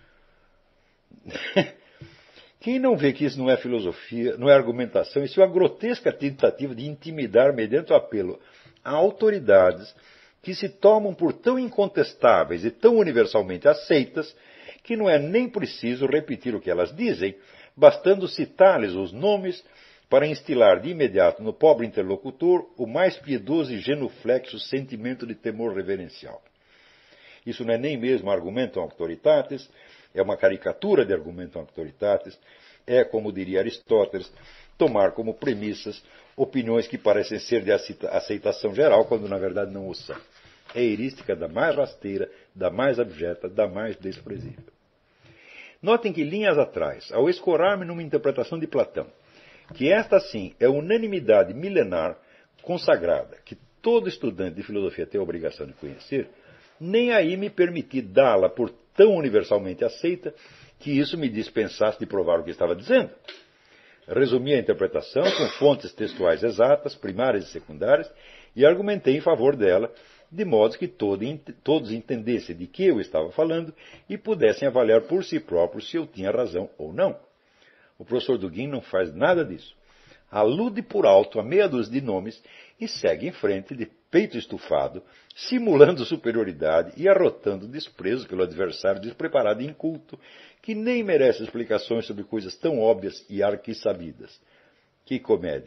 Quem não vê que isso não é filosofia, não é argumentação, isso é uma grotesca tentativa de intimidar mediante o apelo a autoridades que se tomam por tão incontestáveis e tão universalmente aceitas que não é nem preciso repetir o que elas dizem, bastando citar-lhes os nomes para instilar de imediato no pobre interlocutor o mais piedoso e genuflexo sentimento de temor reverencial. Isso não é nem mesmo argumentum auctoritatis, é uma caricatura de argumentum auctoritatis, é, como diria Aristóteles, tomar como premissas opiniões que parecem ser de aceitação geral, quando na verdade não o são. É heurística da mais rasteira, da mais abjeta, da mais desprezível. Notem que linhas atrás, ao escorar-me numa interpretação de Platão, que esta sim é unanimidade milenar consagrada, que todo estudante de filosofia tem a obrigação de conhecer, nem aí me permiti dá-la por tão universalmente aceita que isso me dispensasse de provar o que estava dizendo. Resumi a interpretação com fontes textuais exatas, primárias e secundárias, e argumentei em favor dela, de modo que todos entendessem de que eu estava falando e pudessem avaliar por si próprios se eu tinha razão ou não. O professor Dugin não faz nada disso. Alude por alto a meia dúzia de nomes e segue em frente de peito estufado, simulando superioridade e arrotando desprezo pelo adversário despreparado e inculto, que nem merece explicações sobre coisas tão óbvias e arquisabidas. Que comédia!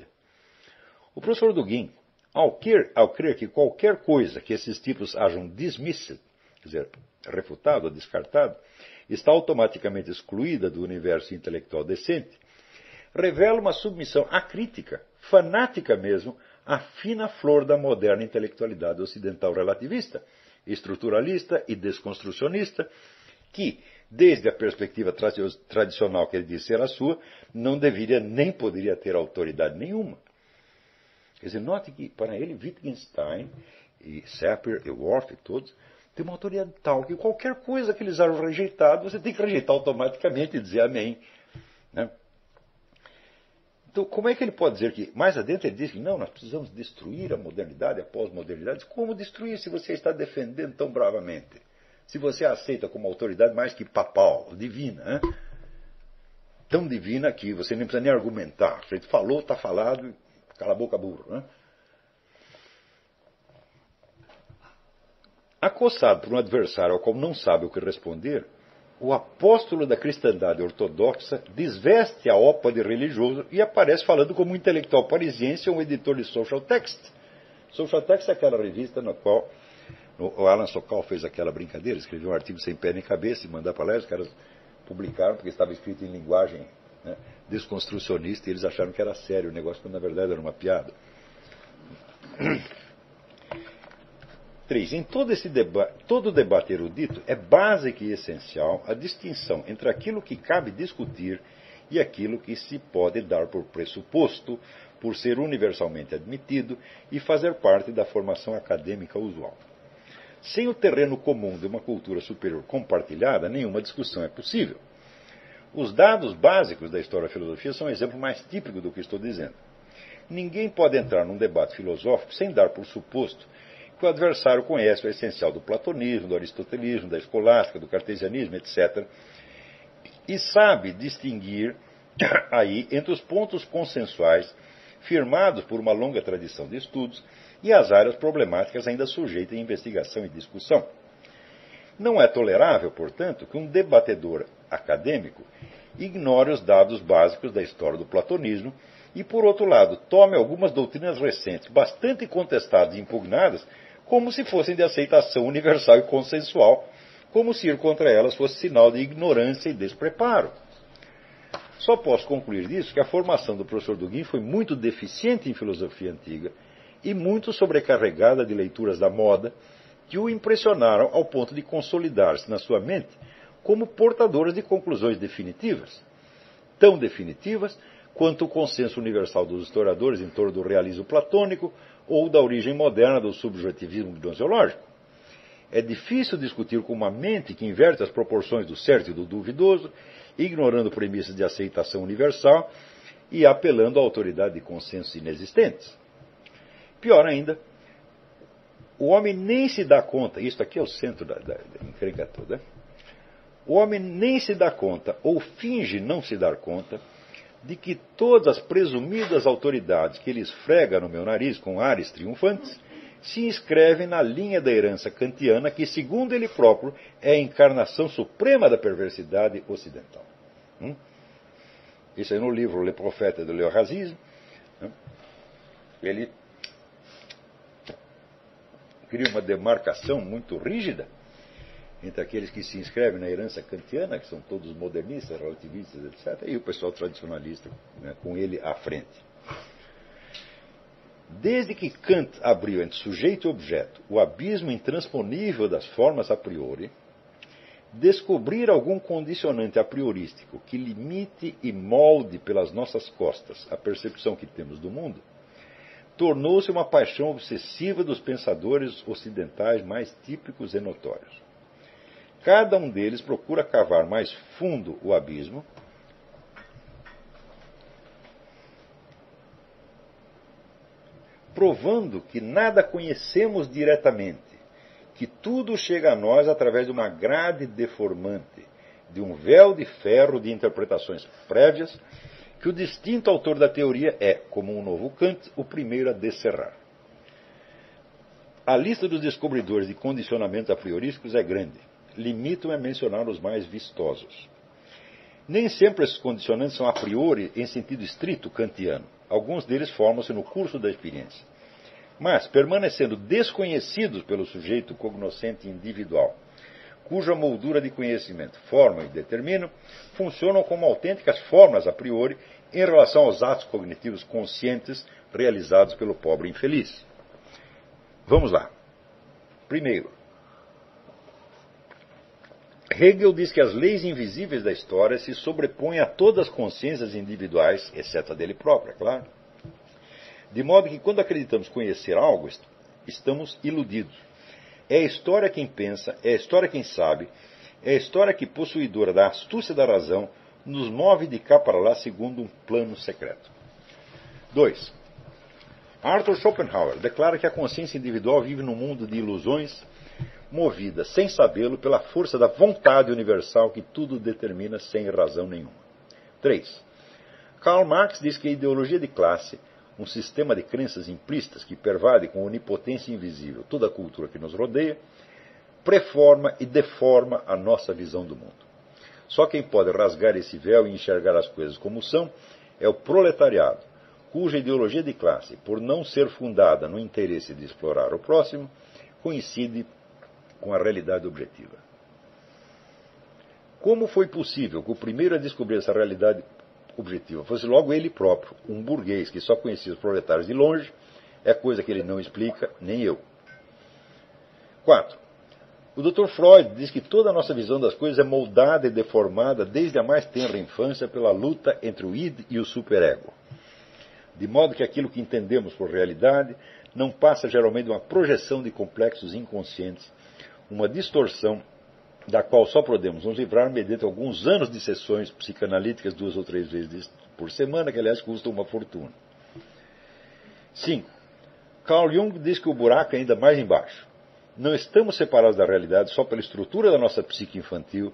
O professor Dugin, ao crer que qualquer coisa que esses tipos hajam dismissed, quer dizer, refutado ou descartado, está automaticamente excluída do universo intelectual decente, revela uma submissão acrítica, fanática mesmo, à fina flor da moderna intelectualidade ocidental relativista, estruturalista e desconstrucionista, que, desde a perspectiva tradicional que ele diz ser a sua, não deveria nem poderia ter autoridade nenhuma. Quer dizer, note que para ele Wittgenstein e Sapir e Wolff e todos têm uma autoridade tal que qualquer coisa que eles hajam rejeitado, você tem que rejeitar automaticamente e dizer amém. Né? Então, como é que ele pode dizer que, mais adiante ele diz que não, nós precisamos destruir a modernidade, a pós-modernidade? Como destruir se você está defendendo tão bravamente? Se você a aceita como autoridade mais que papal, divina, né? Tão divina que você nem precisa nem argumentar. Se ele falou, está falado, cala a boca burro. Né? Acossado por um adversário ao qual não sabe o que responder, o apóstolo da cristandade ortodoxa desveste a ópera de religioso e aparece falando como um intelectual parisiense ou um editor de Social Text. Social Text é aquela revista na qual o Alan Sokal fez aquela brincadeira, escreveu um artigo sem pé nem cabeça e mandar para lá, os caras publicaram porque estava escrito em linguagem, né, desconstrucionista, e eles acharam que era sério o negócio, quando na verdade era uma piada. 3. Em todo debate erudito é básica e essencial a distinção entre aquilo que cabe discutir e aquilo que se pode dar por pressuposto, por ser universalmente admitido e fazer parte da formação acadêmica usual. Sem o terreno comum de uma cultura superior compartilhada, nenhuma discussão é possível. Os dados básicos da história da filosofia são um exemplo mais típico do que estou dizendo. Ninguém pode entrar num debate filosófico sem dar por suposto que o adversário conhece o essencial do platonismo, do aristotelismo, da escolástica, do cartesianismo, etc., e sabe distinguir aí entre os pontos consensuais firmados por uma longa tradição de estudos e as áreas problemáticas ainda sujeitas a investigação e discussão. Não é tolerável, portanto, que um debatedor acadêmico ignore os dados básicos da história do platonismo e, por outro lado, tome algumas doutrinas recentes, bastante contestadas e impugnadas, como se fossem de aceitação universal e consensual, como se ir contra elas fosse sinal de ignorância e despreparo. Só posso concluir disso que a formação do professor Dugin foi muito deficiente em filosofia antiga e muito sobrecarregada de leituras da moda que o impressionaram ao ponto de consolidar-se na sua mente como portadoras de conclusões definitivas, tão definitivas quanto o consenso universal dos historiadores em torno do realismo platônico ou da origem moderna do subjetivismo gnoseológico. É difícil discutir com uma mente que inverte as proporções do certo e do duvidoso, ignorando premissas de aceitação universal e apelando à autoridade de consensos inexistentes. Pior ainda, o homem nem se dá conta, isto aqui é o centro da encrenca toda, o homem nem se dá conta, ou finge não se dar conta, de que todas as presumidas autoridades que ele esfrega no meu nariz com ares triunfantes se inscrevem na linha da herança kantiana que, segundo ele próprio, é a encarnação suprema da perversidade ocidental. Isso aí no livro Le Prophète de l'Eurasisme. Ele cria uma demarcação muito rígida entre aqueles que se inscrevem na herança kantiana, que são todos modernistas, relativistas, etc., e o pessoal tradicionalista, né, com ele à frente. Desde que Kant abriu entre sujeito e objeto o abismo intransponível das formas a priori, descobrir algum condicionante a priorístico que limite e molde pelas nossas costas a percepção que temos do mundo, tornou-se uma paixão obsessiva dos pensadores ocidentais mais típicos e notórios. Cada um deles procura cavar mais fundo o abismo, provando que nada conhecemos diretamente, que tudo chega a nós através de uma grade deformante, de um véu de ferro de interpretações prévias, que o distinto autor da teoria é, como um novo Kant, o primeiro a descerrar. A lista dos descobridores de condicionamentos a priorísticos é grande. Limito-me a mencionar os mais vistosos. Nem sempre esses condicionantes são a priori em sentido estrito kantiano. Alguns deles formam-se no curso da experiência. Mas, permanecendo desconhecidos pelo sujeito cognoscente individual, cuja moldura de conhecimento formam e determinam, funcionam como autênticas formas a priori em relação aos atos cognitivos conscientes realizados pelo pobre infeliz. Vamos lá. Primeiro, Hegel diz que as leis invisíveis da história se sobrepõem a todas as consciências individuais, exceto a dele próprio, é claro. De modo que, quando acreditamos conhecer algo, estamos iludidos. É a história quem pensa, é a história quem sabe, é a história que, possuidora da astúcia da razão, nos move de cá para lá segundo um plano secreto. 2. Arthur Schopenhauer declara que a consciência individual vive num mundo de ilusões, movida, sem sabê-lo, pela força da vontade universal que tudo determina sem razão nenhuma. 3. Karl Marx diz que a ideologia de classe, um sistema de crenças implícitas que pervade com onipotência invisível toda a cultura que nos rodeia, preforma e deforma a nossa visão do mundo. Só quem pode rasgar esse véu e enxergar as coisas como são é o proletariado, cuja ideologia de classe, por não ser fundada no interesse de explorar o próximo, coincide com a realidade objetiva. Como foi possível que o primeiro a descobrir essa realidade objetiva fosse logo ele próprio, um burguês que só conhecia os proletários de longe, é coisa que ele não explica, nem eu. 4. O Dr. Freud diz que toda a nossa visão das coisas é moldada e deformada desde a mais tenra infância pela luta entre o id e o superego. de modo que aquilo que entendemos por realidade não passa geralmente de uma projeção de complexos inconscientes, uma distorção da qual só podemos nos livrar mediante alguns anos de sessões psicanalíticas 2 ou 3 vezes por semana, que aliás custam uma fortuna. 5. Carl Jung diz que o buraco é ainda mais embaixo. Não estamos separados da realidade só pela estrutura da nossa psique infantil,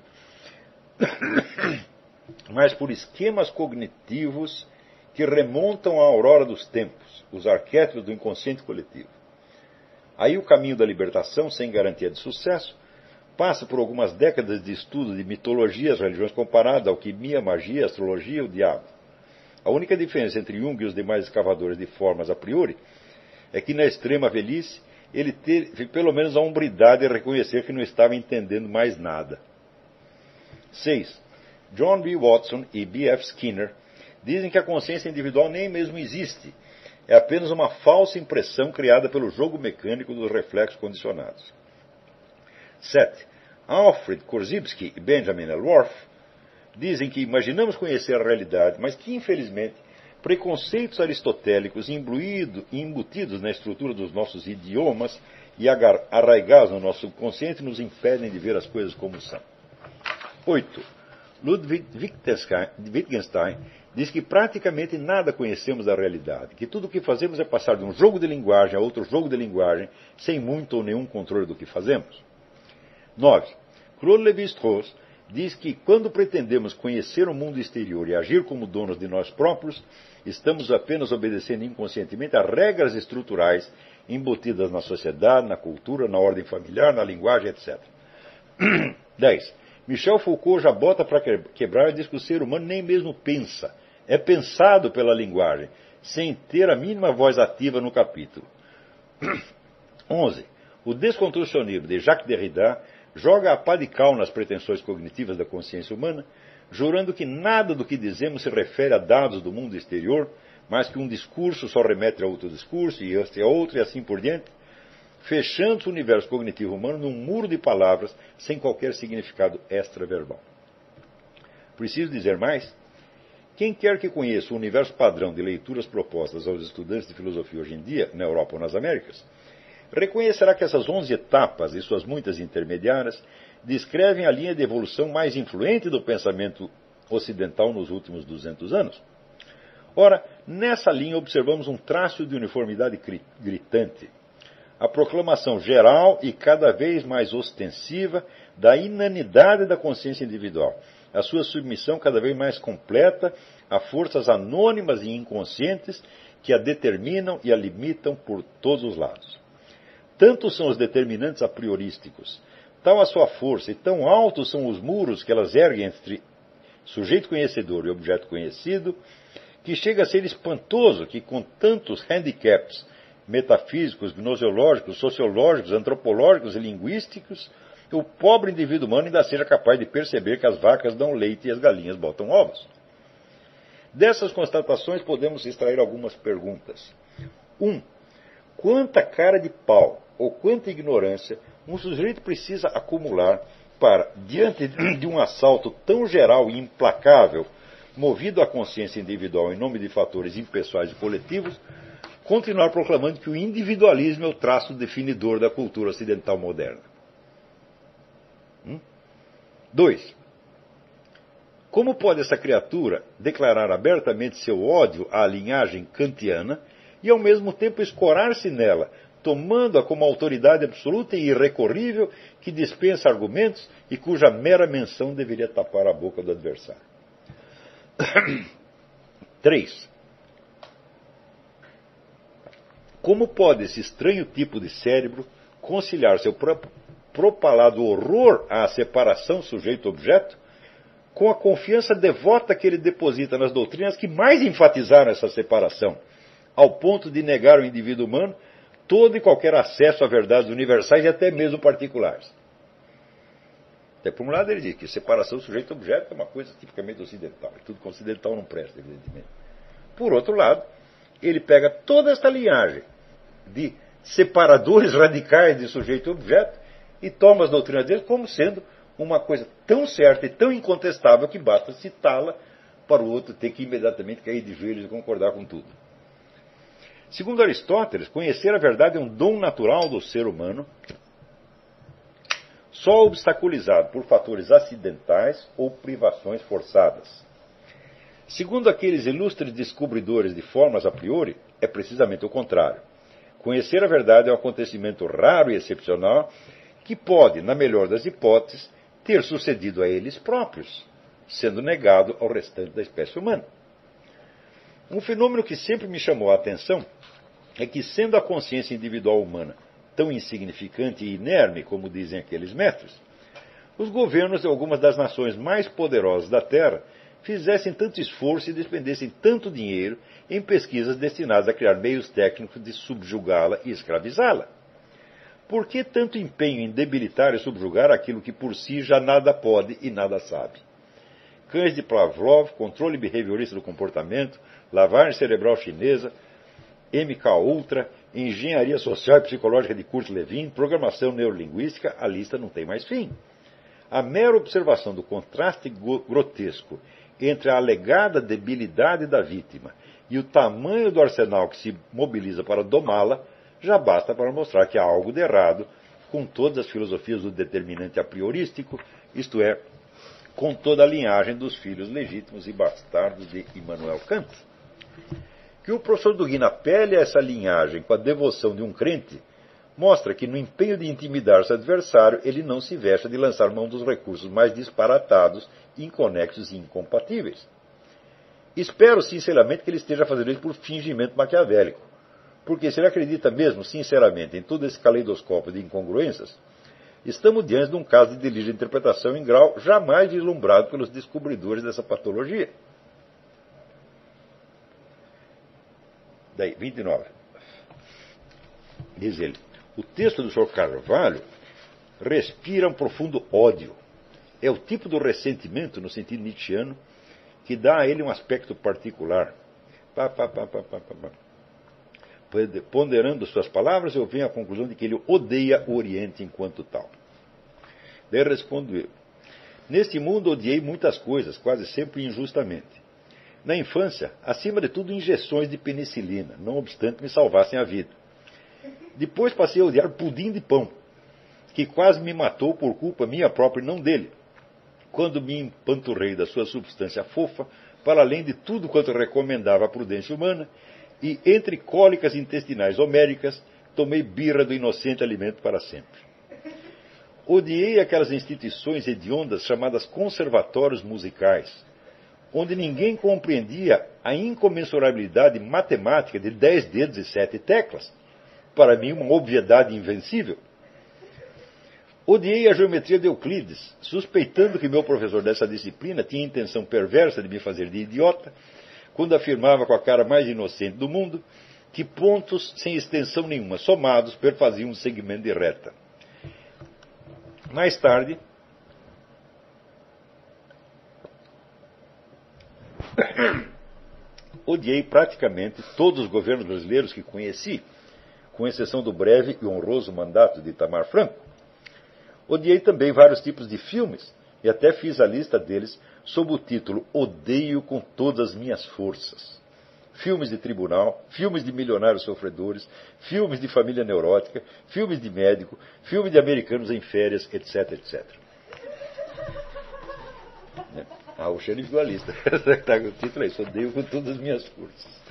mas por esquemas cognitivos que remontam à aurora dos tempos, os arquétipos do inconsciente coletivo. Aí o caminho da libertação, sem garantia de sucesso, passa por algumas décadas de estudo de mitologias, religiões comparadas, alquimia, magia, astrologia e o diabo. A única diferença entre Jung e os demais escavadores de formas a priori é que na extrema velhice ele teve pelo menos a hombridade de reconhecer que não estava entendendo mais nada. 6. John B. Watson e B. F. Skinner dizem que a consciência individual nem mesmo existe. É apenas uma falsa impressão criada pelo jogo mecânico dos reflexos condicionados. 7. Alfred Korzybski e Benjamin L. Worf dizem que imaginamos conhecer a realidade, mas que, infelizmente, preconceitos aristotélicos embutidos na estrutura dos nossos idiomas e arraigados no nosso subconsciente nos impedem de ver as coisas como são. 8. Ludwig Wittgenstein diz que praticamente nada conhecemos da realidade, que tudo o que fazemos é passar de um jogo de linguagem a outro jogo de linguagem, sem muito ou nenhum controle do que fazemos. 9. Claude Lévi-Strauss diz que quando pretendemos conhecer o mundo exterior e agir como donos de nós próprios, estamos apenas obedecendo inconscientemente a regras estruturais embutidas na sociedade, na cultura, na ordem familiar, na linguagem, etc. 10. Michel Foucault já bota para quebrar e diz que o ser humano nem mesmo pensa. É pensado pela linguagem, sem ter a mínima voz ativa no capítulo. 11. O desconstrucionismo de Jacques Derrida joga a pá de cal nas pretensões cognitivas da consciência humana, jurando que nada do que dizemos se refere a dados do mundo exterior, mas que um discurso só remete a outro discurso, e este a outro, e assim por diante, fechando o universo cognitivo humano num muro de palavras sem qualquer significado extraverbal. Preciso dizer mais? Quem quer que conheça o universo padrão de leituras propostas aos estudantes de filosofia hoje em dia, na Europa ou nas Américas, reconhecerá que essas 11 etapas e suas muitas intermediárias descrevem a linha de evolução mais influente do pensamento ocidental nos últimos 200 anos. Ora, nessa linha observamos um traço de uniformidade gritante. A proclamação geral e cada vez mais ostensiva da inanidade da consciência individual, a sua submissão cada vez mais completa a forças anônimas e inconscientes que a determinam e a limitam por todos os lados. Tantos são os determinantes a priorísticos, tal a sua força e tão altos são os muros que elas erguem entre sujeito conhecedor e objeto conhecido, que chega a ser espantoso que com tantos handicaps metafísicos, gnoseológicos, sociológicos, antropológicos e linguísticos, o pobre indivíduo humano ainda seja capaz de perceber que as vacas dão leite e as galinhas botam ovos. Dessas constatações podemos extrair algumas perguntas. 1. Quanta cara de pau ou quanta ignorância um sujeito precisa acumular para, diante de um assalto tão geral e implacável, movido à consciência individual em nome de fatores impessoais e coletivos, continuar proclamando que o individualismo é o traço definidor da cultura ocidental moderna. 2. Como pode essa criatura declarar abertamente seu ódio à linhagem kantiana e ao mesmo tempo escorar-se nela, tomando-a como autoridade absoluta e irrecorrível que dispensa argumentos e cuja mera menção deveria tapar a boca do adversário? 3. Como pode esse estranho tipo de cérebro conciliar seu propalado horror à separação sujeito-objeto com a confiança devota que ele deposita nas doutrinas que mais enfatizaram essa separação, ao ponto de negar ao indivíduo humano todo e qualquer acesso a verdades universais e até mesmo particulares? Até por um lado ele diz que separação sujeito-objeto é uma coisa tipicamente ocidental, e tudo que ocidental não presta, evidentemente. Por outro lado, ele pega toda esta linhagem de separadores radicais de sujeito e objeto e toma as doutrinas deles como sendo uma coisa tão certa e tão incontestável que basta citá-la para o outro ter que imediatamente cair de joelhos e concordar com tudo. Segundo Aristóteles, conhecer a verdade é um dom natural do ser humano, só obstaculizado por fatores acidentais ou privações forçadas. Segundo aqueles ilustres descobridores de formas a priori, é precisamente o contrário. Conhecer a verdade é um acontecimento raro e excepcional que pode, na melhor das hipóteses, ter sucedido a eles próprios, sendo negado ao restante da espécie humana. Um fenômeno que sempre me chamou a atenção é que, sendo a consciência individual humana tão insignificante e inerme como dizem aqueles mestres, os governos de algumas das nações mais poderosas da Terra fizessem tanto esforço e despendessem tanto dinheiro em pesquisas destinadas a criar meios técnicos de subjugá-la e escravizá-la. Por que tanto empenho em debilitar e subjugar aquilo que por si já nada pode e nada sabe? Cães de Pavlov, controle behaviorista do comportamento, lavagem cerebral chinesa, MK Ultra, engenharia social e psicológica de Kurt Lewin, programação neurolinguística, a lista não tem mais fim. A mera observação do contraste grotesco entre a alegada debilidade da vítima e o tamanho do arsenal que se mobiliza para domá-la já basta para mostrar que há algo de errado com todas as filosofias do determinante a priorístico, isto é, com toda a linhagem dos filhos legítimos e bastardos de Immanuel Kant. Que o professor Dugin apele a essa linhagem com a devoção de um crente mostra que, no empenho de intimidar seu adversário, ele não se veste de lançar mão dos recursos mais disparatados, inconexos e incompatíveis. Espero sinceramente que ele esteja fazendo isso por fingimento maquiavélico, porque se ele acredita mesmo sinceramente em todo esse caleidoscópio de incongruências, estamos diante de um caso de delírio de interpretação em grau jamais vislumbrado pelos descobridores dessa patologia. Daí, 29. Diz ele, o texto do Sr. Carvalho respira um profundo ódio. É o tipo do ressentimento, no sentido nietzschiano, que dá a ele um aspecto particular. Ponderando suas palavras, eu venho à conclusão de que ele odeia o Oriente enquanto tal. Daí respondo eu. Neste mundo odiei muitas coisas, quase sempre injustamente. Na infância, acima de tudo, injeções de penicilina, não obstante me salvassem a vida. Depois passei a odiar pudim de pão, que quase me matou por culpa minha própria e não dele, quando me empanturrei da sua substância fofa, para além de tudo quanto recomendava a prudência humana, e entre cólicas intestinais homéricas, tomei birra do inocente alimento para sempre. Odiei aquelas instituições hediondas chamadas conservatórios musicais, onde ninguém compreendia a incomensurabilidade matemática de 10 dedos e 7 teclas, para mim uma obviedade invencível. Odiei a geometria de Euclides, suspeitando que meu professor dessa disciplina tinha intenção perversa de me fazer de idiota, quando afirmava com a cara mais inocente do mundo que pontos sem extensão nenhuma somados perfaziam um segmento de reta. Mais tarde, odiei praticamente todos os governos brasileiros que conheci, com exceção do breve e honroso mandato de Itamar Franco. Odiei também vários tipos de filmes, e até fiz a lista deles sob o título Odeio com todas as minhas forças. Filmes de tribunal, filmes de milionários sofredores, filmes de família neurótica, filmes de médico, filmes de americanos em férias, etc, etc. O xerife igual a lista. O título é isso, Odeio com todas as minhas forças.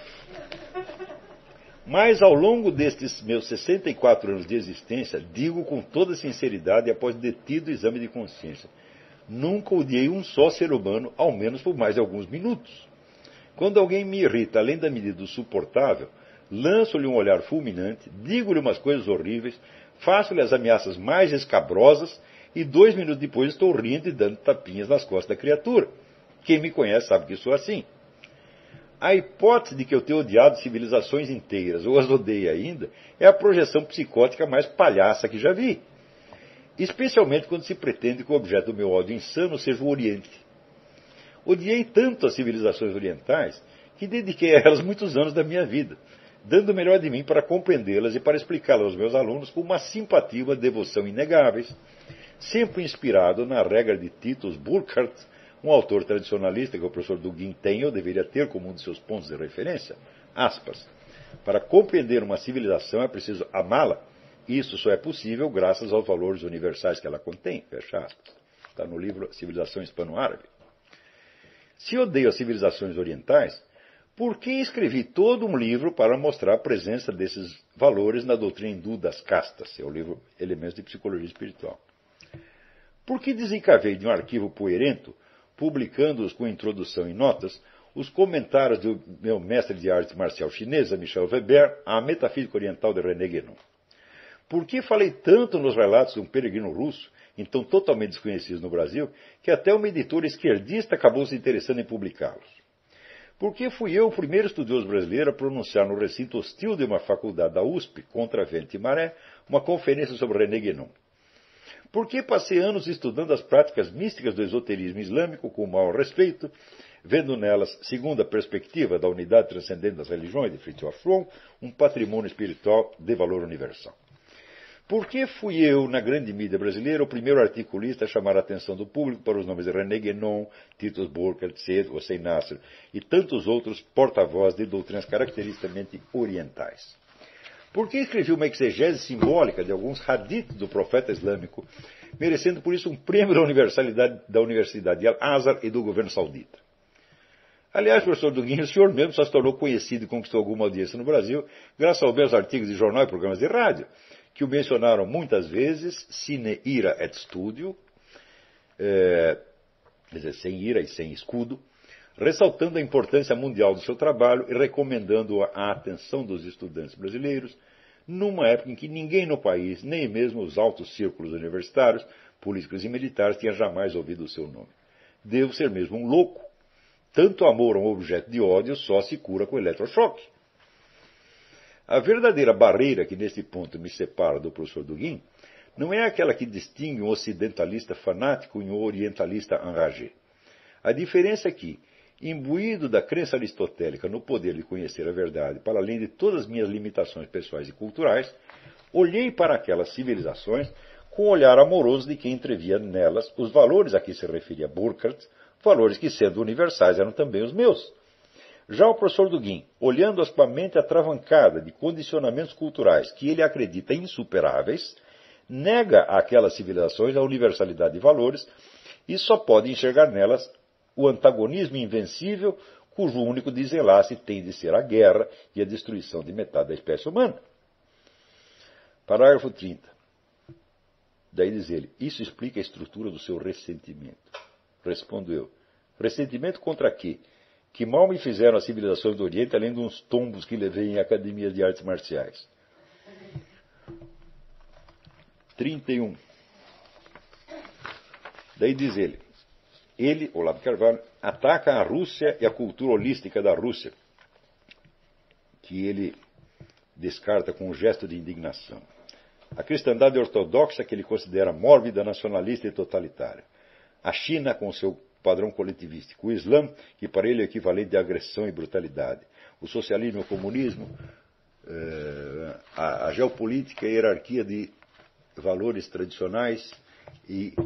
Mas ao longo destes meus 64 anos de existência, digo com toda sinceridade e após detido exame de consciência, nunca odiei um só ser humano, ao menos por mais de alguns minutos. Quando alguém me irrita além da medida do suportável, lanço-lhe um olhar fulminante, digo-lhe umas coisas horríveis, faço-lhe as ameaças mais escabrosas e 2 minutos depois estou rindo e dando tapinhas nas costas da criatura. Quem me conhece sabe que sou assim. A hipótese de que eu tenha odiado civilizações inteiras, ou as odeie ainda, é a projeção psicótica mais palhaça que já vi. Especialmente quando se pretende que o objeto do meu ódio insano seja o Oriente. Odiei tanto as civilizações orientais que dediquei a elas muitos anos da minha vida, dando o melhor de mim para compreendê-las e para explicá-las aos meus alunos com uma simpatia e uma devoção inegáveis, sempre inspirado na regra de Titus Burckhardt, um autor tradicionalista que o professor Dugin tem ou deveria ter como um de seus pontos de referência, aspas, Para compreender uma civilização é preciso amá-la. Isso só é possível graças aos valores universais que ela contém. Fecha aspas. Está no livro Civilização Hispano-Árabe. Se odeio as civilizações orientais, por que escrevi todo um livro para mostrar a presença desses valores na doutrina hindu das castas? É o livro Elementos de Psicologia Espiritual. Por que desencavei de um arquivo poeirento, publicando-os com introdução e notas, os comentários do meu mestre de arte marcial chinesa, Michel Weber, à Metafísica Oriental de René Guénon? Por que falei tanto nos relatos de um peregrino russo, então totalmente desconhecidos no Brasil, que até uma editora esquerdista acabou se interessando em publicá-los? Por que fui eu o primeiro estudioso brasileiro a pronunciar no recinto hostil de uma faculdade da USP, contra vento e maré, uma conferência sobre René Guénon? Por que passei anos estudando as práticas místicas do esoterismo islâmico com o maior respeito, vendo nelas, segundo a perspectiva da unidade transcendente das religiões de Fritjof Schuon, um patrimônio espiritual de valor universal? Por que fui eu, na grande mídia brasileira, o primeiro articulista a chamar a atenção do público para os nomes de René Guénon, Titus Burckhardt, Seyd Hossein Nasr e tantos outros porta-vozes de doutrinas caracteristicamente orientais? Por que escrevi uma exegese simbólica de alguns hadiths do profeta islâmico, merecendo por isso um prêmio da Universidade de Al-Azhar e do governo saudita? Aliás, professor Duguin, o senhor mesmo só se tornou conhecido e conquistou alguma audiência no Brasil graças aos meus artigos de jornal e programas de rádio, que o mencionaram muitas vezes, sine ira et studio, quer dizer, sem ira e sem escudo, ressaltando a importância mundial do seu trabalho e recomendando-o à atenção dos estudantes brasileiros, numa época em que ninguém no país, nem mesmo os altos círculos universitários, políticos e militares, tinha jamais ouvido o seu nome. Devo ser mesmo um louco. Tanto amor a um objeto de ódio só se cura com eletrochoque. A verdadeira barreira que neste ponto me separa do professor Duguin não é aquela que distingue um ocidentalista fanático e um orientalista enragé. A diferença é que, imbuído da crença aristotélica no poder de conhecer a verdade, para além de todas as minhas limitações pessoais e culturais, olhei para aquelas civilizações com o olhar amoroso de quem entrevia nelas os valores a que se referia Burckhardt, valores que, sendo universais, eram também os meus. Já o professor Duguin, olhando-as com a mente atravancada de condicionamentos culturais que ele acredita insuperáveis, nega àquelas civilizações a universalidade de valores e só pode enxergar nelas o antagonismo invencível cujo único desenlace tem de ser a guerra e a destruição de metade da espécie humana. Parágrafo 30. Daí diz ele, isso explica a estrutura do seu ressentimento. Respondo eu, ressentimento contra quê? Que mal me fizeram as civilizações do Oriente, além de uns tombos que levei em academias de artes marciais. 31. Daí diz ele, Olavo de Carvalho, ataca a Rússia e a cultura holística da Rússia, que ele descarta com um gesto de indignação. A cristandade ortodoxa, que ele considera mórbida, nacionalista e totalitária. A China, com seu padrão coletivístico. O Islã, que para ele é equivalente à agressão e brutalidade. O socialismo e o comunismo, a geopolítica e a hierarquia de valores tradicionais e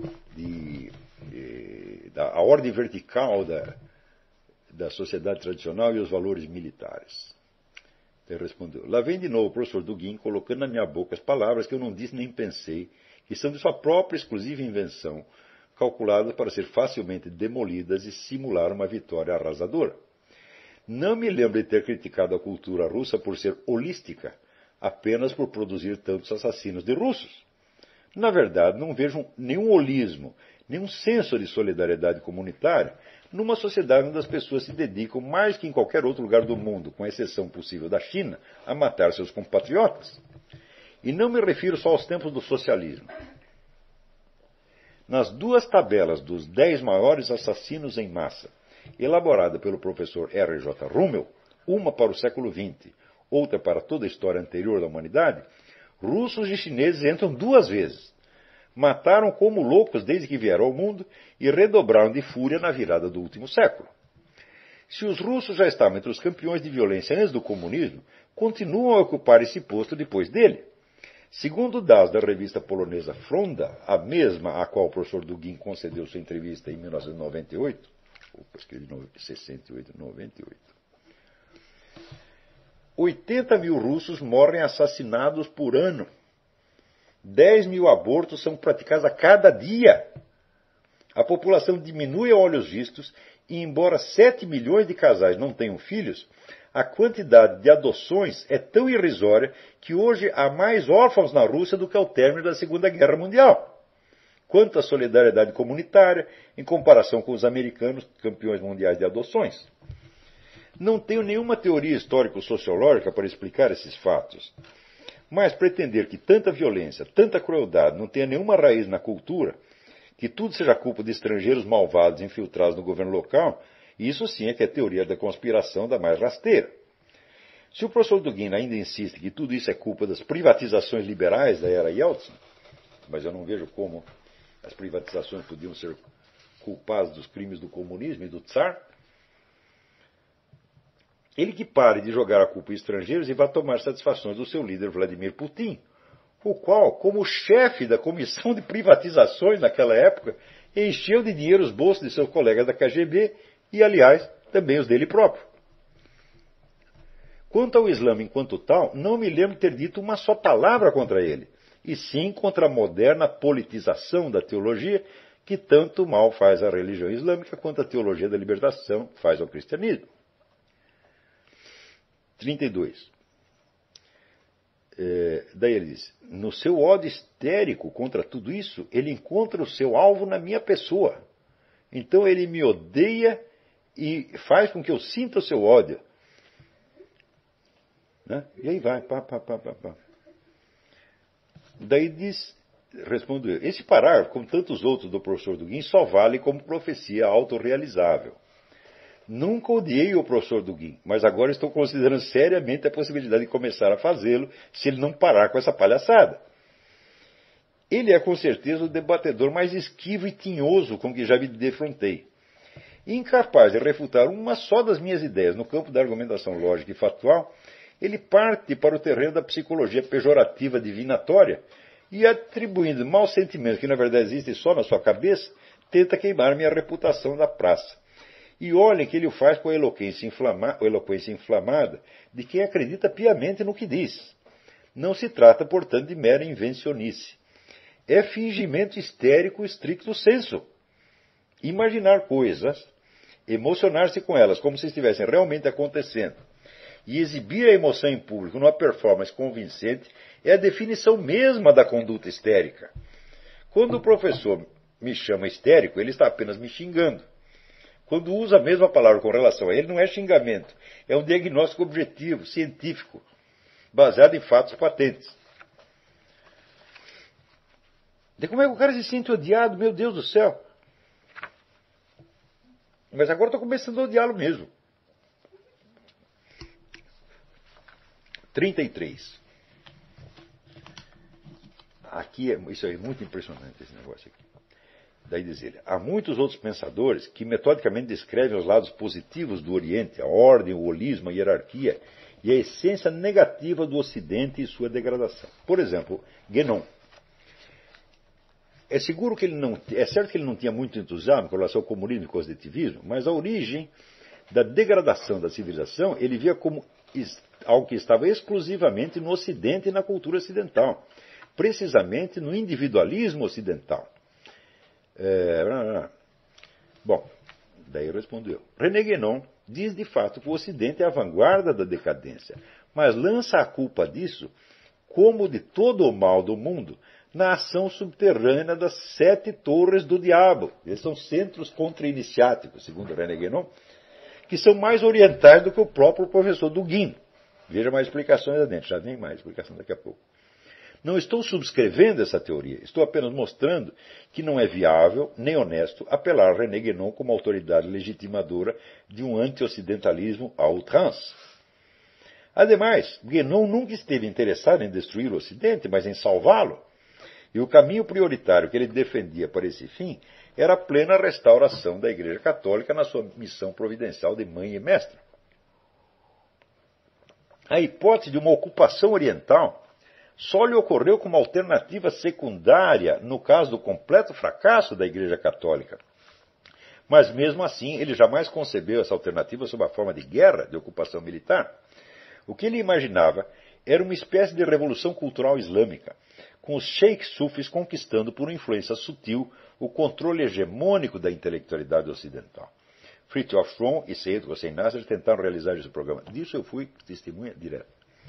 a ordem vertical da sociedade tradicional e os valores militares. Ele respondeu. Lá vem de novo o professor Duguin colocando na minha boca as palavras que eu não disse nem pensei, que são de sua própria exclusiva invenção, calculadas para ser facilmente demolidas e simular uma vitória arrasadora. Não me lembro de ter criticado a cultura russa por ser holística, apenas por produzir tantos assassinos de russos. Na verdade, não vejo nenhum holismo, nenhum senso de solidariedade comunitária numa sociedade onde as pessoas se dedicam mais que em qualquer outro lugar do mundo, com exceção possível da China, a matar seus compatriotas. E não me refiro só aos tempos do socialismo. Nas duas tabelas dos 10 maiores assassinos em massa, elaborada pelo professor R.J. Rummel, uma para o século XX, outra para toda a história anterior da humanidade, russos e chineses entram 2 vezes. Mataram como loucos desde que vieram ao mundo e redobraram de fúria na virada do último século. Se os russos já estavam entre os campeões de violência antes do comunismo, continuam a ocupar esse posto depois dele. Segundo dados da revista polonesa Fronda, a mesma a qual o professor Duguin concedeu sua entrevista em 1998, ou escrevi 68, 98, 80 mil russos morrem assassinados por ano. 10 mil abortos são praticados a cada dia. A população diminui a olhos vistos e, embora 7 milhões de casais não tenham filhos, a quantidade de adoções é tão irrisória que hoje há mais órfãos na Rússia do que ao término da Segunda Guerra Mundial. Quanto à solidariedade comunitária, em comparação com os americanos, campeões mundiais de adoções. Não tenho nenhuma teoria histórico-sociológica para explicar esses fatos. Mas pretender que tanta violência, tanta crueldade não tenha nenhuma raiz na cultura, que tudo seja culpa de estrangeiros malvados infiltrados no governo local, isso sim é que é teoria da conspiração da mais rasteira. Se o professor Dugin ainda insiste que tudo isso é culpa das privatizações liberais da era Yeltsin, mas eu não vejo como as privatizações podiam ser culpadas dos crimes do comunismo e do Tsar, ele que pare de jogar a culpa em estrangeiros e vá tomar satisfações do seu líder Vladimir Putin, o qual, como chefe da comissão de privatizações naquela época, encheu de dinheiro os bolsos de seus colegas da KGB e, aliás, também os dele próprio. Quanto ao Islã enquanto tal, não me lembro de ter dito uma só palavra contra ele, e sim contra a moderna politização da teologia, que tanto mal faz à religião islâmica quanto a teologia da libertação faz ao cristianismo. 32. Daí ele diz, no seu ódio histérico contra tudo isso, ele encontra o seu alvo na minha pessoa. Então ele me odeia e faz com que eu sinta o seu ódio. Né? E aí vai, pá. Daí diz, respondo eu, esse parágrafo, como tantos outros do professor Dugin, só vale como profecia autorrealizável. Nunca odiei o professor Dugin, mas agora estou considerando seriamente a possibilidade de começar a fazê-lo se ele não parar com essa palhaçada. Ele é com certeza o debatedor mais esquivo e tinhoso com que já me defrontei. Incapaz de refutar uma só das minhas ideias no campo da argumentação lógica e factual, ele parte para o terreno da psicologia pejorativa divinatória e, atribuindo maus sentimentos que na verdade existem só na sua cabeça, tenta queimar minha reputação na praça. E olhem que ele o faz com a eloquência inflamada de quem acredita piamente no que diz. Não se trata, portanto, de mera invencionice. É fingimento histérico stricto sensu. Imaginar coisas, emocionar-se com elas como se estivessem realmente acontecendo, e exibir a emoção em público numa performance convincente é a definição mesma da conduta histérica. Quando o professor me chama histérico, ele está apenas me xingando. Quando usa a mesma palavra com relação a ele, não é xingamento, é um diagnóstico objetivo, científico, baseado em fatos patentes. De como é que o cara se sente odiado, meu Deus do céu. Mas agora estou começando a odiá-lo mesmo. 33. Aqui, isso é muito impressionante, esse negócio aqui. Daí diz ele, há muitos outros pensadores que metodicamente descrevem os lados positivos do Oriente, a ordem, o holismo, a hierarquia e a essência negativa do Ocidente e sua degradação. Por exemplo, Guénon. É certo que ele não tinha muito entusiasmo com relação ao comunismo e positivismo, mas a origem da degradação da civilização ele via como algo que estava exclusivamente no Ocidente e na cultura ocidental, precisamente no individualismo ocidental. Bom, daí eu respondo eu. René Guénon diz de fato que o Ocidente é a vanguarda da decadência, mas lança a culpa disso, como de todo o mal do mundo, na ação subterrânea das 7 torres do diabo. Eles são centros contra-iniciáticos, segundo René Guénon, que são mais orientais do que o próprio professor Dugin. Veja mais explicações adentro, já vem mais explicação daqui a pouco. Não estou subscrevendo essa teoria, estou apenas mostrando que não é viável nem honesto apelar a René Guénon como autoridade legitimadora de um anti-ocidentalismo à outrance. Ademais, Guénon nunca esteve interessado em destruir o Ocidente, mas em salvá-lo. E o caminho prioritário que ele defendia para esse fim era a plena restauração da Igreja Católica na sua missão providencial de mãe e mestra. A hipótese de uma ocupação oriental só lhe ocorreu como alternativa secundária no caso do completo fracasso da Igreja Católica. Mas mesmo assim, ele jamais concebeu essa alternativa sob a forma de guerra, de ocupação militar. O que ele imaginava era uma espécie de revolução cultural islâmica, com os sheiks sufis conquistando por influência sutil o controle hegemônico da intelectualidade ocidental. Fritjof Schroen e Seyyed Hossein Nasr tentaram realizar esse programa. Disso eu fui testemunha direta.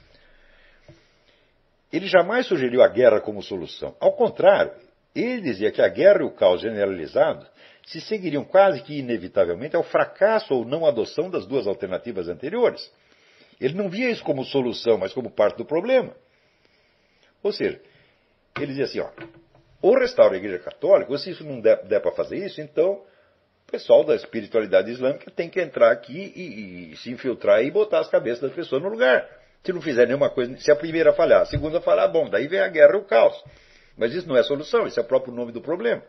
Ele jamais sugeriu a guerra como solução. Ao contrário, ele dizia que a guerra e o caos generalizado se seguiriam quase que inevitavelmente ao fracasso ou não adoção das duas alternativas anteriores. Ele não via isso como solução, mas como parte do problema. Ou seja, ele dizia assim, ó, ou restaura a Igreja Católica, ou se isso não der para fazer isso, então o pessoal da espiritualidade islâmica tem que entrar aqui e se infiltrar e botar as cabeças das pessoas no lugar. Se não fizer nenhuma coisa, se a primeira falhar, a segunda falhar, bom, daí vem a guerra e o caos. Mas isso não é solução, isso é o próprio nome do problema.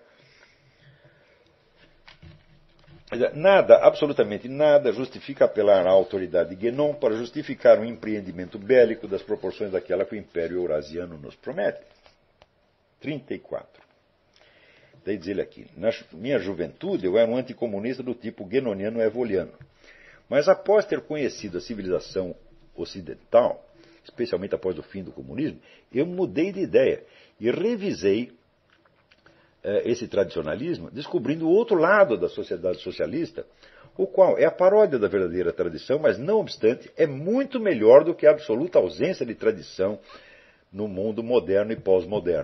Nada, absolutamente nada, justifica apelar à autoridade de Guénon para justificar um empreendimento bélico das proporções daquela que o Império Eurasiano nos promete. 34. Daí diz ele aqui, na minha juventude eu era um anticomunista do tipo guénoniano-evoliano. Mas após ter conhecido a civilização ocidental, especialmente após o fim do comunismo, eu mudei de ideia e revisei esse tradicionalismo, descobrindo o outro lado da sociedade socialista, o qual é a paródia da verdadeira tradição, mas, não obstante, é muito melhor do que a absoluta ausência de tradição no mundo moderno e pós-moderno.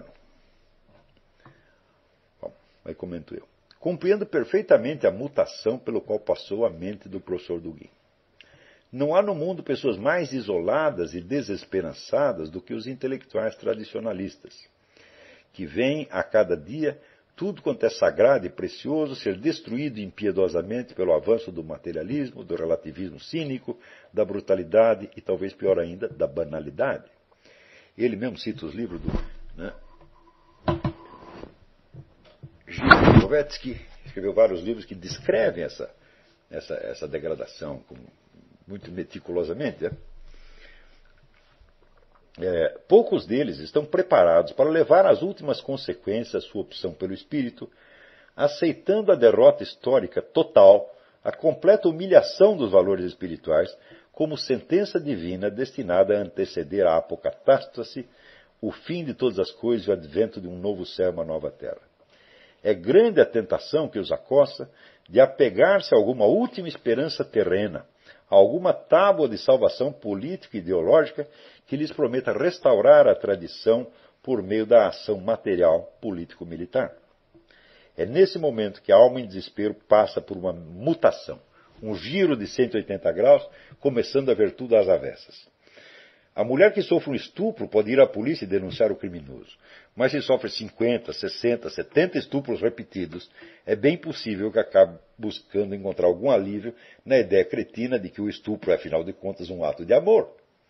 Bom, aí comento eu. Compreendo perfeitamente a mutação pelo qual passou a mente do professor Dugin. Não há no mundo pessoas mais isoladas e desesperançadas do que os intelectuais tradicionalistas, que veem a cada dia tudo quanto é sagrado e precioso ser destruído impiedosamente pelo avanço do materialismo, do relativismo cínico, da brutalidade e, talvez pior ainda, da banalidade. Ele mesmo cita os livros do Gilles Lipovetsky, escreveu vários livros que descrevem essa degradação muito meticulosamente. Né? Poucos deles estão preparados para levar às últimas consequências sua opção pelo espírito, aceitando a derrota histórica total, a completa humilhação dos valores espirituais, como sentença divina destinada a anteceder a apocatástrofe, o fim de todas as coisas e o advento de um novo céu e uma nova terra. É grande a tentação que os acossa de apegar-se a alguma última esperança terrena, a alguma tábua de salvação política e ideológica que lhes prometa restaurar a tradição por meio da ação material político-militar. É nesse momento que a alma em desespero passa por uma mutação, um giro de 180 graus, começando a ver tudo às avessas. A mulher que sofre um estupro pode ir à polícia e denunciar o criminoso. Mas se sofre 50, 60, 70 estupros repetidos, é bem possível que acabe buscando encontrar algum alívio na ideia cretina de que o estupro é, afinal de contas, um ato de amor.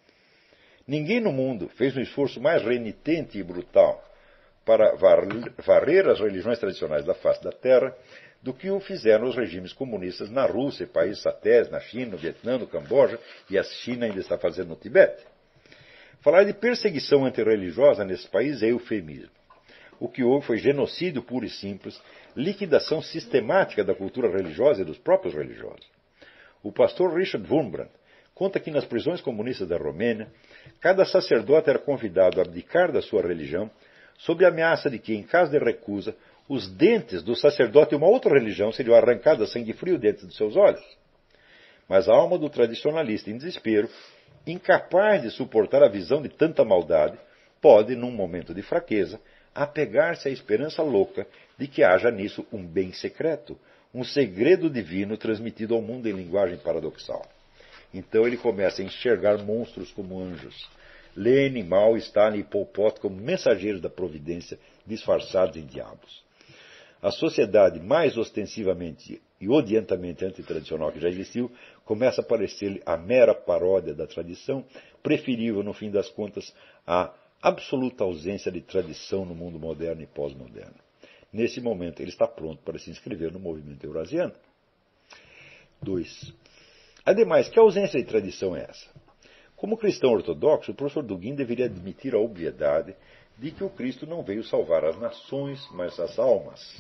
Ninguém no mundo fez um esforço mais renitente e brutal para varrer as religiões tradicionais da face da terra do que o fizeram os regimes comunistas na Rússia e países satélites, na China, no Vietnã, no Camboja, e a China ainda está fazendo no Tibete. Falar de perseguição antirreligiosa nesse país é eufemismo. O que houve foi genocídio puro e simples, liquidação sistemática da cultura religiosa e dos próprios religiosos. O pastor Richard Wurmbrand conta que nas prisões comunistas da Romênia, cada sacerdote era convidado a abdicar da sua religião, sob a ameaça de que, em caso de recusa, os dentes do sacerdote de uma outra religião seriam arrancados a sangue frio dentro dos seus olhos. Mas a alma do tradicionalista, em desespero, incapaz de suportar a visão de tanta maldade, pode, num momento de fraqueza, apegar-se à esperança louca de que haja nisso um bem secreto, um segredo divino transmitido ao mundo em linguagem paradoxal. Então ele começa a enxergar monstros como anjos. Lenin, Mao, Stalin e Pol Pot como mensageiros da providência disfarçados em diabos. A sociedade mais ostensivamente e odiantamente antitradicional que já existiu começa a parecer-lhe a mera paródia da tradição, preferível, no fim das contas, à absoluta ausência de tradição no mundo moderno e pós-moderno. Nesse momento, ele está pronto para se inscrever no movimento eurasiano. 2. Ademais, que ausência de tradição é essa? Como cristão ortodoxo, o professor Dugin deveria admitir a obviedade de que o Cristo não veio salvar as nações, mas as almas.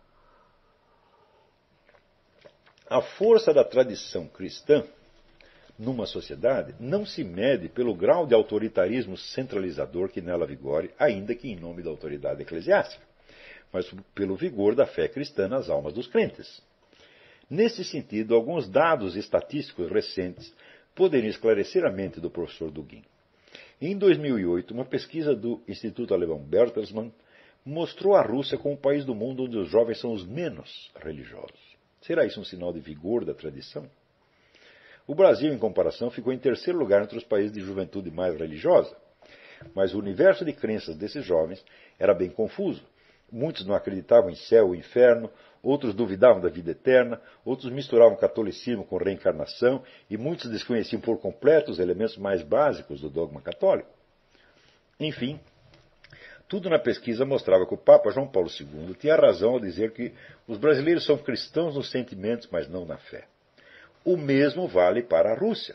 A força da tradição cristã numa sociedade não se mede pelo grau de autoritarismo centralizador que nela vigore, ainda que em nome da autoridade eclesiástica, mas pelo vigor da fé cristã nas almas dos crentes. Nesse sentido, alguns dados estatísticos recentes poderiam esclarecer a mente do professor Dugin. Em 2008, uma pesquisa do Instituto Alemão Bertelsmann mostrou a Rússia como o país do mundo onde os jovens são os menos religiosos. Será isso um sinal de vigor da tradição? O Brasil, em comparação, ficou em terceiro lugar entre os países de juventude mais religiosa. Mas o universo de crenças desses jovens era bem confuso. Muitos não acreditavam em céu ou inferno, outros duvidavam da vida eterna, outros misturavam catolicismo com reencarnação e muitos desconheciam por completo os elementos mais básicos do dogma católico. Enfim, tudo na pesquisa mostrava que o Papa João Paulo II tinha razão ao dizer que os brasileiros são cristãos nos sentimentos, mas não na fé. O mesmo vale para a Rússia,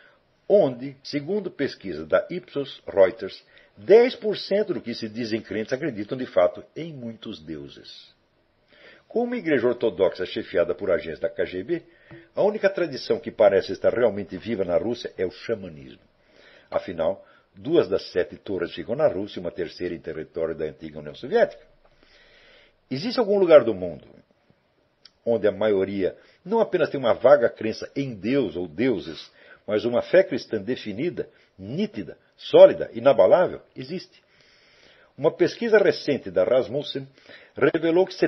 onde, segundo pesquisa da Ipsos Reuters, 10% do que se dizem crentes acreditam de fato em muitos deuses. Como uma igreja ortodoxa chefiada por agentes da KGB, a única tradição que parece estar realmente viva na Rússia é o xamanismo. Afinal, 2 das 7 torres ficam na Rússia e uma terceira em território da antiga União Soviética. Existe algum lugar do mundo onde a maioria não apenas tem uma vaga crença em Deus ou deuses, mas uma fé cristã definida, nítida, sólida, inabalável? Existe. Uma pesquisa recente da Rasmussen revelou que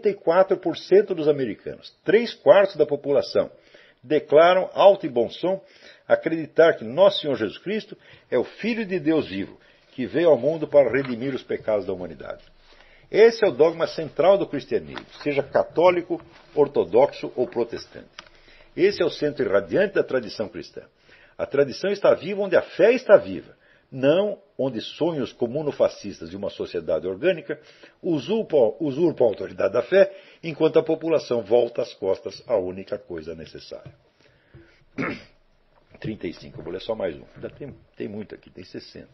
74% dos americanos, 3/4 da população, declaram alto e bom som acreditar que Nosso Senhor Jesus Cristo é o Filho de Deus vivo, que veio ao mundo para redimir os pecados da humanidade. Esse é o dogma central do cristianismo, seja católico, ortodoxo ou protestante. Esse é o centro irradiante da tradição cristã. A tradição está viva onde a fé está viva, não onde sonhos comunofascistas de uma sociedade orgânica usurpam a autoridade da fé, enquanto a população volta as costas à única coisa necessária. 35, eu vou ler só mais um. Ainda tem muito aqui, tem 60.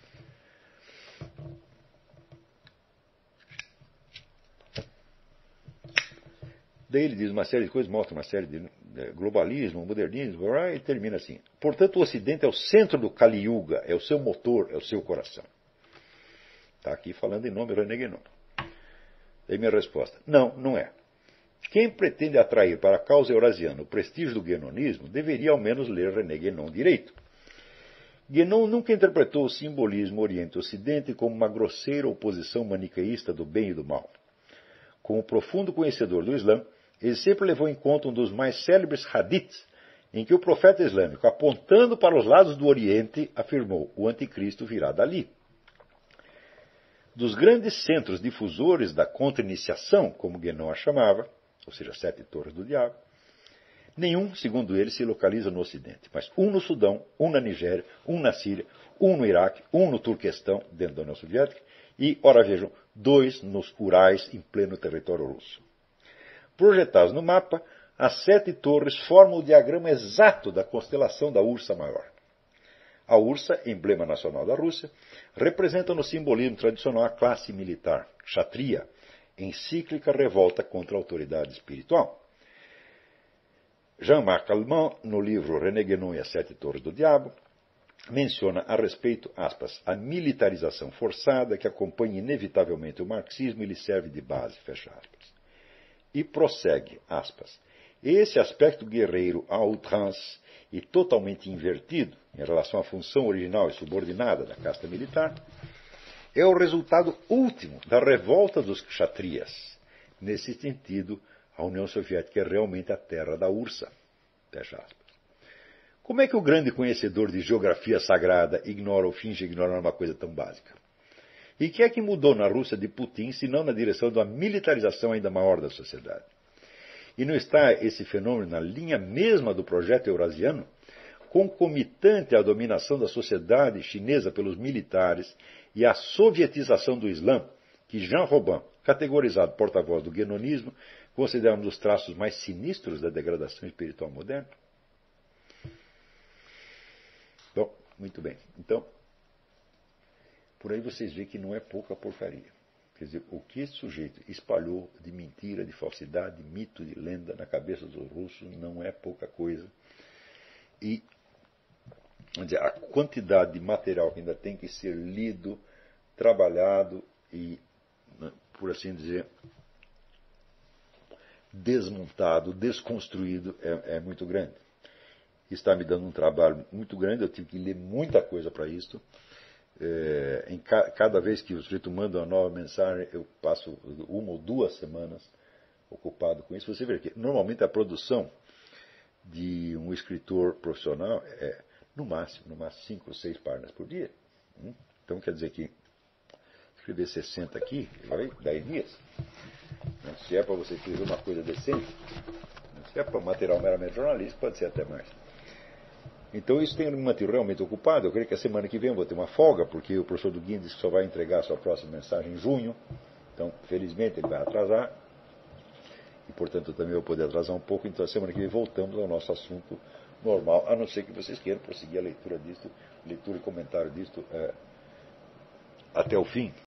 Daí ele diz uma série de coisas, mostra uma série de globalismo, modernismo, e termina assim. Portanto, o Ocidente é o centro do Kali Yuga, é o seu motor, é o seu coração. Está aqui falando em nome de René Guénon. Daí minha resposta, não é. Quem pretende atrair para a causa eurasiana o prestígio do guénonismo deveria ao menos ler René Guénon direito. Guénon nunca interpretou o simbolismo Oriente-Ocidente como uma grosseira oposição maniqueísta do bem e do mal. Como profundo conhecedor do Islã, ele sempre levou em conta um dos mais célebres hadiths, em que o profeta islâmico, apontando para os lados do Oriente, afirmou: o anticristo virá dali. Dos grandes centros difusores da contra-iniciação, como Guénon a chamava, ou seja, 7 torres do diabo, nenhum, segundo ele, se localiza no Ocidente, mas um no Sudão, um na Nigéria, um na Síria, um no Iraque, um no Turquestão, dentro da União Soviética, e, ora vejam, 2 nos Urais, em pleno território russo. Projetados no mapa, as 7 torres formam o diagrama exato da constelação da Ursa Maior. A Ursa, emblema nacional da Rússia, representa no simbolismo tradicional a classe militar, kshatriya, em cíclica revolta contra a autoridade espiritual. Jean-Marc Allemand, no livro René Guénon e as 7 Torres do Diabo, menciona a respeito, aspas, a militarização forçada que acompanha inevitavelmente o marxismo e lhe serve de base, fecha aspas. E prossegue, aspas, esse aspecto guerreiro à outrance e totalmente invertido em relação à função original e subordinada da casta militar é o resultado último da revolta dos kshatriyas. Nesse sentido, a União Soviética é realmente a terra da Ursa, fecha aspas. Como é que o grande conhecedor de geografia sagrada ignora ou finge ignorar uma coisa tão básica? E o que é que mudou na Rússia de Putin, se não na direção de uma militarização ainda maior da sociedade? E não está esse fenômeno na linha mesma do projeto eurasiano, concomitante à dominação da sociedade chinesa pelos militares e à sovietização do Islã, que Jean Robin, categorizado porta-voz do guénonismo, considera um dos traços mais sinistros da degradação espiritual moderna? Bom, muito bem. Então, por aí vocês veem que não é pouca porcaria. Quer dizer, o que esse sujeito espalhou de mentira, de falsidade, de mito, de lenda na cabeça dos russos não é pouca coisa. E vamos dizer, a quantidade de material que ainda tem que ser lido, trabalhado e, por assim dizer, desmontado, desconstruído é muito grande. Está me dando um trabalho muito grande, eu tive que ler muita coisa para isso. Cada vez que o sujeito manda uma nova mensagem, eu passo 1 ou 2 semanas ocupado com isso. Você vê que normalmente a produção de um escritor profissional é no máximo 5 ou 6 páginas por dia. Então quer dizer que escrever 60 aqui vai 10 dias. Se é para você escrever uma coisa decente, se é para material meramente jornalístico, pode ser até mais. Então isso tem me mantido realmente ocupado. Eu creio que a semana que vem eu vou ter uma folga, porque o professor Duguin disse que só vai entregar a sua próxima mensagem em junho. Então, felizmente, ele vai atrasar. E, portanto, eu também vou poder atrasar um pouco. Então, a semana que vem voltamos ao nosso assunto normal, a não ser que vocês queiram prosseguir a leitura disto, leitura e comentário disto até o fim.